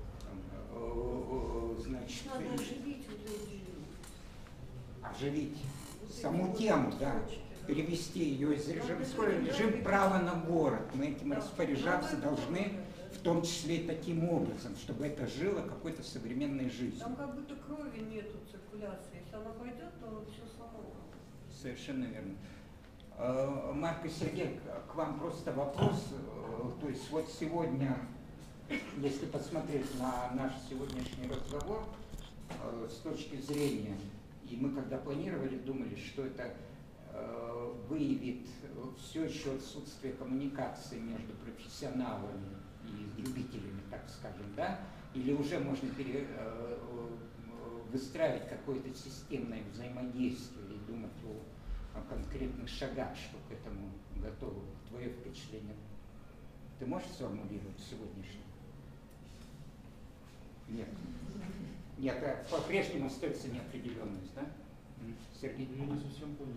Значит, надо оживить, оживить саму тему, да. перевести ее из режима в режим права на город. Мы этим распоряжаться должны, в том числе и таким образом, чтобы это жило какой-то современной жизнью. Там как будто крови нету циркуляции. Если она пойдет, то все само. Совершенно верно. Марк и Сергей, к вам просто вопрос. То есть вот сегодня, если посмотреть на наш сегодняшний разговор с точки зрения, и мы когда планировали, думали, что это выявит все еще отсутствие коммуникации между профессионалами и любителями, так скажем, да? Или уже можно пере, выстраивать какое-то системное взаимодействие и думать о, о конкретных шагах, что к этому готовы. Твое впечатление? Ты можешь сформулировать сегодняшнее? Нет. Нет, а по-прежнему остается неопределенность, да? Сергей? Я не совсем понял.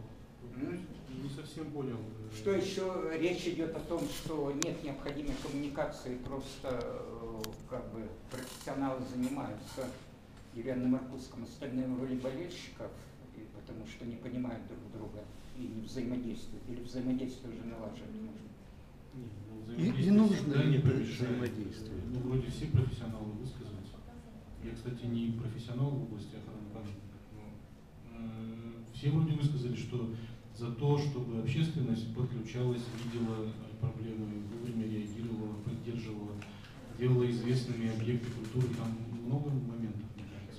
Не совсем понял. Что еще речь идет о том, что нет необходимой коммуникации, просто как бы профессионалы занимаются деревянным Иркутском, остальные роли болельщиков, и потому что не понимают друг друга и не взаимодействуют, или взаимодействие уже налаживать можно. Нет, ну, и, и нужно да, не взаимодействие. Ну, вроде все профессионалы высказались. Я, кстати, не профессионал в области охраны памятников, но э, все вроде высказали, что за то, чтобы общественность подключалась, видела проблемы, вовремя реагировала, поддерживала, делала известными объекты культуры, там много моментов, мне кажется.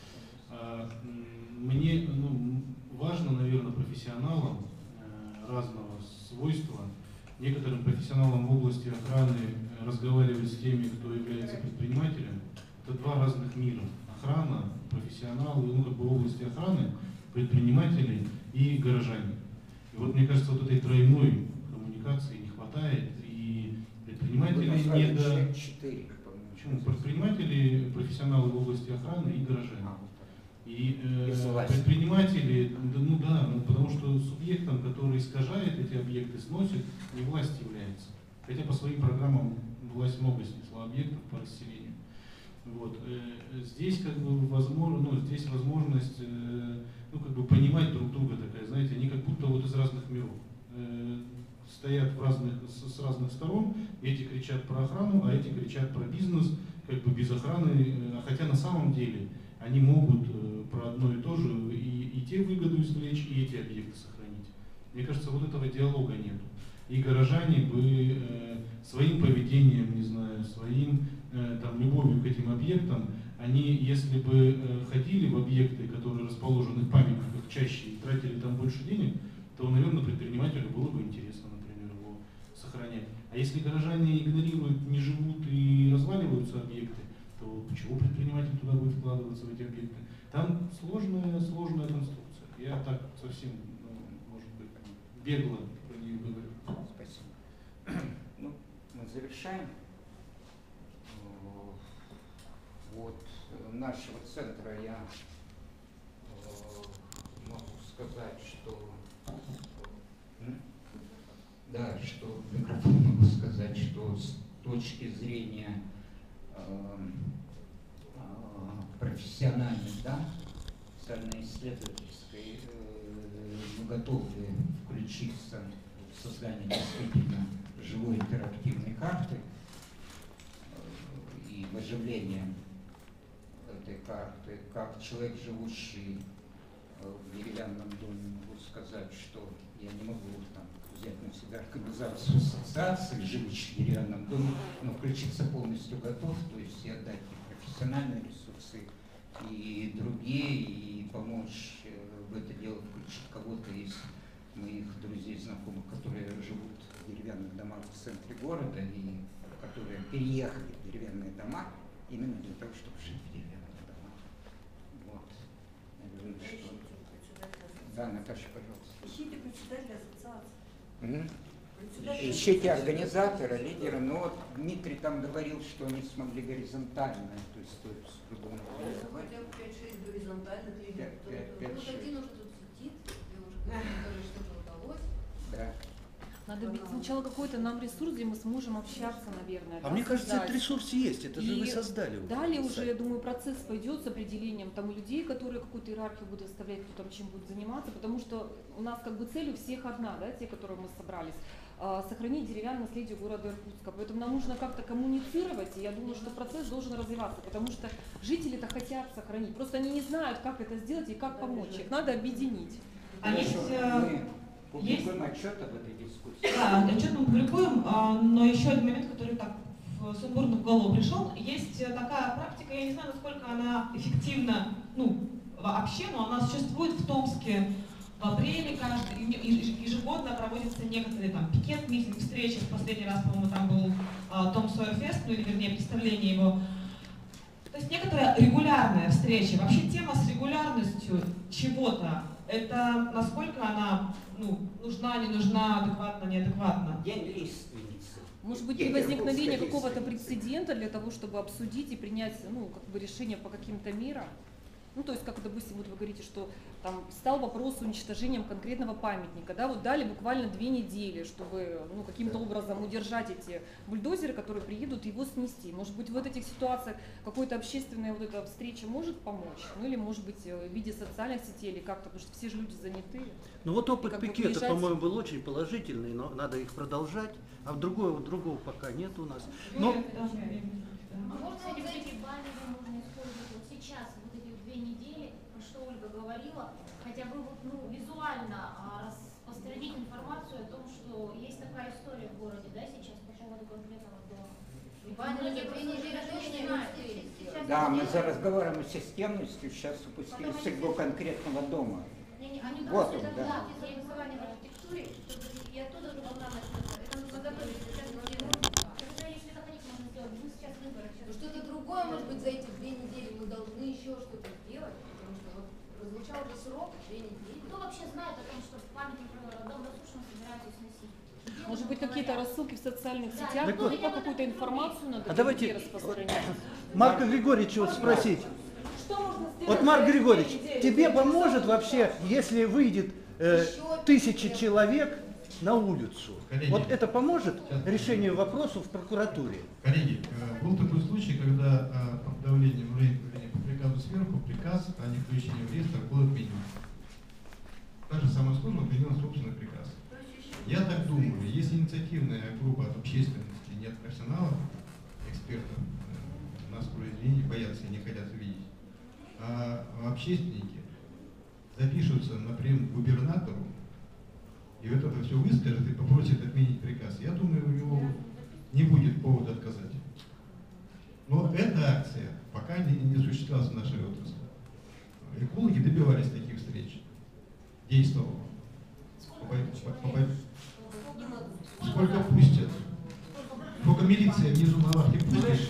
А, мне ну, важно, наверное, профессионалам э, разного свойства, некоторым профессионалам в области охраны разговаривать с теми, кто является предпринимателем. Это два разных мира. Охрана, профессионалы, ну как бы в области охраны, предприниматели и горожане. И вот мне кажется, вот этой тройной коммуникации не хватает, и предприниматели не до... Почему? Предприниматели, профессионалы в области охраны и горожане. И э, предприниматели, ну да, ну, потому что субъектом, который искажает эти объекты, сносит, не власть является. Хотя по своим программам власть много снесла объектов по расселению. Вот. Здесь как бы возможно, ну, здесь возможность э, ну, как бы понимать друг друга такая, знаете, они как будто вот из разных миров. Э, стоят в разных, с, с разных сторон, эти кричат про охрану, а эти кричат про бизнес, как бы без охраны, э, хотя на самом деле они могут э, про одно и то же и, и те выгоду извлечь, и эти объекты сохранить. Мне кажется, вот этого диалога нету. И горожане бы э, своим поведением, не знаю, своим э, там, любовью к этим объектам, они, если бы э, ходили в объекты, которые расположены в памятниках чаще и тратили там больше денег, то, наверное, предпринимателю было бы интересно, например, его сохранять. А если горожане игнорируют, не живут и разваливаются объекты, то почему предприниматель туда будет вкладываться в эти объекты? Там сложная, сложная конструкция. Я так совсем, ну, может быть, бегло про нее говорю. Спасибо. Ну, мы завершаем. Вот нашего центра я э, могу сказать, что да, что в микрофон могу сказать, что с точки зрения э, э, профессиональной, да, социально-исследовательской, э, мы готовы включиться в создание действительно живой интерактивной карты э, и в оживление этой карты. Как человек, живущий э, в деревянном доме, могу сказать, что я не могу там взять на себя организацию ассоциации, живущих в деревянном доме, но включиться полностью готов, то есть и отдать и профессиональные ресурсы, и другие, и помочь в это дело включить кого-то из моих друзей, знакомых, которые живут в деревянных домах в центре города и которые переехали в деревянные дома именно для того, чтобы жить в деревянных домах. Вот. Наверное, что... Да, Наташа, пожалуйста. Ищите председателя ассоциации. Mm-hmm. Ищите организатора, лидера. Но вот Дмитрий там говорил, что они смогли горизонтально эту историю с трудом организовать. Хотя бы пять-шесть горизонтальных лидеров. пять, пять, Вот один уже тут сидит, и уже который что-то удалось. Да. Надо ведь сначала какой-то нам ресурс, где мы сможем общаться, наверное. А да, мне кажется, создать. этот ресурс есть, это же И вы создали. уже. далее уже, я думаю, процесс пойдет с определением там людей, которые какую-то иерархию будут оставлять, кто там чем будет заниматься, потому что у нас как бы цель у всех одна, да, те, которые мы собрались, а, сохранить деревянное наследие города Иркутска. Поэтому нам нужно как-то коммуницировать, и я думаю, что процесс должен развиваться, потому что жители-то хотят сохранить, просто они не знают, как это сделать и как помочь, их надо объединить. А есть, Мы есть, публикуем отчет об этой дискуссии. да, отчет мы публикуем, а, но еще один момент, который так сумбурно в голову пришел. Есть такая практика, я не знаю, насколько она эффективна, ну, вообще, но она существует в Томске. В апреле каждый, ежегодно проводятся некоторые там пикет, митинг, встречи. В последний раз, по-моему, там был а, Том Сойер Фест, ну или вернее представление его. То есть некоторая регулярная встреча. Вообще тема с регулярностью чего-то, это насколько она ну, нужна, не нужна, адекватна, неадекватна? День лиственницы. Может быть, при возникновении какого-то прецедента для того, чтобы обсудить и принять ну, как бы решение по каким-то мерам? Ну, то есть, как, допустим, вот вы говорите, что там стал вопрос с уничтожением конкретного памятника, да, вот дали буквально две недели, чтобы, ну, каким-то образом удержать эти бульдозеры, которые приедут, его снести. Может быть, в вот этих ситуациях какой-то общественная вот эта встреча может помочь? Ну, или, может быть, в виде социальных сетей или как-то, потому что все же люди заняты. Ну, вот опыт как бы пикета, приезжать- по-моему, был очень положительный, но надо их продолжать, а другого, другого пока нет у нас. Но... А можно вот эти баннеры можно использовать вот сейчас, вот эти вот две недели, про что Ольга говорила, хотя бы вот, ну, визуально а, распространить информацию о том, что есть такая история в городе, да, сейчас по поводу конкретного дома. И Баннеры многие за две просто недели даже не точно не знают. успеете Сейчас Да, мы делают. за разговором о системности сейчас упустили Потом они судьбу все- конкретного дома. Не, не, они Вот просто он, это да. да, и образование в архитектуре, чтобы и оттуда же должна начаться. Это нужно готовить сейчас к нему. Когда если захотите, можно сделать. Мы сейчас выборы. Ну, что-то другое, может быть, за эти две недели мы должны еще что-то сделать, потому что вот прозвучал бы срок две недели. Кто вообще знает о том, что памятник Дом разрушен, собираются сносить? Может быть, какие-то рассылки в социальных Да, сетях, так ну, вот. либо какую-то информацию надо А давайте везде распространять. Марка Григорьевича вот спросить. Что можно сделать? Вот, Марк за эти Григорьевич, две недели? тебе поможет вообще, если выйдет э, тысяча человек на улицу? Коллеги. Вот это поможет решению вопроса в прокуратуре? Коллеги, э, был такой случай, когда э, под давлением, вернее, по приказу сверху, приказ о невключении в реестр был отменен. Та же самая служба приняла собственный приказ. Я так думаю, если инициативная группа от общественности, нет профессионалов, экспертов, э, нас произведений боятся и не хотят видеть, а общественники запишутся на прием к губернатору, и вот это все выскажет и попросит отменить приказ, я думаю, у него не будет повода отказать. Но эта акция пока не, не осуществлялась в нашей отрасли. Экологи добивались таких встреч, действовали. Сколько пустят? Сколько милиция внизу на лавке пустишь?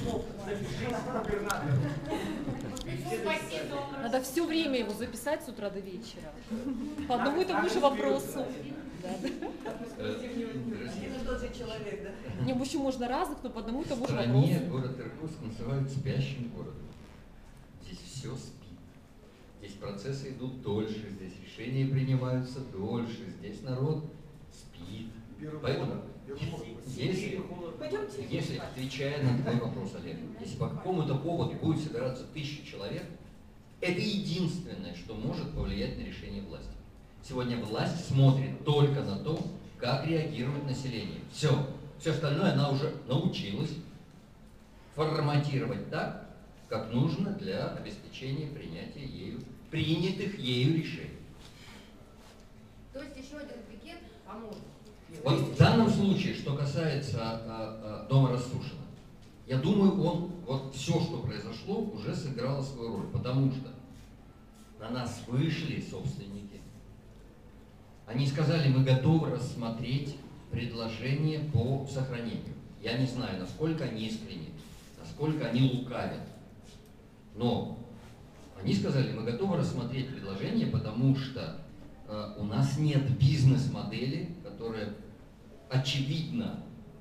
Надо все время его записать с утра до вечера. По одному и тому же вопросу. Да. Один и тот же человек, да? Не, в общем, можно разных, но по одному и тому В же стране вопросу. город Иркутск называют спящим городом. Здесь все спит. Здесь процессы идут дольше, здесь решения принимаются дольше, здесь народ спит. Поэтому, если, если, отвечая на твой вопрос, Олег, если по какому-то поводу будет собираться тысяча человек, это единственное, что может повлиять на решение власти. Сегодня власть смотрит только на то, как реагирует население. Все. Все остальное она уже научилась форматировать так, как нужно для обеспечения принятия ею, принятых ею решений. То есть еще один пикет поможет. Вот в данном случае, что касается а, а, дома Рассушина, я думаю, он, вот все, что произошло, уже сыграло свою роль, потому что на нас вышли собственники. Они сказали, мы готовы рассмотреть предложение по сохранению. Я не знаю, насколько они искренни, насколько они лукавят, но они сказали, мы готовы рассмотреть предложение, потому что э, у нас нет бизнес-модели, которая очевидно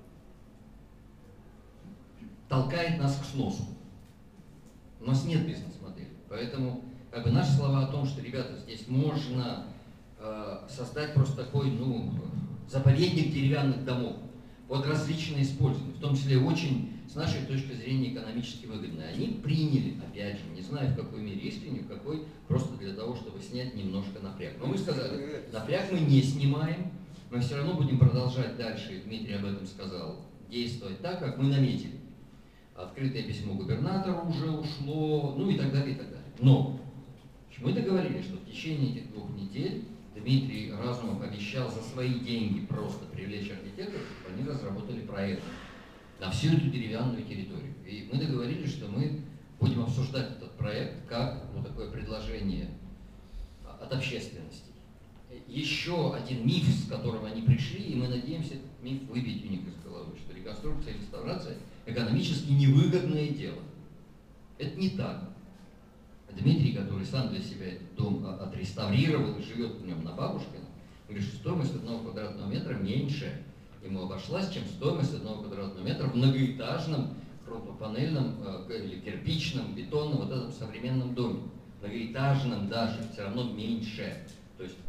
толкает нас к сносу. У нас нет бизнес-модели. Поэтому как бы, наши слова о том, что, ребята, здесь можно э, создать просто такой, ну, заповедник деревянных домов под различные использования, в том числе очень, с нашей точки зрения, экономически выгодные. Они приняли, опять же, не знаю в какой мере искренне, в какой, просто для того, чтобы снять немножко напряг. Но мы сказали, напряг мы не снимаем, мы все равно будем продолжать дальше, Дмитрий об этом сказал, действовать так, как мы наметили. Открытое письмо губернатору уже ушло, ну и так далее, и так далее. Но мы договорились, что в течение этих двух недель Дмитрий Разумов обещал за свои деньги просто привлечь архитекторов, чтобы они разработали проект на всю эту деревянную территорию. И мы договорились, что мы будем обсуждать этот проект как ну, такое предложение от общественности. Еще один миф, с которым они пришли, и мы надеемся этот миф выбить у них из головы, что реконструкция и реставрация экономически невыгодное дело. Это не так. Дмитрий, который сам для себя этот дом отреставрировал и живет в нем на Бабушкина, говорит, что стоимость одного квадратного метра меньше ему обошлась, чем стоимость одного квадратного метра в многоэтажном, крупнопанельном или кирпичном, бетонном, вот этом современном доме. Многоэтажном даже, все равно меньше. То есть,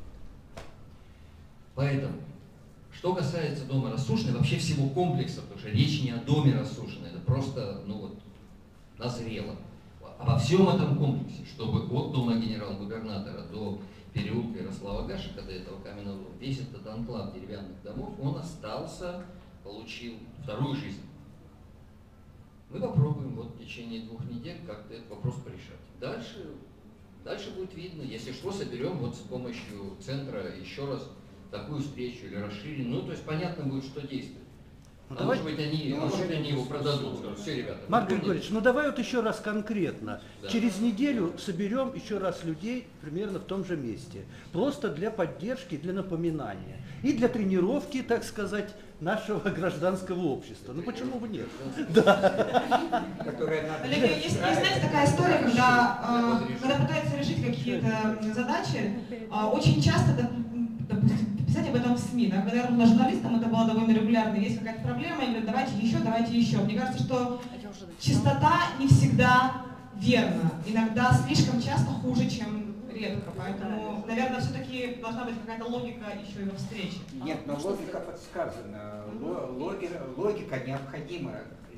поэтому, что касается дома Рассушиной, вообще всего комплекса, потому что речь не о доме Рассушиной, это просто, ну вот, назрело. Обо всем этом комплексе, чтобы от дома генерал-губернатора до переулка Ярослава Гашика, до этого каменного дома, весь этот анклав деревянных домов, он остался, получил вторую жизнь. Мы попробуем вот в течение двух недель как-то этот вопрос порешать. Дальше, дальше будет видно. Если что, соберем вот с помощью центра еще раз такую встречу или расширим. Ну, то есть понятно будет, что действует. Ну, а может быть, они, а может, они его продадут. Скажут, все, ребята. Марк Григорьевич, ну давай вот еще раз конкретно. Да. Через неделю соберем еще раз людей примерно в том же месте. Просто для поддержки, для напоминания. И для тренировки, так сказать, нашего гражданского общества. Ну почему бы нет? Да. Олег, есть, знаете, такая история, когда, э, когда пытаются решить какие-то задачи, э, очень часто, допустим, писать об этом в СМИ, да, когда я работала журналистом, это было довольно регулярно, есть какая-то проблема, и говорят, давайте еще, давайте еще. Мне кажется, что чистота не всегда верна, иногда слишком часто хуже, чем редко, поэтому, наверное, все-таки должна быть какая-то логика еще и во встрече. Нет, но логика подсказана, логика, логика необходима.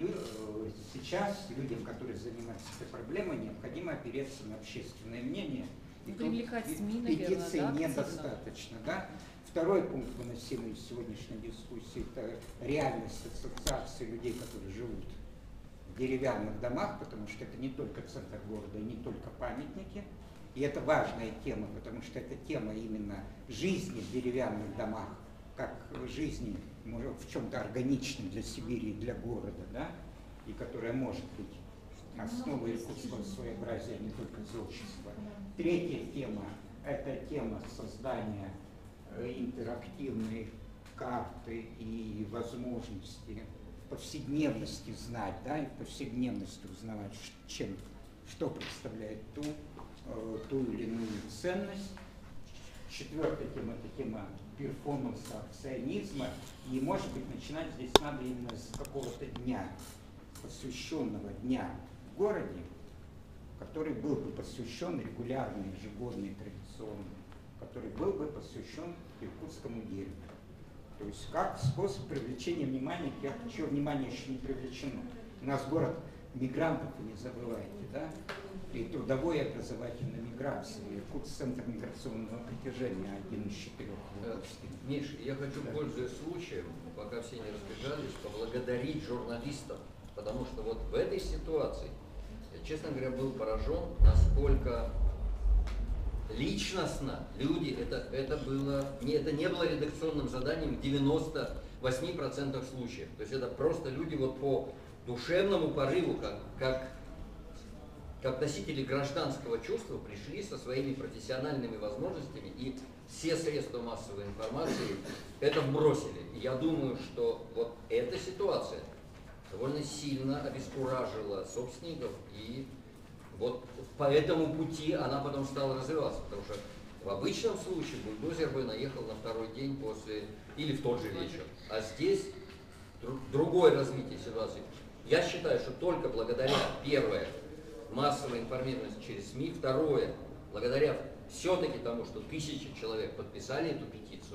Сейчас людям, которые занимаются этой проблемой, необходимо опереться на общественное мнение. И привлекать тут СМИ, наверное, петиции да, недостаточно, да? Второй пункт, выносимый из сегодняшней дискуссии, это реальность ассоциации людей, которые живут в деревянных домах, потому что это не только центр города, не только памятники. И это важная тема, потому что это тема именно жизни в деревянных домах, как жизни в чем-то органичной для Сибири и для города, да? И которая может быть основой искусства своеобразия, не только творчества. Третья тема – это тема создания интерактивной карты и возможности повседневности знать, да, и повседневности узнавать, чем, что представляет ту, ту или иную ценность. Четвертая тема – это тема перформанса, акционизма. И, может быть, начинать здесь надо именно с какого-то дня, посвященного дня в городе, который был бы посвящен регулярный, ежегодный, традиционный, который был бы посвящен иркутскому дереву. То есть как способ привлечения внимания тех, чье внимание еще не привлечено. У нас город мигрантов, вы не забывайте, да? И трудовой и образовательной миграции. Иркутск — центр миграционного притяжения, один из четырех в области. Миша, я хочу, да, пользуясь случаем, пока все не разбежались, поблагодарить журналистов, потому что вот в этой ситуации, я, честно говоря, был поражен, насколько личностно люди, это, это, было, не, это не было редакционным заданием в девяноста восьми процентах случаев. То есть это просто люди вот по душевному порыву, как, как, как носители гражданского чувства, пришли со своими профессиональными возможностями и все средства массовой информации это вбросили. И я думаю, что вот эта ситуация довольно сильно обескуражила собственников, и вот по этому пути она потом стала развиваться, потому что в обычном случае бульдозер бы наехал на второй день после или в тот же вечер, а здесь друг, другое развитие ситуации. Я считаю, что только благодаря, первое, массовой информированности через СМИ, второе, благодаря все-таки тому, что тысячи человек подписали эту петицию,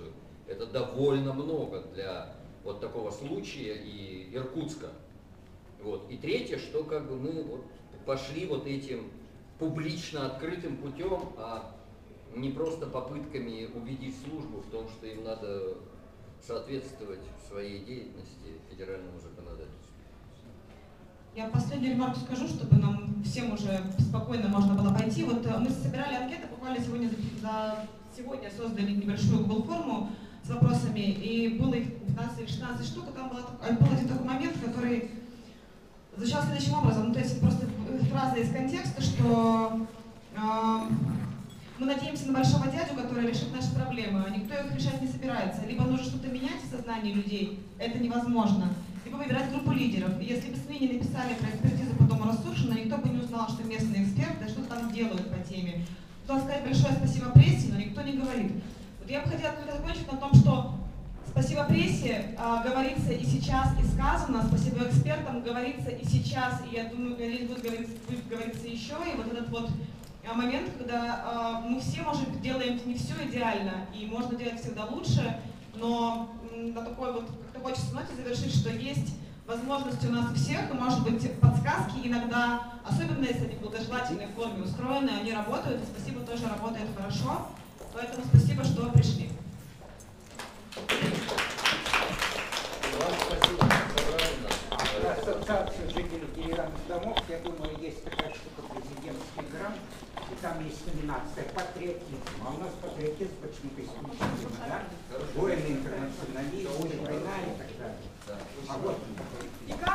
Это довольно много для вот такого случая и Иркутска. Вот. И третье, что как бы мы вот пошли вот этим публично открытым путем, а не просто попытками убедить службу в том, что им надо соответствовать в своей деятельности федеральному законодательству. Я последнюю ремарку скажу, чтобы нам всем уже спокойно можно было пойти. Вот мы собирали анкеты, буквально сегодня, за, сегодня создали небольшую Google форму с вопросами, и было их пятнадцать или шестнадцать штук, и там был, был один такой момент, который звучал следующим образом. Ну, то есть просто фраза из контекста, что э, мы надеемся на большого дядю, который решит наши проблемы, а никто их решать не собирается. Либо нужно что-то менять в сознании людей, это невозможно, либо выбирать группу лидеров. И если бы СМИ не написали про экспертизу по дому Рассушина, никто бы не узнал, что местные эксперты что-то там делают по теме. Нужно сказать большое спасибо прессе, но никто не говорит. Вот я бы хотела закончить на том, что спасибо прессе э, говорится и сейчас, и сказано, спасибо экспертам говорится и сейчас, и я думаю, будет говориться, будет говориться еще, и вот этот вот момент, когда э, мы все, может быть, делаем не все идеально, и можно делать всегда лучше, но м, на такой вот, как-то хочется ноте завершить, что есть возможности у нас у всех, и, может быть, подсказки иногда, особенно если они в благожелательной форме устроены, они работают, и спасибо тоже работает хорошо, поэтому спасибо, что вы пришли. Ассоциация жителей деревянных домов, я думаю, есть такая штука президентский грант, и там есть номинация патриотизм. А у нас патриотизм почему-то исключительно, да? Военный интернационализм, война и так далее. А вот